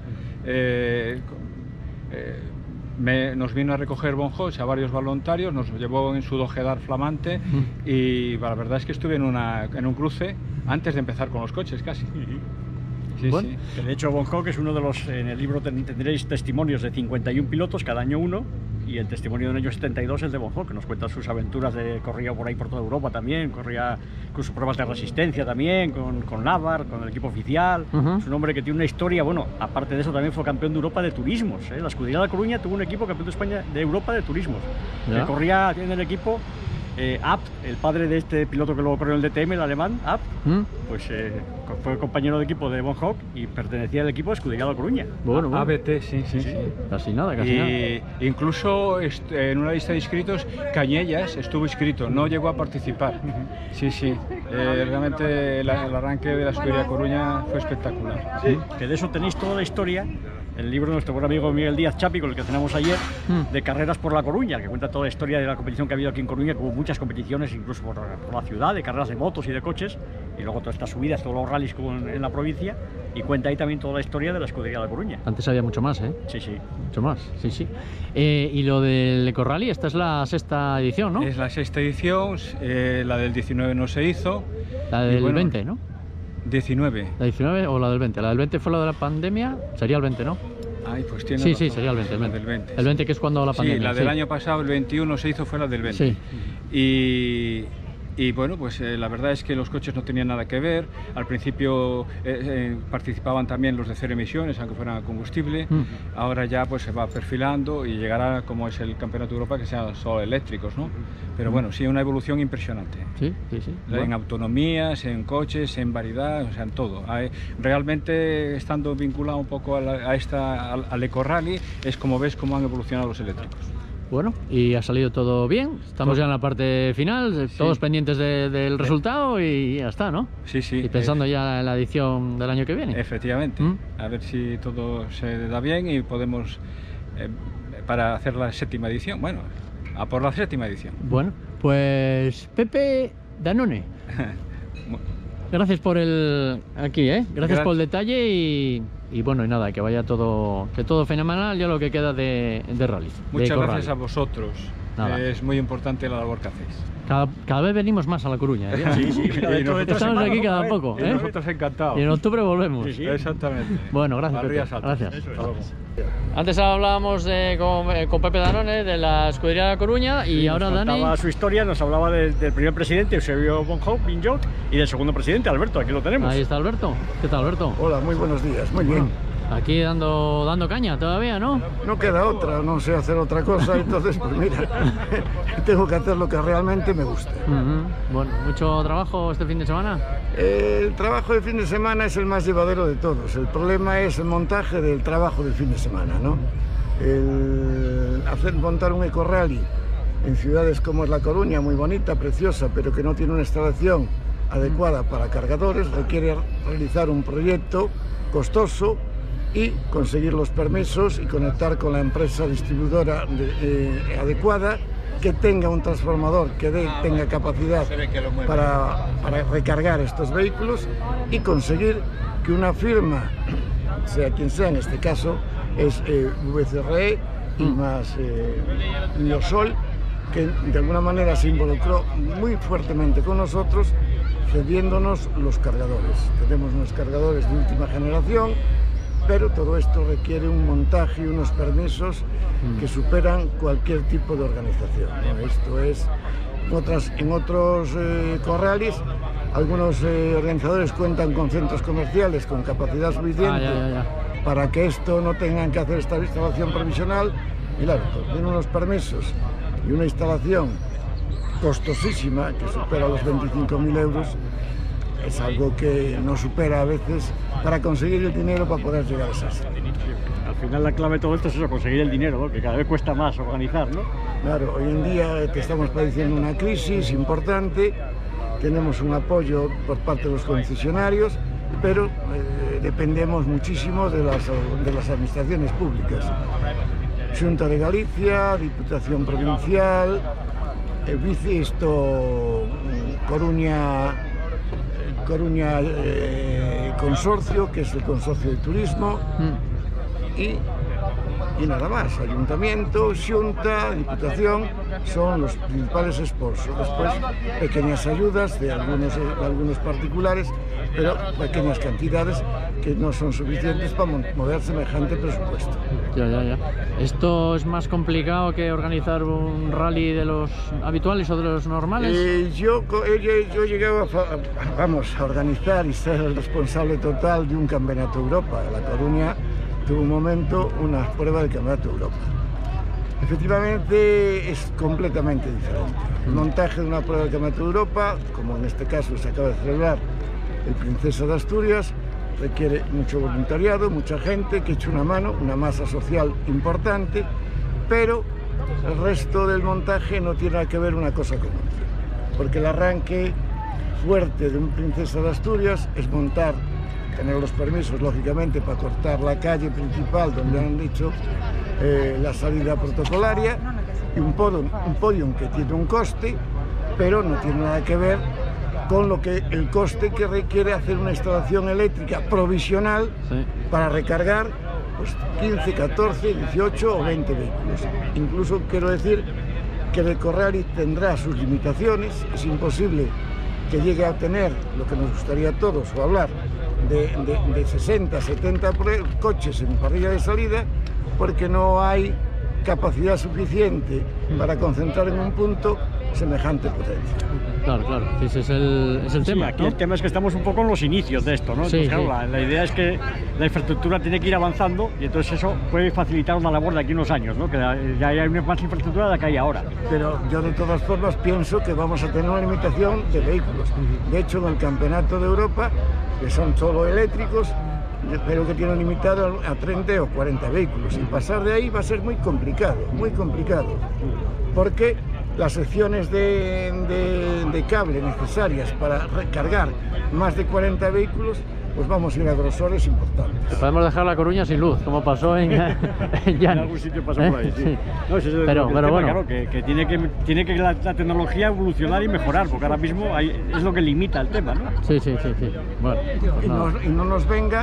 Nos vino a recoger Von Hosch a varios voluntarios, nos llevó en su Dojedar flamante y la verdad es que estuve en un cruce antes de empezar con los coches casi. Bueno, que de hecho Von Hosch es uno de los, en el libro tendréis testimonios de 51 pilotos, cada año uno, y el testimonio del año 72 es de Von Hosch, que nos cuenta sus aventuras, corría por ahí por toda Europa también, corría con sus pruebas de resistencia también, con Navar, con el equipo oficial. Es un hombre que tiene una historia, bueno, aparte de eso también fue campeón de Europa de turismos, La Escudería de La Coruña tuvo un equipo campeón de España de Europa de turismos, que corría en el equipo Abt, el padre de este piloto que luego corrió el DTM, el alemán, Abt, pues fue compañero de equipo de Von Hosch y pertenecía al equipo de Escudería de La Coruña. Bueno. ABT, sí. Casi nada. Incluso en una lista de inscritos, Cañellas estuvo inscrito, no llegó a participar. Realmente el arranque de la Escudería Coruña fue espectacular. Que de eso tenéis toda la historia. El libro de nuestro buen amigo Miguel Díaz Chapi, con el que cenamos ayer, de Carreras por La Coruña, que cuenta toda la historia de la competición que ha habido aquí en Coruña, que hubo muchas competiciones, incluso por la ciudad, de carreras de motos y de coches, y luego todas estas subidas, todos los rallies en la provincia, y cuenta ahí también toda la historia de la Escudería de La Coruña. Antes había mucho más, ¿eh? Sí. Mucho más, sí. Y lo del Ecorrally, esta es la 6ª edición, ¿no? Es la 6ª edición, la del 19 no se hizo. La del 20, ¿no? 19. ¿La 19 o la del 20? La del 20 fue la de la pandemia, sería el 20, ¿no? Ay, pues tiene sí, razón. Sería el 20. Del 20. El 20 que es cuando la pandemia. Sí, la del año pasado, el 21 se hizo, fue la del 20. Y bueno, pues la verdad es que los coches no tenían nada que ver. Al principio participaban también los de cero emisiones, aunque fueran a combustible. Ahora ya pues se va perfilando y llegará, como es el Campeonato de Europa, que sean solo eléctricos, ¿no? Pero bueno, sí, una evolución impresionante. Sí. En autonomías, en coches, en variedad, o sea, en todo. Realmente, estando vinculado un poco al Ecorrally, es como ves cómo han evolucionado los eléctricos. Bueno, y ha salido todo bien, estamos ya en la parte final, todos pendientes del resultado y ya está, ¿no? Sí. Y pensando ya en la edición del año que viene. Efectivamente, a ver si todo se da bien y podemos, para hacer la 7ª edición, bueno, a por la 7ª edición. Bueno, pues Pepe Danone. Gracias por Gracias por el detalle y bueno, y nada, que vaya todo fenomenal ya lo que queda de rally. Muchas gracias a vosotros. Es muy importante la labor que hacéis. Cada vez venimos más a La Coruña. Sí. Estamos aquí cada poco. Y nosotros encantados. Y en octubre volvemos. Sí. Exactamente. Bueno, gracias, Pepe. Gracias. Antes hablábamos con Pepe Danone de la Escudería de La Coruña y ahora Dani... Nos contaba su historia, nos hablaba del primer presidente, Eusebio Von Hosch, y del segundo presidente, Alberto, aquí lo tenemos. Ahí está Alberto. ¿Qué tal, Alberto? Hola, muy buenos días, muy bien. Aquí dando caña todavía, ¿no? No queda otra, no sé hacer otra cosa, entonces pues mira, tengo que hacer lo que realmente me gusta. Bueno, ¿mucho trabajo este fin de semana? El trabajo de fin de semana es el más llevadero de todos. El problema es el montaje del trabajo del fin de semana, ¿no? Montar un ecorrally en ciudades como es La Coruña, muy bonita, preciosa, pero que no tiene una instalación adecuada para cargadores, requiere realizar un proyecto costoso y conseguir los permisos y conectar con la empresa distribuidora adecuada, que tenga un transformador que tenga capacidad para recargar estos vehículos y conseguir que una firma, sea quien sea, en este caso es VCRE y más Liosol, que de alguna manera se involucró muy fuertemente con nosotros, cediéndonos los cargadores. Tenemos unos cargadores de última generación, pero todo esto requiere un montaje y unos permisos que superan cualquier tipo de organización, ¿no? Esto es, en otros corrales, algunos organizadores cuentan con centros comerciales con capacidad suficiente para que esto no tengan que hacer esta instalación provisional, y claro, tienen unos permisos y una instalación costosísima que supera los 25.000 euros. Es algo que no supera a veces para conseguir el dinero para poder llegar a esas. Al final la clave de todo esto es eso, conseguir el dinero, ¿no? Que cada vez cuesta más organizar, ¿no? Claro, hoy en día que estamos padeciendo una crisis importante, tenemos un apoyo por parte de los concesionarios, pero dependemos muchísimo de las administraciones públicas. Xunta de Galicia, Diputación Provincial, Coruña Consorcio, que es el Consorcio de Turismo, y nada más. Ayuntamiento, Xunta, Diputación son los principales sponsors. Después pequeñas ayudas de algunos particulares, pero pequeñas cantidades que no son suficientes para mover semejante presupuesto. Ya. ¿Esto es más complicado que organizar un rally de los habituales o de los normales? Yo he llegado a organizar y ser el responsable total de un campeonato de Europa. La Coruña tuvo un momento una prueba del campeonato de Europa. Efectivamente es completamente diferente. El montaje de una prueba del campeonato de Europa, como en este caso se acaba de celebrar el Princesa de Asturias, requiere mucho voluntariado, mucha gente que eche una mano, una masa social importante, pero el resto del montaje no tiene nada que ver una cosa con otra, porque el arranque fuerte de un Princesa de Asturias es montar, tener los permisos lógicamente para cortar la calle principal donde han dicho la salida protocolaria, y un podium que tiene un coste, pero no tiene nada que ver con el coste que requiere hacer una instalación eléctrica provisional para recargar pues, 15, 14, 18 o 20 vehículos. Incluso quiero decir que el Ecorrally tendrá sus limitaciones, es imposible que llegue a tener lo que nos gustaría a todos, o hablar de 60, 70 coches en parrilla de salida, porque no hay capacidad suficiente para concentrar en un punto semejante potencia. Claro, ese es el tema. Aquí, ¿no? El tema es que estamos un poco en los inicios de esto, ¿no? Entonces, claro, la idea es que la infraestructura tiene que ir avanzando, y entonces eso puede facilitar una labor de aquí unos años, ¿no? Que ya hay más infraestructura de la que hay ahora. Pero yo de todas formas pienso que vamos a tener una limitación de vehículos. De hecho, en el Campeonato de Europa, que son solo eléctricos, pero que tienen limitado a 30 o 40 vehículos, y pasar de ahí va a ser muy complicado, porque las secciones de cable necesarias para recargar más de 40 vehículos, pues vamos a ir a grosores importantes. Podemos dejar La Coruña sin luz, como pasó en En algún sitio pasó por ahí, sí. No, pero bueno, claro, que tiene que la tecnología evolucionar y mejorar, porque ahora mismo es lo que limita el tema, ¿no? Sí. Bueno, pues y no nos venga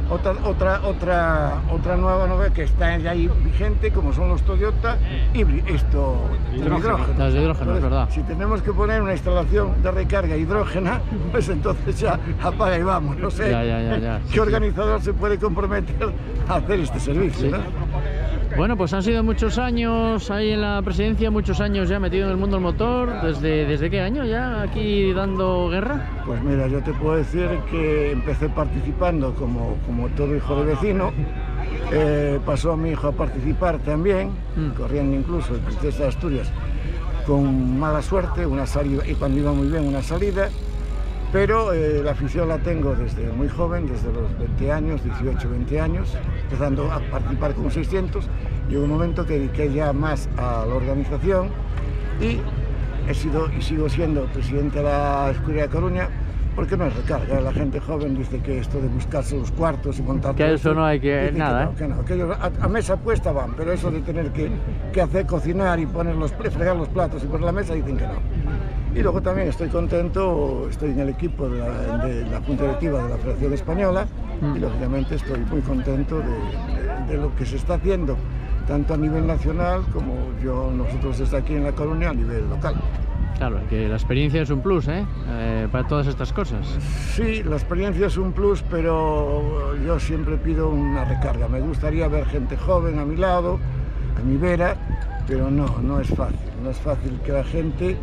otra nueva novedad que está ahí vigente, como son los Toyota hidrógeno. Las de hidrógeno, es verdad. Si tenemos que poner una instalación de recarga hidrógena, pues entonces ya apaga y vamos. No sé qué organizador se puede comprometer a hacer este servicio, ¿no? Bueno, pues han sido muchos años ahí en la presidencia, muchos años ya metido en el mundo del motor. ¿Desde qué año ya aquí dando guerra? Pues mira, yo te puedo decir que empecé participando como todo hijo de vecino. Pasó a mi hijo a participar también, corriendo incluso el Princesa de Asturias con mala suerte, una salida, y cuando iba muy bien una salida. Pero la afición la tengo desde muy joven, desde los 20 años, 18, 20 años, empezando a participar con 600. Llegó un momento que dediqué ya más a la organización, y he sido y sigo siendo presidente de la Escudería Coruña, porque no es recarga. La gente joven dice que esto de buscarse los cuartos y montar... Que eso no hay que... nada, que ellos a mesa puesta van, pero eso de tener que hacer cocinar y fregar los platos y poner la mesa, dicen que no. Y luego también estoy contento, estoy en el equipo de la Junta Directiva de la Federación Española, y lógicamente estoy muy contento de lo que se está haciendo, tanto a nivel nacional como nosotros desde aquí en La Coruña a nivel local. Claro, que la experiencia es un plus, para todas estas cosas. Sí, la experiencia es un plus, pero yo siempre pido una recarga. Me gustaría ver gente joven a mi lado, a mi vera, pero no es fácil. No es fácil que la gente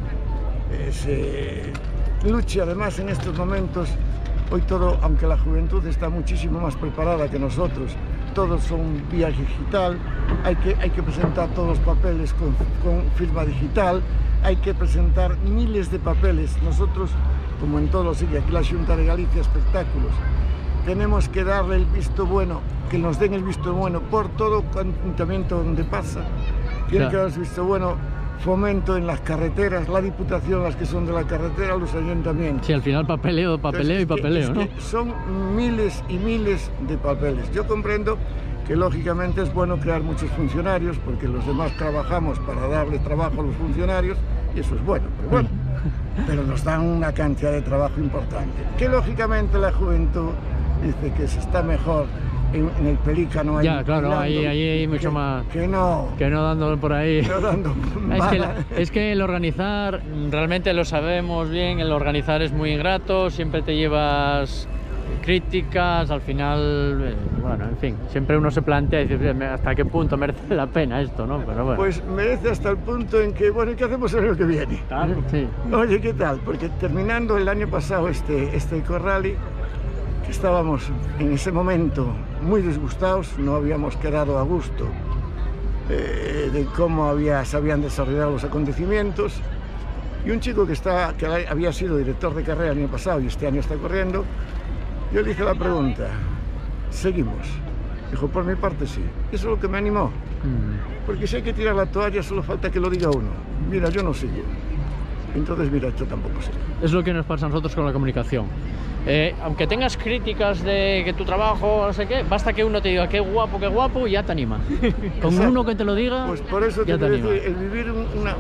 se luche. Además, en estos momentos, hoy todo, aunque la juventud está muchísimo más preparada que nosotros, todos son vía digital, hay que presentar todos los papeles con firma digital, hay que presentar miles de papeles. Nosotros, como en todos los sitios, aquí la Xunta de Galicia Espectáculos, tenemos que darle el visto bueno, que nos den el visto bueno por todo ayuntamiento donde pasa. Tiene que dar el visto bueno fomento en las carreteras, la Diputación, las que son de la carretera, los ayuntamientos. Sí, al final papeleo y papeleo, ¿no? Son miles y miles de papeles. Yo comprendo que lógicamente es bueno crear muchos funcionarios, porque los demás trabajamos para darle trabajo a los funcionarios, y eso es bueno, pero nos dan una cantidad de trabajo importante. Que lógicamente la juventud dice que se está mejor en el Pelícano. Ya, claro, ahí hay mucho más. Que no dando por ahí. No dando es que el organizar, realmente lo sabemos bien, el organizar es muy ingrato, siempre te llevas críticas, al final, bueno, en fin, siempre uno se plantea y dice, ¿hasta qué punto merece la pena esto, no? Pero bueno. Pues merece hasta el punto en que, bueno, ¿qué hacemos el año que viene? Claro. Sí. Oye, ¿qué tal? Porque terminando el año pasado este Eco-Rally, que estábamos en ese momento muy disgustados, no habíamos quedado a gusto de cómo se habían desarrollado los acontecimientos, y un chico que había sido director de carrera el año pasado y este año está corriendo, yo le hice la pregunta, ¿seguimos? Dijo, por mi parte sí. Eso es lo que me animó, porque si hay que tirar la toalla solo falta que lo diga uno. Mira, yo no sigo. Entonces, mira, yo tampoco sigo. Es lo que nos pasa a nosotros con la comunicación. Aunque tengas críticas de que tu trabajo, no sé qué, basta que uno te diga qué guapo, y ya te anima. Con uno que te lo diga, pues por eso ya te anima. Decir, el vivir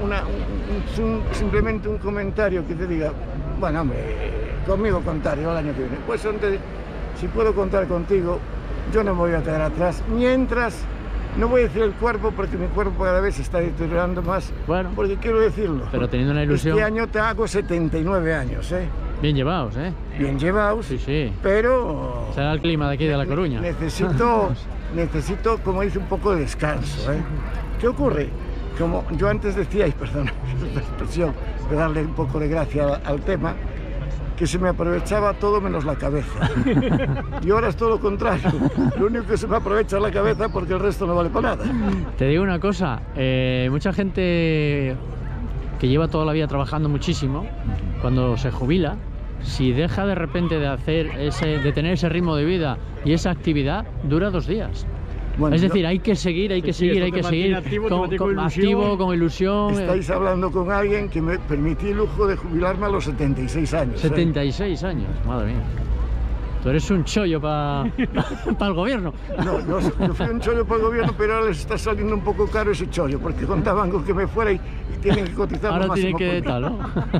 simplemente un comentario que te diga, bueno, hombre, conmigo contar yo el año que viene. Pues si puedo contar contigo, yo no me voy a quedar atrás, mientras, no voy a decir el cuerpo, porque mi cuerpo cada vez se está deteriorando más, bueno, porque quiero decirlo. Pero teniendo una ilusión. Este año te hago 79 años, ¿eh? Bien llevados, ¿eh? Bien llevados, sí. Pero será el clima de aquí de La Coruña. Necesito, como dice, un poco de descanso, ¿eh? ¿Qué ocurre? Como yo antes decía, y perdón la expresión, de darle un poco de gracia al tema, que se me aprovechaba todo menos la cabeza. Y ahora es todo lo contrario. Lo único que se me aprovecha es la cabeza, porque el resto no vale para nada. Te digo una cosa, mucha gente que lleva toda la vida trabajando muchísimo, cuando se jubila, si deja de repente de tener ese ritmo de vida y esa actividad, dura 2 días. Bueno, es decir, hay que seguir activo, con ilusión. Estáis hablando con alguien que me permití el lujo de jubilarme a los 76 años. 76 años, madre mía. Tú eres un chollo para el gobierno. No, yo fui un chollo para el gobierno, pero ahora les está saliendo un poco caro ese chollo, porque contaban con que me fuera y tienen que cotizar ahora lo máximo. Ahora tiene que tal, ¿no?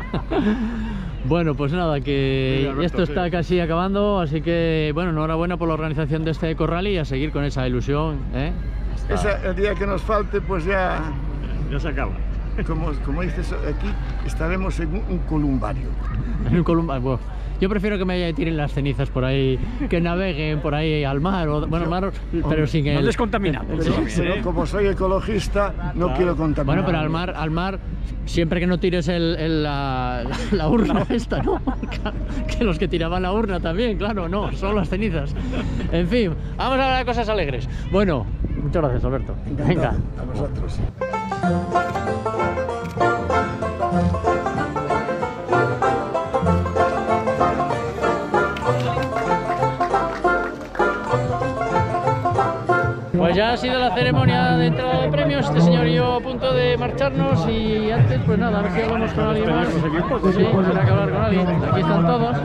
Bueno, pues nada, que Alberto, esto está casi acabando, así que bueno, enhorabuena por la organización de este Eco-Rally y a seguir con esa ilusión, ¿eh? El día que nos falte, pues ya se acaba. Como dices, aquí estaremos en un columbario. En un columbario, bueno, yo prefiero que me tiren las cenizas por ahí, que naveguen por ahí al mar, pero sin el... No descontaminado. Pero como soy ecologista, no quiero contaminar. Bueno, pero al mar, siempre que no tires la urna esta, ¿no? Que los que tiraban la urna también, claro, no, solo las cenizas. En fin, vamos a hablar de cosas alegres. Bueno, muchas gracias, Alberto. Venga. A vosotros. Pues ya ha sido la ceremonia de entrada de premios, este señor y yo a punto de marcharnos, y antes pues nada, a ver si hablamos con alguien más. Sí, habrá que hablar con alguien, aquí están todos.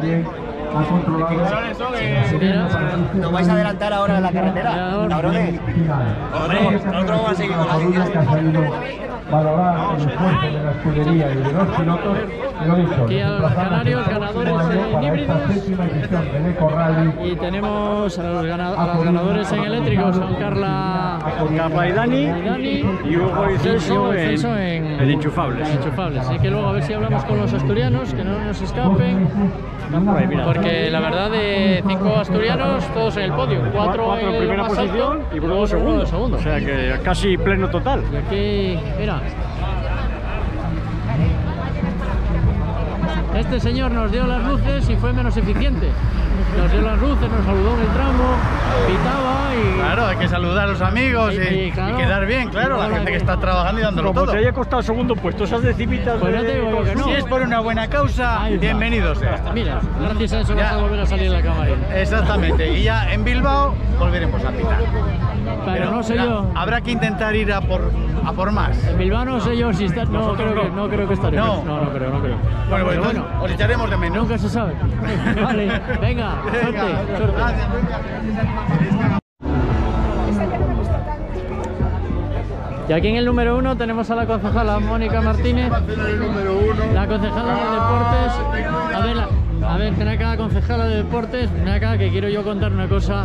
¿Nos vais a adelantar ahora en la carretera? Cabrones. Nosotros vamos a seguir con la línea. Valorar el esfuerzo de la escudería y de los pilotos, lo dicho. Aquí a los canarios, ganadores en híbridos. Y tenemos a los ganadores en eléctricos, son Carla y Dani y Hugo y Celso en enchufables. Así que luego a ver si hablamos con los asturianos, que no nos escapen. Porque la verdad, de 5 asturianos, todos en el podio. 4 en primera posición y Bruno segundo. O sea que casi pleno total. Y aquí, mira. Este señor nos dio las luces y fue menos eficiente. Nos dio las luces, nos saludó en el tramo, pitaba y... Claro, hay que saludar a los amigos y quedar bien, claro, la gente que está trabajando y dándolo todo. Como te haya costado segundo puesto, esas decimitas... Pues no te digo yo que no. Si es por una buena causa, bienvenidos. Mira, gracias a eso vas a volver a salir en la cámara. Exactamente, y ya en Bilbao volveremos a pitar. pero no sé yo. Habrá que intentar ir a por más. En Bilbao no sé yo si está. No creo que estaremos. No creo. Bueno, pues bueno, os echaremos de menos. Nunca se sabe. Vale, venga, suerte. Y aquí en el número 1 tenemos a la concejala Mónica Martínez, la concejala de deportes. A ver, ven acá, concejala de deportes, ven acá que quiero yo contar una cosa.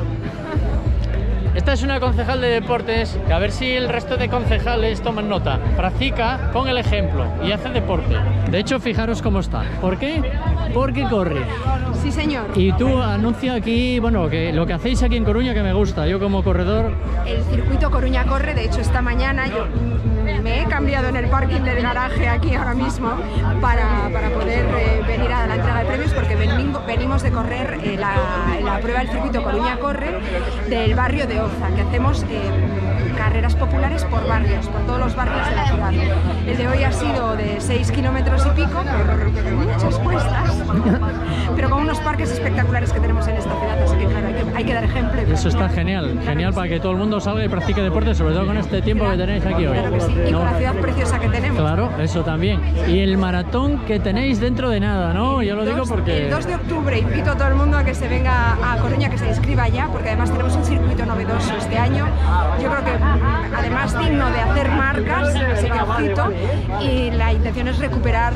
Esta es una concejal de deportes que a ver si el resto de concejales toman nota. Practica con el ejemplo y hace deporte. De hecho, fijaros cómo está. ¿Por qué? Porque corre. Sí, señor. Y tú anuncia aquí, bueno, que lo que hacéis aquí en Coruña que me gusta. Yo como corredor... El circuito Coruña Corre, de hecho esta mañana yo me he cambiado en el parking del garaje aquí ahora mismo para poder venir a la entrega de premios porque venimos de correr la prueba del circuito Coruña Corre del barrio de Oza, que hacemos carreras populares por barrios, por todos los barrios de la ciudad. El de hoy ha sido de 6 kilómetros y pico, por muchas cuestas, pero con unos parques espectaculares que tenemos en esta ciudad, así que claro, hay que dar ejemplo. Eso está genial para que todo el mundo salga y practique deporte, sobre todo con este tiempo que tenéis aquí hoy. Claro que sí. Y con la ciudad preciosa que tenemos. Claro, eso también. Y el maratón que tenéis dentro de nada, ¿no? Yo lo digo porque... El 2 de octubre invito a todo el mundo a que se venga a Coruña, que se inscriba ya, porque además tenemos un circuito novedoso este año. Yo creo que además digno de hacer marcas, así que ojito. Y la intención es recuperar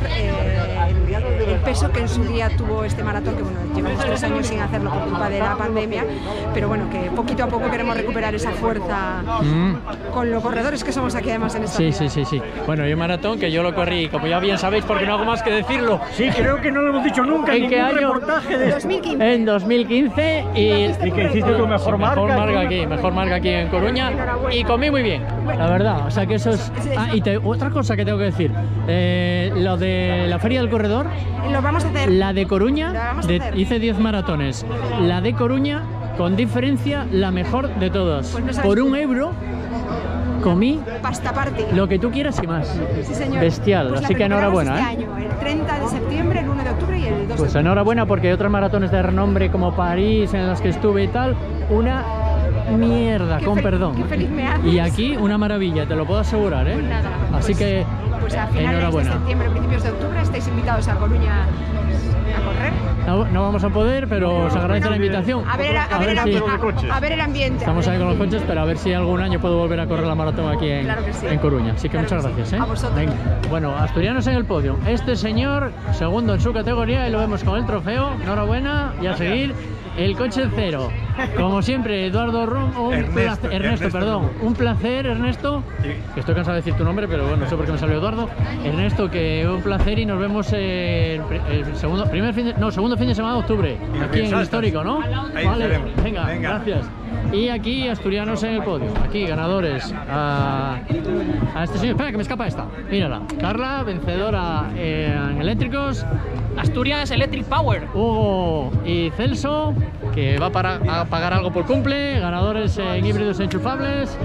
el peso que en su día tuvo este maratón, que bueno, llevamos 3 años sin hacerlo por culpa de la pandemia, pero bueno, que poquito a poco queremos recuperar esa fuerza con los corredores que somos aquí además en esta ciudad. Sí. Bueno, y un maratón que yo lo corrí, como ya bien sabéis, porque no hago más que decirlo. Sí, creo que no lo hemos dicho nunca en qué año. Reportaje de 2015. En 2015 y que hiciste tu mejor marca aquí en Coruña y comí muy bien, la verdad. O sea que eso es... otra cosa que tengo que decir, lo de la Feria del Corredor, lo vamos a hacer. La de Coruña, hice 10 maratones. La de Coruña, con diferencia, la mejor de todas. Pues no por €1 comí pasta party, lo que tú quieras y más. Sí, señor. Bestial, pues así que enhorabuena. Este año, el 30 de septiembre, el 1 de octubre y el 2 Pues de enhorabuena, porque hay otras maratones de renombre como París en las que estuve y tal, una mierda, con perdón. Qué feliz me haces. Y aquí una maravilla, te lo puedo asegurar, ¿eh? Pues nada, así que pues a finales de septiembre, principios de octubre, estáis invitados a Coruña a correr. No vamos a poder, pero os agradece la invitación. A ver el ambiente. Estamos ahí con los coches, pero a ver si algún año puedo volver a correr la maratón aquí en Coruña. Así que muchas gracias. A vosotros. Venga. Bueno, asturianos en el podio. Este señor, segundo en su categoría, y lo vemos con el trofeo. Enhorabuena, y a seguir. El coche cero. Como siempre, Eduardo Ernesto, perdón. Un placer, Ernesto. Que estoy cansado de decir tu nombre, pero bueno, no sé por qué me salió Eduardo. Ernesto, que un placer y nos vemos el segundo fin de semana de octubre. Aquí en el histórico, ¿no? Vale, venga, gracias. Y aquí, asturianos en el podio. Aquí, ganadores. A este señor. Espera, que me escapa esta. Mírala. Carla, vencedora en eléctricos. Asturias Electric Power. Hugo y Celso, que va a pagar algo por cumple. Ganadores en híbridos enchufables.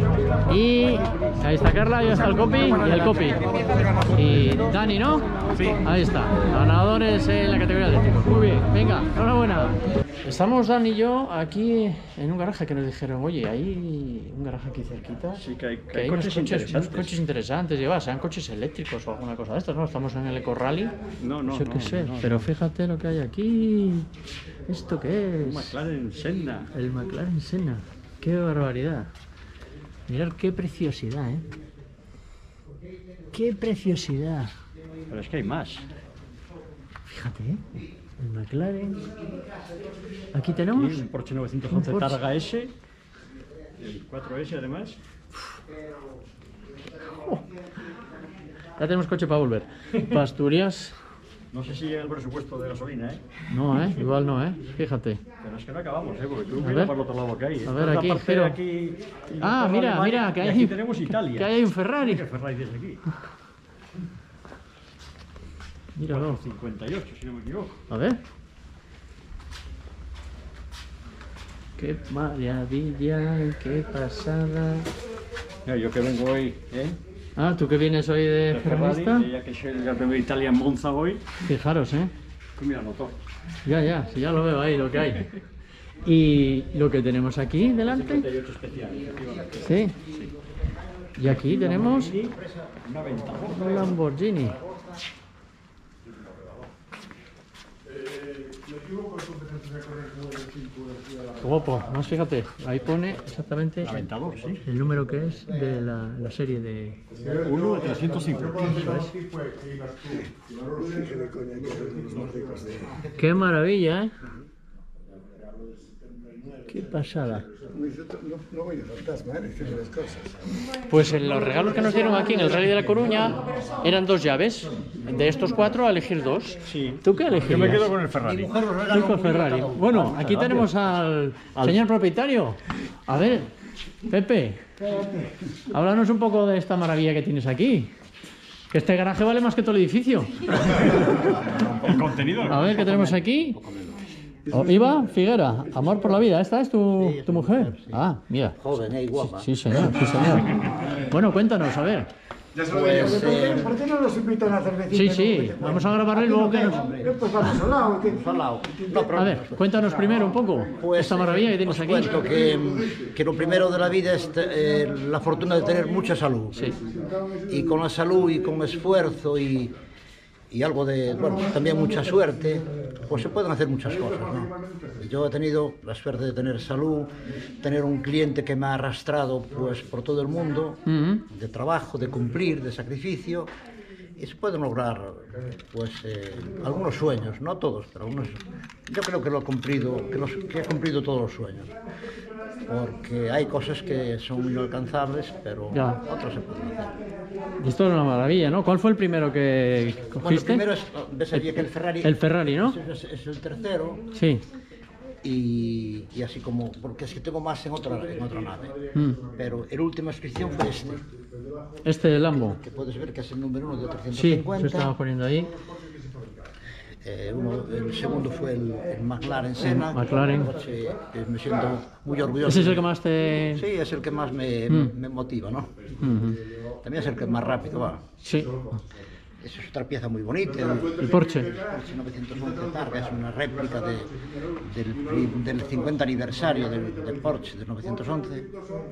Y ahí está Carla, ahí está el copy y el copy. Y Dani, ¿no? Sí. Ahí está. Ganadores en la categoría eléctricos. Muy bien, venga, enhorabuena. Estamos Dani y yo aquí en un garaje que nos dijeron, oye, hay un garaje aquí cerquita. Sí, que hay unos coches interesantes. Lleva, sean coches eléctricos o alguna cosa de estas, ¿no? Estamos en el Eco Rally. No. Pero fíjate lo que hay aquí. ¿Esto qué es? Un McLaren Senna. El McLaren Senna. Qué barbaridad. Mirad qué preciosidad, ¿eh? Qué preciosidad. Pero es que hay más. Fíjate, ¿eh? El McLaren. Aquí tenemos un Porsche 911 Targa S. El 4S además. Ya tenemos coche para volver. Para Asturias. No sé si llega el presupuesto de gasolina, ¿eh? No, igual no, Fíjate. Pero es que no acabamos, porque tú mira para el otro lado que hay. A ver, aquí, mira, que hay, aquí tenemos Italia. Que hay un Ferrari. ¿Qué Ferrari desde aquí? Míralo. 58, si no me equivoco. A ver. Qué maravilla, qué pasada. Mira, yo que vengo hoy, Ah, ¿tú que vienes hoy de ferrarista? Ya que soy el campeón de Italia en Monza hoy. Fijaros, Mira, motor. Ya, si ya lo veo ahí, lo que hay. Y lo que tenemos aquí delante. Sí. Y aquí tenemos un Lamborghini. Guapo, más fíjate, ahí pone exactamente el número que es de la serie de 1 de 305. Eso es. Qué maravilla, ¿eh? Qué pasada. No voy de fantasma, diciendo las cosas. Pues los regalos que nos dieron aquí en el Rally de La Coruña eran 2 llaves. De estos 4 a elegir 2. Sí. ¿Tú qué elegirías? Yo me quedo con el Ferrari. Tú con Ferrari. Bueno, aquí tenemos al señor propietario. A ver, Pepe, háblanos un poco de esta maravilla que tienes aquí. Que este garaje vale más que todo el edificio. El contenido. A ver, ¿qué tenemos aquí? Iva Figuera, amor por la vida. ¿Esta es tu mujer? Ah, mira. Joven y guapa. Sí, señor, sí, señor. Bueno, cuéntanos, a ver. Pues, ¿Por qué no nos invitan a cervecita? Sí, vamos a grabarle y luego que nos... Pues vamos al lado. A ver, cuéntanos primero un poco esta maravilla que tienes aquí. Cuento que lo primero de la vida es la fortuna de tener mucha salud. Sí. Y con la salud y con esfuerzo y algo de, bueno, también mucha suerte, pues se pueden hacer muchas cosas, ¿no? Yo he tenido la suerte de tener salud, tener un cliente que me ha arrastrado pues por todo el mundo, de trabajo, de cumplir, de sacrificio, y se pueden lograr pues algunos sueños, no todos, pero algunos. Yo creo que lo he cumplido, que he cumplido todos los sueños, porque hay cosas que son inalcanzables, pero otras se pueden hacer. Y esto es una maravilla, ¿no? ¿Cuál fue el primero que cogiste? Bueno, el primero es, ves aquí que el Ferrari. El Ferrari, ¿no? Es el tercero. Sí. Y así como, porque es que tengo más en otra nave. Pero el última inscripción fue este. Este de Lambo. Que puedes ver que es el número 1 de 350. Sí, se estaba poniendo ahí. El segundo fue el McLaren Senna. McLaren. Me siento muy orgulloso. ¿Ese es el que más te...? Sí, es el que más me motiva, ¿no? También es el que más rápido va. Sí. Esa es otra pieza muy bonita. El Porsche. El Porsche 911 Targa es una réplica del 50 aniversario del Porsche del 911.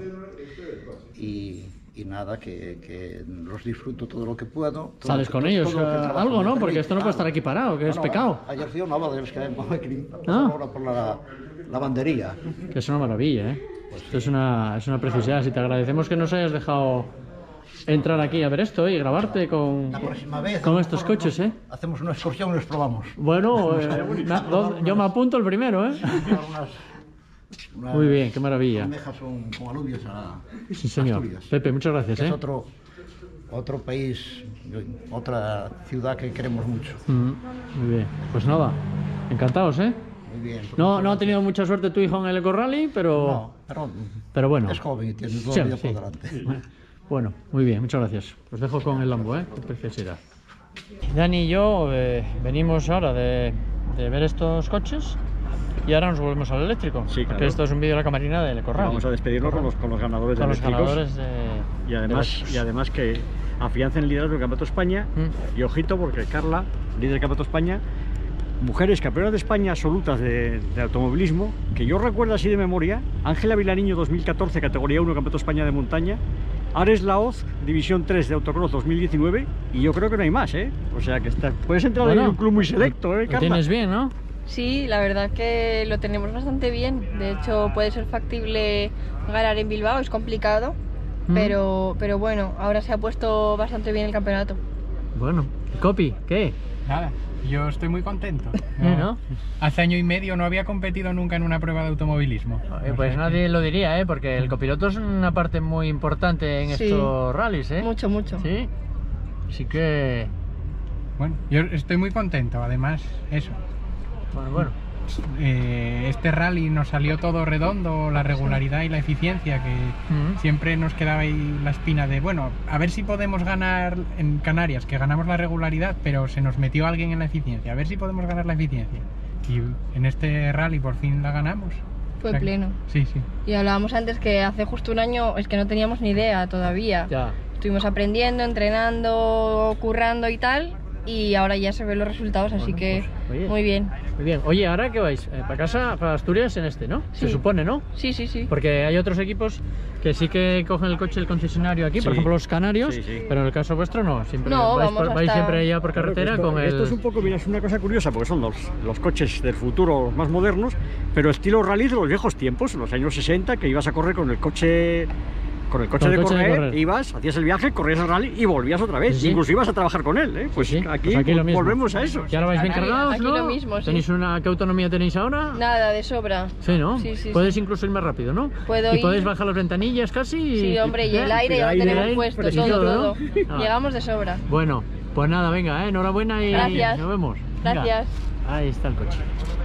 Y nada, que los disfruto todo lo que puedo. ¿Sales con ellos algo, no? Porque esto no puede estar aquí parado, que es pecado. Ayer fui a una boda de los que ahora por la lavandería. Que es una maravilla, ¿eh? Esto es una preciosidad. Si te agradecemos que nos hayas dejado entrar aquí a ver esto y grabarte con estos coches, ¿eh? Hacemos una excursión y los probamos. Bueno, yo me apunto el primero, ¿eh? Muy bien, qué maravilla. Almejas con alubios a sí, señor. Asturias. Pepe, muchas gracias. Es otro país, otra ciudad que queremos mucho. Muy bien, pues nada, encantados, ¿eh? Muy bien. No ha tenido mucha suerte tu hijo en el Eco Rally, pero bueno. Es joven y tiene todo el día por delante. Bueno, muy bien, muchas gracias. Os dejo con el Lambo, ¿eh? Qué preciosidad. Dani y yo venimos ahora de ver estos coches. Y ahora nos volvemos al eléctrico. Sí, claro. Porque esto es un vídeo de la camarina del Eco Rally. Vamos a despedirnos con los ganadores de eléctricos. Y además que afiancen el liderazgo del Campeonato de España. Y ojito, porque Carla, líder del Campeonato de España, mujeres campeonas de España absolutas de automovilismo, que yo recuerdo así de memoria: Ángela Vilariño 2014, categoría 1, Campeonato de España de montaña; Ares Laoz, división 3 de autocross 2019, y yo creo que no hay más, ¿eh? O sea que puedes entrar en un club muy selecto, ¿eh, Carla? Lo tienes bien, ¿no? Sí, la verdad que lo tenemos bastante bien. De hecho, puede ser factible ganar en Bilbao, es complicado, pero bueno, ahora se ha puesto bastante bien el campeonato. Bueno, Copi, ¿qué? Nada, yo estoy muy contento. ¿No? Hace año y medio no había competido nunca en una prueba de automovilismo. Pues nadie lo diría, ¿eh? Porque el copiloto es una parte muy importante en estos rallies, ¿eh? Mucho. Sí, así que... Bueno, yo estoy muy contento, además, eso. Bueno. Este rally nos salió todo redondo, la regularidad y la eficiencia, que siempre nos quedaba ahí la espina de, bueno, a ver si podemos ganar en Canarias, que ganamos la regularidad, pero se nos metió alguien en la eficiencia, a ver si podemos ganar la eficiencia. Y en este rally por fin la ganamos. Fue pleno. Sí. Y hablábamos antes que hace justo un año es que no teníamos ni idea todavía. Ya. Estuvimos aprendiendo, entrenando, currando y tal. y ahora ya se ven los resultados, así que pues, muy bien. Muy bien. Oye, ¿ahora qué vais? ¿Para casa, para Asturias en este, no? Sí. Se supone, ¿no? Sí, sí, sí. Porque hay otros equipos que sí que cogen el coche del concesionario aquí, por ejemplo los canarios, pero en el caso vuestro no. Siempre vais siempre ya por carretera con el... Esto es un poco, mira, es una cosa curiosa, porque son los coches del futuro, los más modernos, pero estilo rally de los viejos tiempos, en los años 60, que ibas a correr con el coche... Con el coche de correr, ibas, hacías el viaje, corrías el rally y volvías otra vez. Sí. Incluso ibas a trabajar con él, ¿eh? Pues, aquí lo mismo. Volvemos a eso. ¿Y ahora vais bien cargados, aquí no? Lo mismo, sí. ¿Tenéis ¿Qué autonomía tenéis ahora? Nada, de sobra. Sí, ¿no? Sí, sí, Puedes incluso ir más rápido, ¿no? Puedo ir. Podéis bajar las ventanillas casi. Sí, hombre, y el aire ya lo tenemos puesto, todo. ¿No? Llegamos de sobra. Bueno, pues nada, venga, enhorabuena y gracias. Nos vemos. Gracias. Venga. Ahí está el coche.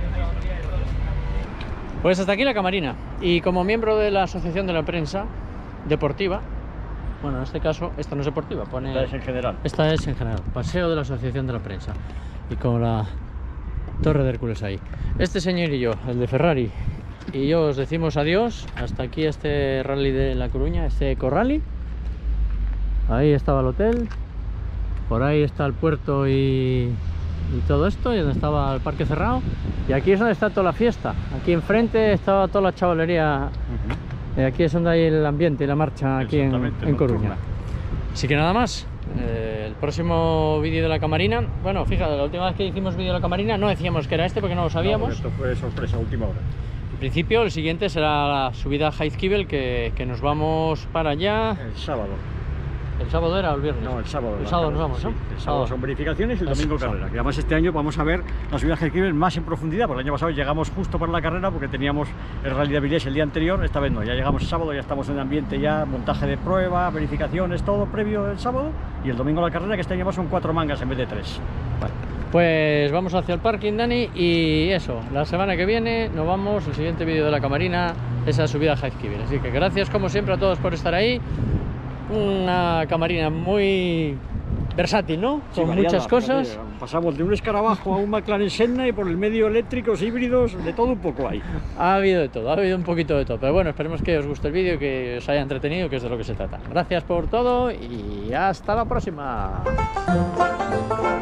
Pues hasta aquí la camarina. Y como miembro de la Asociación de la Prensa Deportiva, bueno, en este caso, esta no es deportiva, pone... Esta es en general. Esta es en general, paseo de la Asociación de la Prensa. Y con la Torre de Hércules ahí. Este señor y yo, el de Ferrari, y yo os decimos adiós. Hasta aquí este rally de La Coruña, este eco-rally. Ahí estaba el hotel. Por ahí está el puerto y todo esto, y donde estaba el parque cerrado. Y aquí es donde está toda la fiesta. Aquí enfrente estaba toda la chavalería. Aquí es donde hay el ambiente y la marcha aquí en Coruña. Así que nada más, el próximo vídeo de la camarina, bueno, fíjate, la última vez que hicimos vídeo de la camarina no decíamos que era este porque no lo sabíamos. No, esto fue sorpresa, última hora. En principio el siguiente será la subida a Jaizkibel, que nos vamos para allá. El sábado. ¿El sábado era o el viernes? No, el sábado. El sábado nos vamos, ¿no? Sí, el sábado son verificaciones y el domingo carrera. Y además este año vamos a ver la subida a Jaizkibel más en profundidad, porque el año pasado llegamos justo para la carrera porque teníamos el rally de Avilés el día anterior, esta vez no, ya llegamos el sábado, ya estamos en el ambiente ya, montaje de prueba, verificaciones, todo previo el sábado, y el domingo la carrera, que este año son 4 mangas en vez de 3. Vale. Pues vamos hacia el parking, Dani, y eso, la semana que viene nos vamos, el siguiente vídeo de la camarina, esa subida a Jaizkibel. Así que gracias como siempre a todos por estar ahí. Una camarina muy versátil, ¿no? Sí, con variada, muchas cosas. Pasamos de un escarabajo a un McLaren Senna y por el medio eléctricos, híbridos, de todo un poco hay. Ha habido de todo, ha habido un poquito de todo. Pero bueno, esperemos que os guste el vídeo, que os haya entretenido, que es de lo que se trata. Gracias por todo y hasta la próxima.